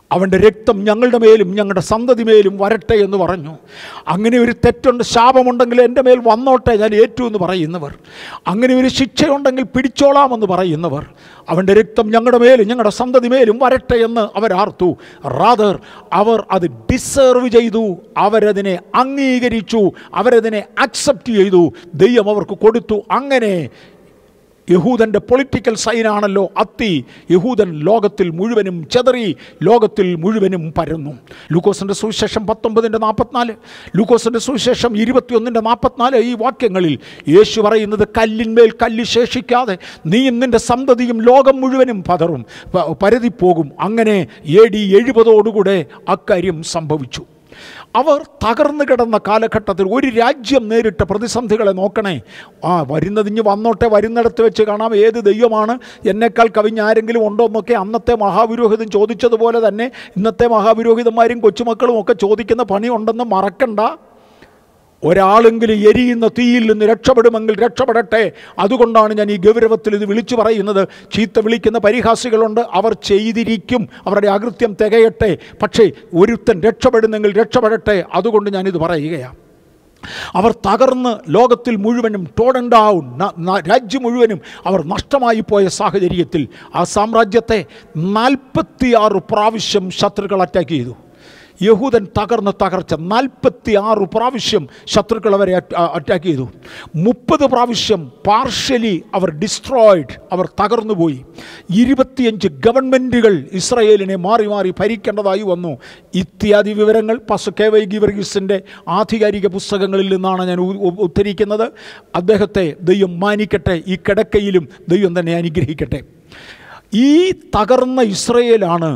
അവൻ്റെ രക്തം ഞങ്ങളുടെ മേലും ഞങ്ങളുടെ സന്തതി മേലും വരട്ടെ എന്ന് പറഞ്ഞു. അങ്ങനെ ഒരു തെറ്റുണ്ട്, ശാപമുണ്ടെങ്കിൽ എൻ്റെ മേൽ വന്നോട്ടെ, ഞാൻ ഏറ്റു എന്ന് പറയുന്നവർ, അങ്ങനെ ഒരു ശിക്ഷയുണ്ടെങ്കിൽ പിടിച്ചോളാമെന്ന് പറയുന്നവർ, അവൻ്റെ രക്തം ഞങ്ങളുടെ മേലും ഞങ്ങളുടെ സന്തതി മേലും വരട്ടെ എന്ന് അവരാർത്തു. റാദർ അവർ അത് ഡിസേർവ് ചെയ്തു, അവരതിനെ അംഗീകരിച്ചു, അവരതിനെ അക്സെപ്റ്റ് ചെയ്തു, ദൈവം അവർക്ക് കൊടുത്തു. അങ്ങനെ യഹൂദൻ്റെ പൊളിറ്റിക്കൽ സൈനാണല്ലോ അത്തി. യഹൂദൻ ലോകത്തിൽ മുഴുവനും ചെതറി, ലോകത്തിൽ മുഴുവനും പരന്നു. ലൂക്കോസിൻ്റെ സുവിശേഷം 19:44, ലൂക്കോസിൻ്റെ സുവിശേഷം 21:44 ഈ വാക്യങ്ങളിൽ യേശു പറയുന്നത്, കല്ലിന്മേൽ കല്ല് ശേഷിക്കാതെ നീയും നിൻ്റെ സന്തതിയും ലോകം മുഴുവനും പരതിപ്പോകും. അങ്ങനെ AD 70 അക്കാര്യം സംഭവിച്ചു. അവർ തകർന്നു കിടന്ന കാലഘട്ടത്തിൽ ഒരു രാജ്യം നേരിട്ട പ്രതിസന്ധികളെ നോക്കണേ. വരുന്നതിഞ്ഞ് വന്നോട്ടെ, വരുന്നിടത്ത് വെച്ച് കാണാം ഏത് ദൈവമാണ് എന്നേക്കാൾ കവിഞ്ഞ് ആരെങ്കിലും ഉണ്ടോ എന്നൊക്കെ അന്നത്തെ മഹാപുരോഹിതൻ ചോദിച്ചതുപോലെ തന്നെ ഇന്നത്തെ മഹാപുരോഹിതന്മാരും കൊച്ചുമക്കളും ഒക്കെ ചോദിക്കുന്ന പണിയുണ്ടെന്ന് മറക്കണ്ട. ഒരാളെങ്കിലും എരിയുന്ന തീയിൽ നിന്ന് രക്ഷപ്പെടുമെങ്കിൽ രക്ഷപ്പെടട്ടെ. അതുകൊണ്ടാണ് ഞാൻ ഈ ഗൗരവത്തിൽ ഇത് വിളിച്ചു പറയുന്നത്. ചീത്ത വിളിക്കുന്ന പരിഹാസികളുണ്ട്, അവർ ചെയ്തിരിക്കും, അവരുടെ അകൃത്യം തികയട്ടെ. പക്ഷേ ഒരുത്തൻ രക്ഷപ്പെടുന്നെങ്കിൽ രക്ഷപ്പെടട്ടെ. അതുകൊണ്ട് ഞാനിത് പറയുകയാണ്. അവർ തകർന്ന് ലോകത്തിൽ മുഴുവനും ടോഡൻ ഡൗൺ, രാജ്യം മുഴുവനും അവർ നഷ്ടമായി പോയ സാഹചര്യത്തിൽ ആ സാമ്രാജ്യത്തെ 46 പ്രാവശ്യം ശത്രുക്കൾ അറ്റാക്ക് ചെയ്തു. യഹൂദൻ തകർച്ച 46 പ്രാവശ്യം ശത്രുക്കൾ അവരെ അറ്റാക്ക് ചെയ്തു. 30 പ്രാവശ്യം പാർഷ്യലി അവർ ഡിസ്ട്രോയിഡ്, അവർ തകർന്നുപോയി. 25 ഗവൺമെൻറ്റുകൾ ഇസ്രായേലിനെ മാറി മാറി ഭരിക്കേണ്ടതായി വന്നു. ഇത്യാദി വിവരങ്ങൾ പാസ്റ്റർ KY ഗീവർഗീസിൻ്റെ ആധികാരിക പുസ്തകങ്ങളിൽ നിന്നാണ് ഞാൻ ഉദ്ധരിക്കുന്നത്. അദ്ദേഹത്തെ ദൈവം മാനിക്കട്ടെ, ഈ കിടക്കയിലും ദൈവം തന്നെ അനുഗ്രഹിക്കട്ടെ. ഈ തകർന്ന ഇസ്രായേലാണ്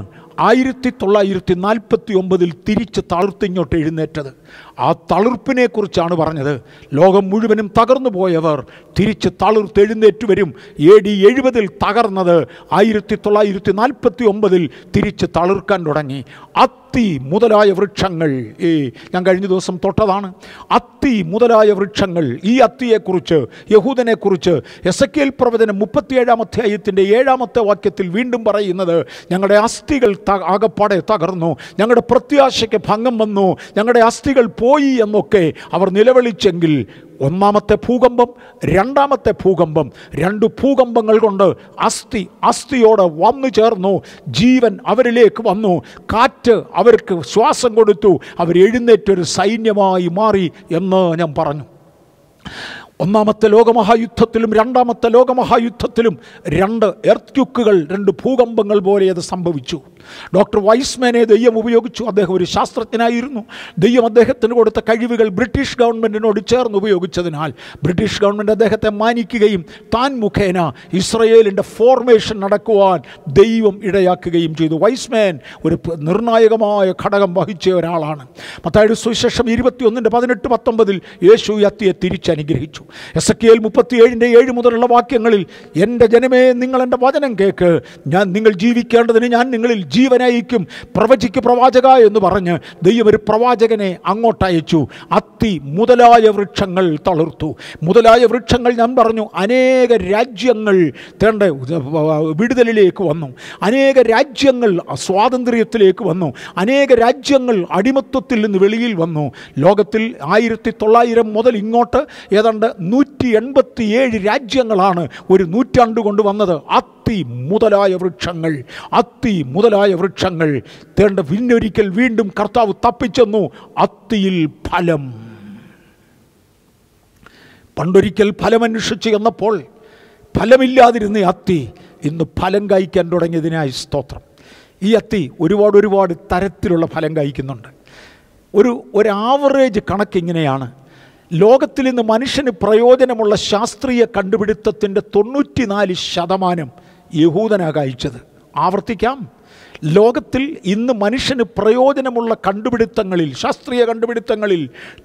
1949 തിരിച്ച് തളിർത്തിങ്ങോട്ട് എഴുന്നേറ്റത്. ആ തളിർപ്പിനെ കുറിച്ചാണ് പറഞ്ഞത്. ലോകം മുഴുവനും തകർന്നു പോയവർ തിരിച്ച് തളിർത്തെഴുന്നേറ്റ് വരും. AD 70 തകർന്നത് 1949 തിരിച്ച് തളിർക്കാൻ തുടങ്ങി. അത്തി മുതലായ വൃക്ഷങ്ങൾ, ഞാൻ കഴിഞ്ഞ ദിവസം തൊട്ടതാണ്. അത്തി മുതലായ വൃക്ഷങ്ങൾ, ഈ അത്തിയെക്കുറിച്ച്, യഹൂദനെക്കുറിച്ച് എസെക്കിയേൽ പ്രവചനം 37-ാം അധ്യായത്തിൻ്റെ 7-ാമത്തെ വാക്യത്തിൽ വീണ്ടും പറയുന്നത്, ഞങ്ങളുടെ അസ്ഥികൾ ആകപ്പാടെ തകർന്നു, ഞങ്ങളുടെ പ്രത്യാശയ്ക്ക് ഭംഗം വന്നു, ഞങ്ങളുടെ അസ്ഥികൾ പോയി എന്നൊക്കെ അവർ നിലവിളിച്ചെങ്കിൽ ഒന്നാമത്തെ ഭൂകമ്പം, രണ്ടാമത്തെ ഭൂകമ്പം, 2 ഭൂകമ്പങ്ങൾ കൊണ്ട് അസ്ഥിയോട് വന്നു ചേർന്നു. ജീവൻ അവരിലേക്ക് വന്നു, കാറ്റ് അവർക്ക് ശ്വാസം കൊടുത്തു, അവർ എഴുന്നേറ്റൊരു സൈന്യമായി മാറി എന്ന് ഞാൻ പറഞ്ഞു. ഒന്നാമത്തെ ലോകമഹായുദ്ധത്തിലും രണ്ടാമത്തെ ലോകമഹായുദ്ധത്തിലും 2 എർത്ത്ക്യുക്കുകൾ, 2 ഭൂകമ്പങ്ങൾ പോലെ അത് സംഭവിച്ചു. ഡോക്ടർ വൈസ്മാനെ ദൈവം ഉപയോഗിച്ചു. അദ്ദേഹം ഒരു ശാസ്ത്രജ്ഞനായിരുന്നു. ദൈവം അദ്ദേഹത്തിന് കൊടുത്ത കഴിവുകൾ ബ്രിട്ടീഷ് ഗവൺമെൻറ്റിനോട് ചേർന്ന് ഉപയോഗിച്ചതിനാൽ ബ്രിട്ടീഷ് ഗവൺമെൻറ് അദ്ദേഹത്തെ മാനിക്കുകയും താൻ മുഖേന ഇസ്രയേലിൻ്റെ ഫോർമേഷൻ നടക്കുവാൻ ദൈവം ഇടയാക്കുകയും ചെയ്തു. വൈസ്മാൻ ഒരു നിർണായകമായ ഘടകം വഹിച്ച ഒരാളാണ്. മത്തായിയുടെ സുവിശേഷം 21:18-19 യേശു ഈ അത്തിയെ തിരിച്ചനുഗ്രഹിച്ചു. എസെക്കിയേൽ 37-7 മുതലുള്ള വാക്യങ്ങളിൽ, എൻ്റെ ജനമേ നിങ്ങൾ എൻ്റെ വചനം കേൾക്ക്, നിങ്ങൾ ജീവിക്കേണ്ടതിന് ഞാൻ നിങ്ങളിൽ ജീവനയക്കും, പ്രവചിക്ക് പ്രവാചക എന്ന് പറഞ്ഞ് ദൈവം ഒരു പ്രവാചകനെ അങ്ങോട്ടയച്ചു. അത്തി മുതലായ വൃക്ഷങ്ങൾ തളിർത്തു. മുതലായ വൃക്ഷങ്ങൾ ഞാൻ പറഞ്ഞു, അനേക രാജ്യങ്ങൾ വിടുതലിലേക്ക് വന്നു, അനേക രാജ്യങ്ങൾ സ്വാതന്ത്ര്യത്തിലേക്ക് വന്നു, അനേക രാജ്യങ്ങൾ അടിമത്വത്തിൽ നിന്ന് വെളിയിൽ വന്നു. ലോകത്തിൽ 1900 മുതൽ ഇങ്ങോട്ട് ഏതാണ്ട് 187 രാജ്യങ്ങളാണ് ഒരു നൂറ്റാണ്ട് കൊണ്ട് വന്നത്. അത്തി മുതലായ വൃക്ഷങ്ങൾ, അത്തി മുതലായ വൃക്ഷങ്ങൾ പിന്നൊരിക്കൽ വീണ്ടും കർത്താവ് തപ്പിച്ചെന്നു. അത്തിയിൽ ഫലം. പണ്ടൊരിക്കൽ ഫലമന്വേഷിച്ച് എന്നപ്പോൾ ഫലമില്ലാതിരുന്ന അത്തി ഇന്ന് ഫലം കായ്ക്കാൻ തുടങ്ങിയതിനായി സ്തോത്രം. ഈ അത്തി ഒരുപാട് തരത്തിലുള്ള ഫലം കായ്ക്കുന്നുണ്ട്. ഒരു ആവറേജ് കണക്കിങ്ങനെയാണ്. ലോകത്തിൽ ഇന്ന് മനുഷ്യന് പ്രയോജനമുള്ള ശാസ്ത്രീയ കണ്ടുപിടുത്തത്തിൻ്റെ 94% യഹൂദനാണ് കായ്ച്ചത്. ആവർത്തിക്കാം, ലോകത്തിൽ ഇന്ന് മനുഷ്യന് പ്രയോജനമുള്ള കണ്ടുപിടുത്തങ്ങളിൽ, ശാസ്ത്രീയ കണ്ടുപിടുത്തങ്ങളിൽ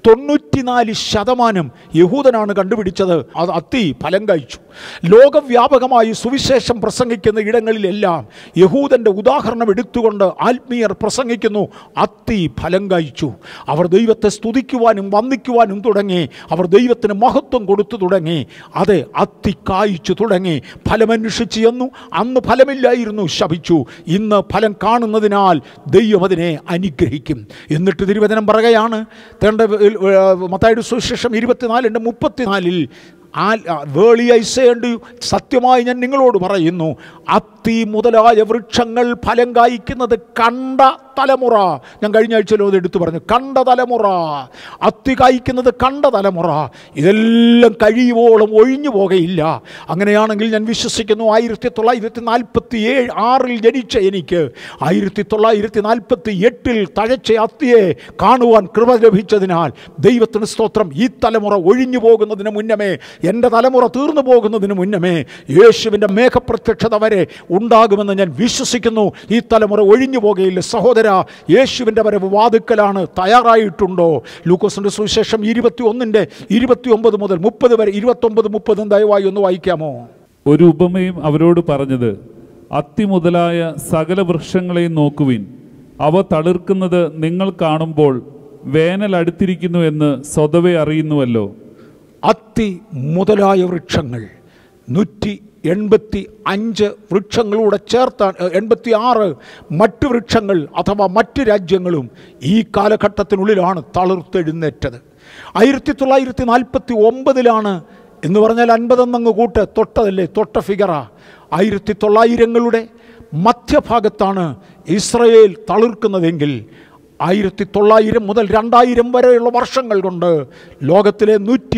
94% യഹൂദനാണ് കണ്ടുപിടിച്ചത്. അത് അത്തി ഫലം കായ്ച്ചു. ലോകവ്യാപകമായി സുവിശേഷം പ്രസംഗിക്കുന്ന ഇടങ്ങളിലെല്ലാം യഹൂദൻ്റെ ഉദാഹരണം എടുത്തുകൊണ്ട് ആത്മീയർ പ്രസംഗിക്കുന്നു. അത്തി ഫലം കായ്ച്ചു. അവർ ദൈവത്തെ സ്തുതിക്കുവാനും വന്ദിക്കുവാനും തുടങ്ങി. അവർ ദൈവത്തിന് മഹത്വം കൊടുത്തു തുടങ്ങി. അതെ, അത്തി കായ്ച്ചു തുടങ്ങി. ഫലമന്വേഷിച്ച് എന്നു. അന്ന് ഫലമില്ലായിരുന്നു, ശപിച്ചു. ഇന്ന് ഫലം ഫലം കാണുന്നതിനാൽ ദൈവം അതിനെ അനുഗ്രഹിക്കും. എന്നിട്ട് തിരുവചനം പറയുകയാണ്, മത്തായിയുടെ സുവിശേഷം 24:34 വേളിയായി സേണ്ടു സത്യമായി ഞാൻ നിങ്ങളോട് പറയുന്നു, അത്തി മുതലായ വൃക്ഷങ്ങൾ ഫലം കായ്ക്കുന്നത് കണ്ട തലമുറ. ഞാൻ കഴിഞ്ഞ ആഴ്ചയിലോ അത് എടുത്തു പറഞ്ഞു. കണ്ട തലമുറ, അത്തി കായ്ക്കുന്നത് കണ്ട തലമുറ, ഇതെല്ലാം കഴിയുവോളം ഒഴിഞ്ഞു പോകുകയില്ല. അങ്ങനെയാണെങ്കിൽ ഞാൻ വിശ്വസിക്കുന്നു 1946 ജനിച്ച എനിക്ക് 1948 തഴച്ച അത്തിയെ കാണുവാൻ കൃപ ലഭിച്ചതിനാൽ ദൈവത്തിന് സ്തോത്രം. ഈ തലമുറ ഒഴിഞ്ഞു പോകുന്നതിന് മുന്നമേ, എൻ്റെ തലമുറ തീർന്നു പോകുന്നതിന് മുന്നമേ യേശുവിൻ്റെ മേഘപ്രത്യക്ഷത വരെ ഉണ്ടാകുമെന്ന് ഞാൻ വിശ്വസിക്കുന്നു. ഈ തലമുറ ഒഴിഞ്ഞു പോകുകയില്ല. സഹോദര, യേശുവിൻ്റെ വരവ് വാതുക്കലാണ്. തയ്യാറായിട്ടുണ്ടോ? ലൂക്കോസിൻ്റെ സുവിശേഷം 21:29 മുതൽ 30 വരെ, 29-30 ദയവായി ഒന്ന് വായിക്കാമോ? ഒരു ഉപമയും അവരോട് പറഞ്ഞത്, അത്തി മുതലായ സകല വൃക്ഷങ്ങളെയും നോക്കുവിൻ, അവ തളിർക്കുന്നത് നിങ്ങൾ കാണുമ്പോൾ വേനൽ അടുത്തിരിക്കുന്നു എന്ന് സ്വതവേ അറിയുന്നുവല്ലോ. അത്തി മുതലായ വൃക്ഷങ്ങൾ 185 വൃക്ഷങ്ങളൂടെ ചേർത്താണ് 86 മറ്റ് വൃക്ഷങ്ങൾ അഥവാ മറ്റ് രാജ്യങ്ങളും ഈ കാലഘട്ടത്തിനുള്ളിലാണ് തളിർത്തെഴുന്നേറ്റത്. 1949 എന്ന് പറഞ്ഞാൽ 50 എന്നങ്ങ് കൂട്ട്, തൊട്ടതല്ലേ, തൊട്ട ഫിഗറാ. 1900കളുടെ മധ്യഭാഗത്താണ് ഇസ്രയേൽ തളിർക്കുന്നതെങ്കിൽ 1900 മുതൽ 2000 വരെയുള്ള വർഷങ്ങൾ കൊണ്ട് ലോകത്തിലെ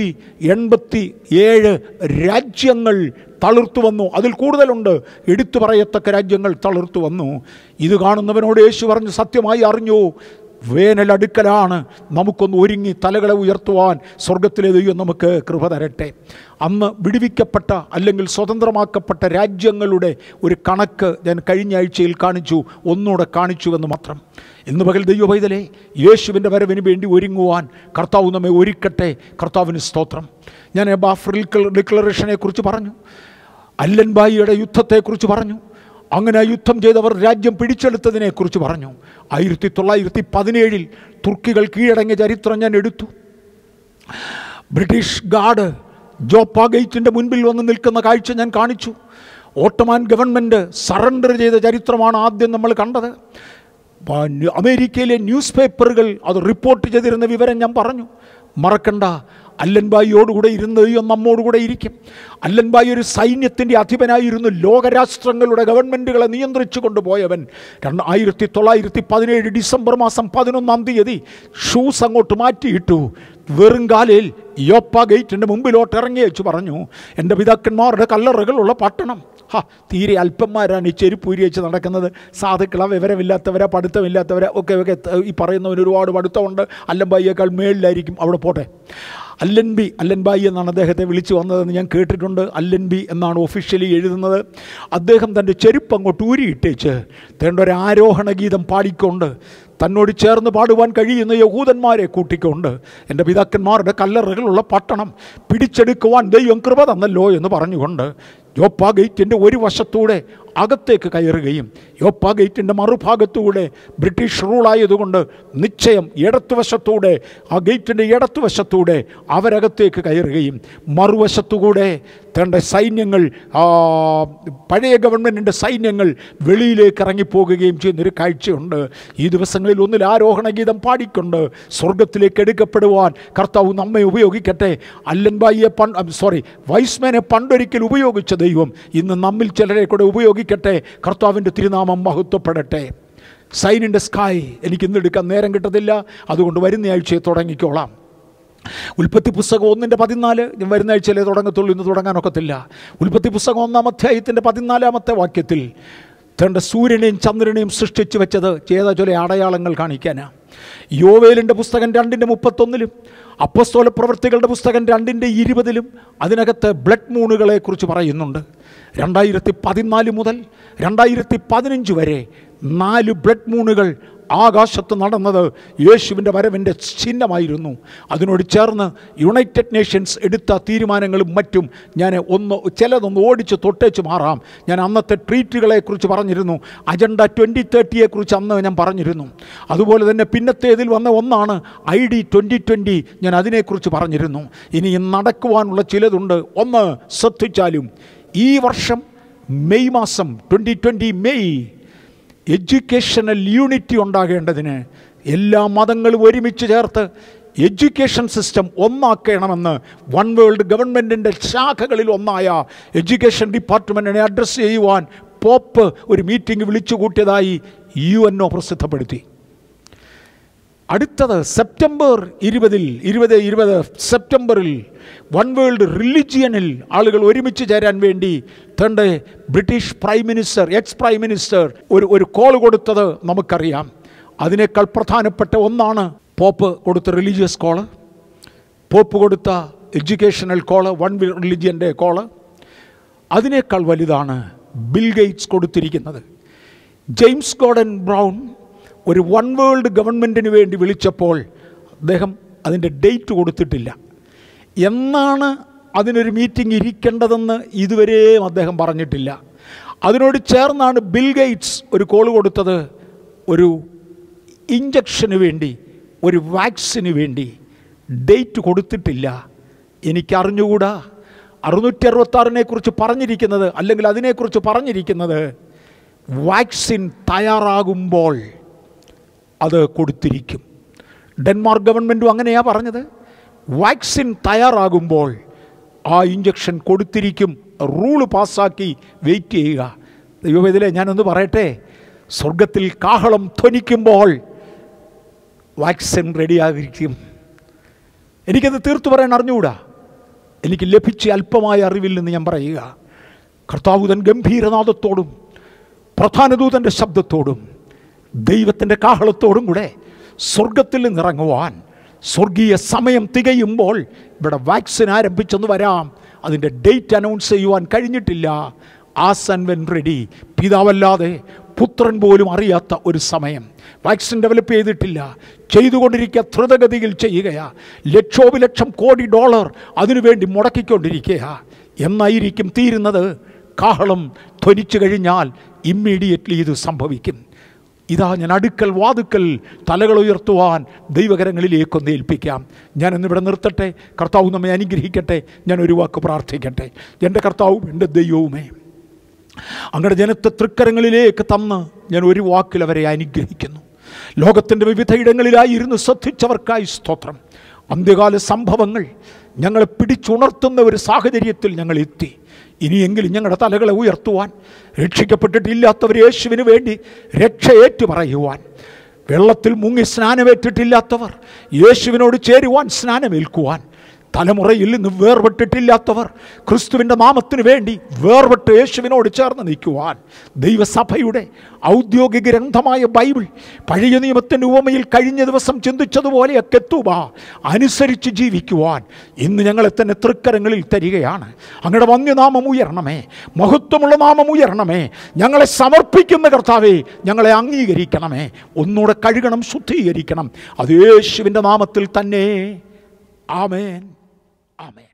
187 രാജ്യങ്ങൾ തളിർത്തു വന്നു. അതിൽ കൂടുതലുണ്ട്, എടുത്തു പറയത്തക്ക രാജ്യങ്ങൾ തളിർത്തു വന്നു. ഇത് കാണുന്നവനോട് യേശു പറഞ്ഞു, സത്യമായി അറിഞ്ഞു, വേനലടുക്കലാണ്. നമുക്കൊന്ന് ഒരുങ്ങി തലകളെ ഉയർത്തുവാൻ സ്വർഗത്തിലെ ദൈവം നമുക്ക് കൃപ തരട്ടെ. അന്ന് വിടുവിക്കപ്പെട്ട അല്ലെങ്കിൽ സ്വതന്ത്രമാക്കപ്പെട്ട രാജ്യങ്ങളുടെ ഒരു കണക്ക് ഞാൻ കഴിഞ്ഞ ആഴ്ചയിൽ കാണിച്ചു, ഒന്നുകൂടെ കാണിച്ചുവെന്ന് മാത്രം. ഇന്ന് പകൽ ദൈവ പൈതലേ, യേശുവിൻ്റെ വരവിന് വേണ്ടി ഒരുങ്ങുവാൻ കർത്താവ് നമ്മെ ഒരുക്കട്ടെ. കർത്താവിന് സ്തോത്രം. ഞാൻ ബാഫർ ഡിക്ലറേഷനെ കുറിച്ച് പറഞ്ഞു, അല്ലൻബായിയുടെ യുദ്ധത്തെക്കുറിച്ച് പറഞ്ഞു, അങ്ങനെ യുദ്ധം ചെയ്തവർ രാജ്യം പിടിച്ചെടുത്തതിനെക്കുറിച്ച് പറഞ്ഞു. 1917 തുർക്കികൾ കീഴടങ്ങിയ ചരിത്രം ഞാൻ എടുത്തു. ബ്രിട്ടീഷ് ഗാർഡ് ജോപ്പ ഗേറ്റിൻ്റെ മുൻപിൽ വന്ന് നിൽക്കുന്ന കാഴ്ച ഞാൻ കാണിച്ചു. ഓട്ടോമാൻ ഗവൺമെൻറ് സറണ്ടർ ചെയ്ത ചരിത്രമാണ് ആദ്യം നമ്മൾ കണ്ടത്. അമേരിക്കയിലെ ന്യൂസ് പേപ്പറുകൾ അത് റിപ്പോർട്ട് ചെയ്തിരുന്ന വിവരം ഞാൻ പറഞ്ഞു. മറക്കണ്ട, അല്ലൻബായിയോടുകൂടെ ഇരുന്ന് നമ്മോടുകൂടെ ഇരിക്കും. അല്ലൻബായി ഒരു സൈന്യത്തിൻ്റെ അധിപനായിരുന്നു. ലോകരാഷ്ട്രങ്ങളുടെ ഗവൺമെൻറ്റുകളെ നിയന്ത്രിച്ചു കൊണ്ടുപോയവൻ. 1917 ഡിസംബർ മാസം 11-ാം തീയതി ഷൂസ് അങ്ങോട്ട് മാറ്റിയിട്ടു. വെറും കാലിൽ യോപ്പ ഗേറ്റിൻ്റെ മുമ്പിലോട്ട് ഇറങ്ങി വെച്ച് പറഞ്ഞു, എൻ്റെ പിതാക്കന്മാരുടെ കല്ലറകളുള്ള പട്ടണം. തീരെ അല്പന്മാരാണ് ഈ ചെരുപ്പൂരി വെച്ച് നടക്കുന്നത്. സാധുക്കള, വിവരമില്ലാത്തവരാ, പഠിത്തമില്ലാത്തവരാ ഒക്കെ ഈ പറയുന്നവന് ഒരുപാട് പഠിത്തമുണ്ട്. അല്ലൻബായിയേക്കാൾ മേളിലായിരിക്കും. അവിടെ പോട്ടെ. അല്ലൻബായി എന്നാണ് അദ്ദേഹത്തെ വിളിച്ചു വന്നതെന്ന് ഞാൻ കേട്ടിട്ടുണ്ട്. അല്ലൻബി എന്നാണ് ഒഫീഷ്യലി എഴുതുന്നത്. അദ്ദേഹം തൻ്റെ ചെരുപ്പ് അങ്ങോട്ട് ഊരിയിട്ടേച്ച് ഒരു ആരോഹണ ഗീതം പാടിക്കൊണ്ട് തന്നോട് ചേർന്ന് പാടുവാൻ കഴിയുന്ന യഹൂദന്മാരെ കൂട്ടിക്കൊണ്ട് എൻ്റെ പിതാക്കന്മാരുടെ കല്ലറകളുള്ള പട്ടണം പിടിച്ചെടുക്കുവാൻ ദൈവം കൃപ തന്നല്ലോ എന്ന് പറഞ്ഞുകൊണ്ട് യോപ്പ ഗേറ്റിൻ്റെ ഒരു വശത്തൂടെ അകത്തേക്ക് കയറുകയും യോപ്പ ഗേറ്റിൻ്റെ മറുഭാഗത്തൂടെ ബ്രിട്ടീഷ് റൂളായതുകൊണ്ട് നിശ്ചയം ഇടത്തുവശത്തൂടെ, ആ ഗേറ്റിൻ്റെ ഇടത്തുവശത്തൂടെ അവരകത്തേക്ക് കയറുകയും മറുവശത്തുകൂടെ തൻ്റെ സൈന്യങ്ങൾ, പഴയ ഗവൺമെൻറ്റിൻ്റെ സൈന്യങ്ങൾ വെളിയിലേക്ക് ഇറങ്ങിപ്പോകുകയും ചെയ്യുന്നൊരു കാഴ്ചയുണ്ട്. ഈ ദിവസങ്ങളിൽ ഒന്നിൽ ആരോഹണ ഗീതം പാടിക്കൊണ്ട് സ്വർഗത്തിലേക്ക് എടുക്കപ്പെടുവാൻ കർത്താവ് നമ്മെ ഉപയോഗിക്കട്ടെ. വൈസ്മാനെ പണ്ടൊരിക്കൽ ഉപയോഗിച്ച ദൈവം ഇന്ന് നമ്മിൽ ചിലരെ കൂടെ ഉപയോഗിക്കട്ടെ. കർത്താവിൻ്റെ തിരുനാമം മഹത്വപ്പെടട്ടെ. സൈൻ ഇൻ ദ സ്കൈ എനിക്ക് ഇന്നെടുക്കാൻ നേരം കിട്ടത്തില്ല, അതുകൊണ്ട് വരുന്ന ആഴ്ചയെ തുടങ്ങിക്കോളാം. ഉൽപ്പത്തി പുസ്തകം 1:14 ഞാൻ വരുന്ന ആഴ്ചയിലേ തുടങ്ങത്തുള്ളൂ, ഇന്ന് തുടങ്ങാനൊക്കത്തില്ല. ഉൽപ്പത്തി പുസ്തകം 1-ാം അധ്യായത്തിൻ്റെ 14-ാമത്തെ വാക്യത്തിൽ തൻ്റെ സൂര്യനെയും ചന്ദ്രനെയും സൃഷ്ടിച്ചു വെച്ചത് ചെയ്ത ചില അടയാളങ്ങൾ കാണിക്കാനാണ്. യോവേലിൻ്റെ പുസ്തകം 2:31 അപ്പോസ്തല പ്രവൃത്തികളുടെ പുസ്തകം 2:20 അതിനകത്ത് ബ്ലഡ് മൂണുകളെ കുറിച്ച് പറയുന്നുണ്ട്. 2014 മുതൽ 2015 വരെ 4 ബ്ലഡ് മൂണുകൾ ആകാശത്ത് നടന്നത് യേശുവിൻ്റെ വരവിൻ്റെ ചിഹ്നമായിരുന്നു. അതിനോട് ചേർന്ന് യുണൈറ്റഡ് നേഷൻസ് എടുത്ത തീരുമാനങ്ങളും മറ്റും ഞാൻ ചിലതൊന്ന് ഓടിച്ച് തൊട്ടേച്ച് മാറാം. ഞാൻ അന്നത്തെ ട്രീറ്റുകളെക്കുറിച്ച് പറഞ്ഞിരുന്നു. അജണ്ട 2030 അന്ന് ഞാൻ പറഞ്ഞിരുന്നു. അതുപോലെ തന്നെ പിന്നത്തേതിൽ വന്ന ഒന്നാണ് ID 2020, ഞാൻ അതിനെക്കുറിച്ച് പറഞ്ഞിരുന്നു. ഇനി നടക്കുവാനുള്ള ചിലതുണ്ട്. ഒന്ന് ശ്രദ്ധിച്ചാലും, ഈ വർഷം മെയ് മാസം 2020 മെയ് എഡ്യൂക്കേഷണൽ യൂണിറ്റി ഉണ്ടാകേണ്ടതിന് എല്ലാ മതങ്ങളും ഒരുമിച്ച് ചേർത്ത് എഡ്യൂക്കേഷൻ സിസ്റ്റം ഒന്നാക്കണമെന്ന് വൺ വേൾഡ് ഗവൺമെൻറ്റിൻ്റെ ശാഖകളിൽ ഒന്നായ എഡ്യൂക്കേഷൻ ഡിപ്പാർട്ട്മെൻറ്റിനെ അഡ്രസ്സ് ചെയ്യുവാൻ പോപ്പ് ഒരു മീറ്റിംഗ് വിളിച്ചു കൂട്ടിയതായി UNO പ്രസിദ്ധപ്പെടുത്തി. അടുത്തത് സെപ്റ്റംബർ 20 സെപ്റ്റംബറിൽ വൺ വേൾഡ് റിലിജിയനിൽ ആളുകൾ ഒരുമിച്ച് ചേരാൻ വേണ്ടി തൻ്റെ ബ്രിട്ടീഷ് എക്സ് പ്രൈം മിനിസ്റ്റർ ഒരു കോൾ കൊടുത്തത് നമുക്കറിയാം. അതിനേക്കാൾ പ്രധാനപ്പെട്ട ഒന്നാണ് പോപ്പ് കൊടുത്ത റിലീജിയസ് കോള്, പോപ്പ് കൊടുത്ത എഡ്യൂക്കേഷണൽ കോള്, വൺ റിലിജിയൻ്റെ കോള്. അതിനേക്കാൾ വലുതാണ് ബിൽ ഗേറ്റ്സ് കൊടുത്തിരിക്കുന്നത്. ജെയിംസ് ഗോർഡൻ ബ്രൗൺ ഒരു വൺ വേൾഡ് ഗവൺമെൻറ്റിന് വേണ്ടി വിളിച്ചപ്പോൾ അദ്ദേഹം അതിൻ്റെ ഡേറ്റ് കൊടുത്തിട്ടില്ല. എന്നാണ് അതിനൊരു മീറ്റിംഗ് ഇരിക്കേണ്ടതെന്ന് ഇതുവരെയും അദ്ദേഹം പറഞ്ഞിട്ടില്ല. അതിനോട് ചേർന്നാണ് ബിൽ ഗേറ്റ്സ് ഒരു കോൾ കൊടുത്തത്, ഒരു ഇഞ്ചക്ഷന് വേണ്ടി, ഒരു വാക്സിന് വേണ്ടി. ഡേറ്റ് കൊടുത്തിട്ടില്ല. എനിക്കറിഞ്ഞുകൂടാ. 666 പറഞ്ഞിരിക്കുന്നത്, അല്ലെങ്കിൽ അതിനെക്കുറിച്ച് പറഞ്ഞിരിക്കുന്നത് വാക്സിൻ തയ്യാറാകുമ്പോൾ അത് കൊടുത്തിരിക്കും. ഡെൻമാർക്ക് ഗവൺമെൻറ്റും അങ്ങനെയാണ് പറഞ്ഞത്. വാക്സിൻ തയ്യാറാകുമ്പോൾ ആ ഇഞ്ചക്ഷൻ കൊടുത്തിരിക്കും. റൂള് പാസ്സാക്കി വെയിറ്റ് ചെയ്യുക. ദൈവവേദിലെ ഞാനൊന്ന് പറയട്ടെ, സ്വർഗത്തിൽ കാഹളം ധ്വനിക്കുമ്പോൾ വാക്സിൻ റെഡിയായിരിക്കും. എനിക്കത് തീർത്തു പറയാൻ അറിഞ്ഞുകൂടാ. എനിക്ക് ലഭിച്ച അല്പമായ അറിവിൽ നിന്ന് ഞാൻ പറയുക, കർത്താവുതൻ ഗംഭീരനാദത്തോടും പ്രധാനദൂതൻ്റെ ശബ്ദത്തോടും ദൈവത്തിൻ്റെ കാഹളത്തോടും കൂടെ സ്വർഗത്തിൽ നിന്നിറങ്ങുവാൻ സ്വർഗീയ സമയം തികയുമ്പോൾ ഇവിടെ വാക്സിൻ ആരംഭിച്ചെന്ന് വരാം. അതിൻ്റെ ഡേറ്റ് അനൗൺസ് ചെയ്യുവാൻ കഴിഞ്ഞിട്ടില്ല. As and when ready. പിതാവല്ലാതെ പുത്രൻ പോലും അറിയാത്ത ഒരു സമയം. വാക്സിൻ ഡെവലപ്പ് ചെയ്തിട്ടില്ല, ചെയ്തുകൊണ്ടിരിക്കുക, ദ്രുതഗതിയിൽ ചെയ്യുകയാണ്. ലക്ഷോപലക്ഷം കോടി ഡോളർ അതിനുവേണ്ടി മുടക്കിക്കൊണ്ടിരിക്കുക. എന്നായിരിക്കും തീരുന്നത്? കാഹളം ധ്വനിച്ചു കഴിഞ്ഞാൽ ഇമ്മീഡിയറ്റ്ലി ഇത് സംഭവിക്കും. ഇതാ ഞാൻ വാതുക്കൽ തലകൾ ഉയർത്തുവാൻ ദൈവകരങ്ങളിലേക്കൊന്ന് ഏൽപ്പിക്കാം. ഞാനിന്നിവിടെ നിർത്തട്ടെ. കർത്താവ് നമ്മെ അനുഗ്രഹിക്കട്ടെ. ഞാൻ ഒരു വാക്ക് പ്രാർത്ഥിക്കട്ടെ. എൻ്റെ കർത്താവും എൻ്റെ ദൈവവുമേ, അങ്ങയുടെ ജനത്തെ തൃക്കരങ്ങളിലേക്ക് തന്ന് ഞാൻ ഒരു വാക്കിൽ അവരെ അനുഗ്രഹിക്കുന്നു. ലോകത്തിൻ്റെ വിവിധ ഇടങ്ങളിലായിരുന്നു ശ്രദ്ധിച്ചവർക്കായി സ്തോത്രം. അന്ത്യകാല സംഭവങ്ങൾ ഞങ്ങളെ പിടിച്ചുണർത്തുന്ന ഒരു സാഹചര്യത്തിൽ ഞങ്ങൾ എത്തി. ഇനിയെങ്കിലും ഞങ്ങളുടെ തലകളെ ഉയർത്തുവാൻ, രക്ഷിക്കപ്പെട്ടിട്ടില്ലാത്തവർ യേശുവിന് വേണ്ടി രക്ഷയേറ്റു പറയുവാൻ, വെള്ളത്തിൽ മുങ്ങി സ്നാനമേറ്റിട്ടില്ലാത്തവർ യേശുവിനോട് ചേരുവാൻ സ്നാനമേൽക്കുവാൻ, തലമുറയിൽ നിന്ന് വേർപെട്ടിട്ടില്ലാത്തവർ ക്രിസ്തുവിൻ്റെ നാമത്തിന് വേണ്ടി വേർപെട്ട് യേശുവിനോട് ചേർന്ന് നിൽക്കുവാൻ, ദൈവസഭയുടെ ഔദ്യോഗിക ഗ്രന്ഥമായ ബൈബിൾ പഴയ നിയമത്തിൻ്റെ ഉപമയിൽ കഴിഞ്ഞ ദിവസം ചിന്തിച്ചതുപോലെയൊക്കെ അനുസരിച്ച് ജീവിക്കുവാൻ ഇന്ന് ഞങ്ങളെ തന്നെ തൃക്കരങ്ങളിൽ തരികയാണ്. അങ്ങയുടെ വന്യനാമം ഉയരണമേ, മഹത്വമുള്ള നാമം ഉയരണമേ. ഞങ്ങളെ സമർപ്പിക്കുന്ന കർത്താവേ, ഞങ്ങളെ അംഗീകരിക്കണമേ. ഒന്നുകൂടെ കഴുകണം, ശുദ്ധീകരിക്കണം. അത് യേശുവിൻ്റെ നാമത്തിൽ തന്നെ. ആമേൻ. Amen.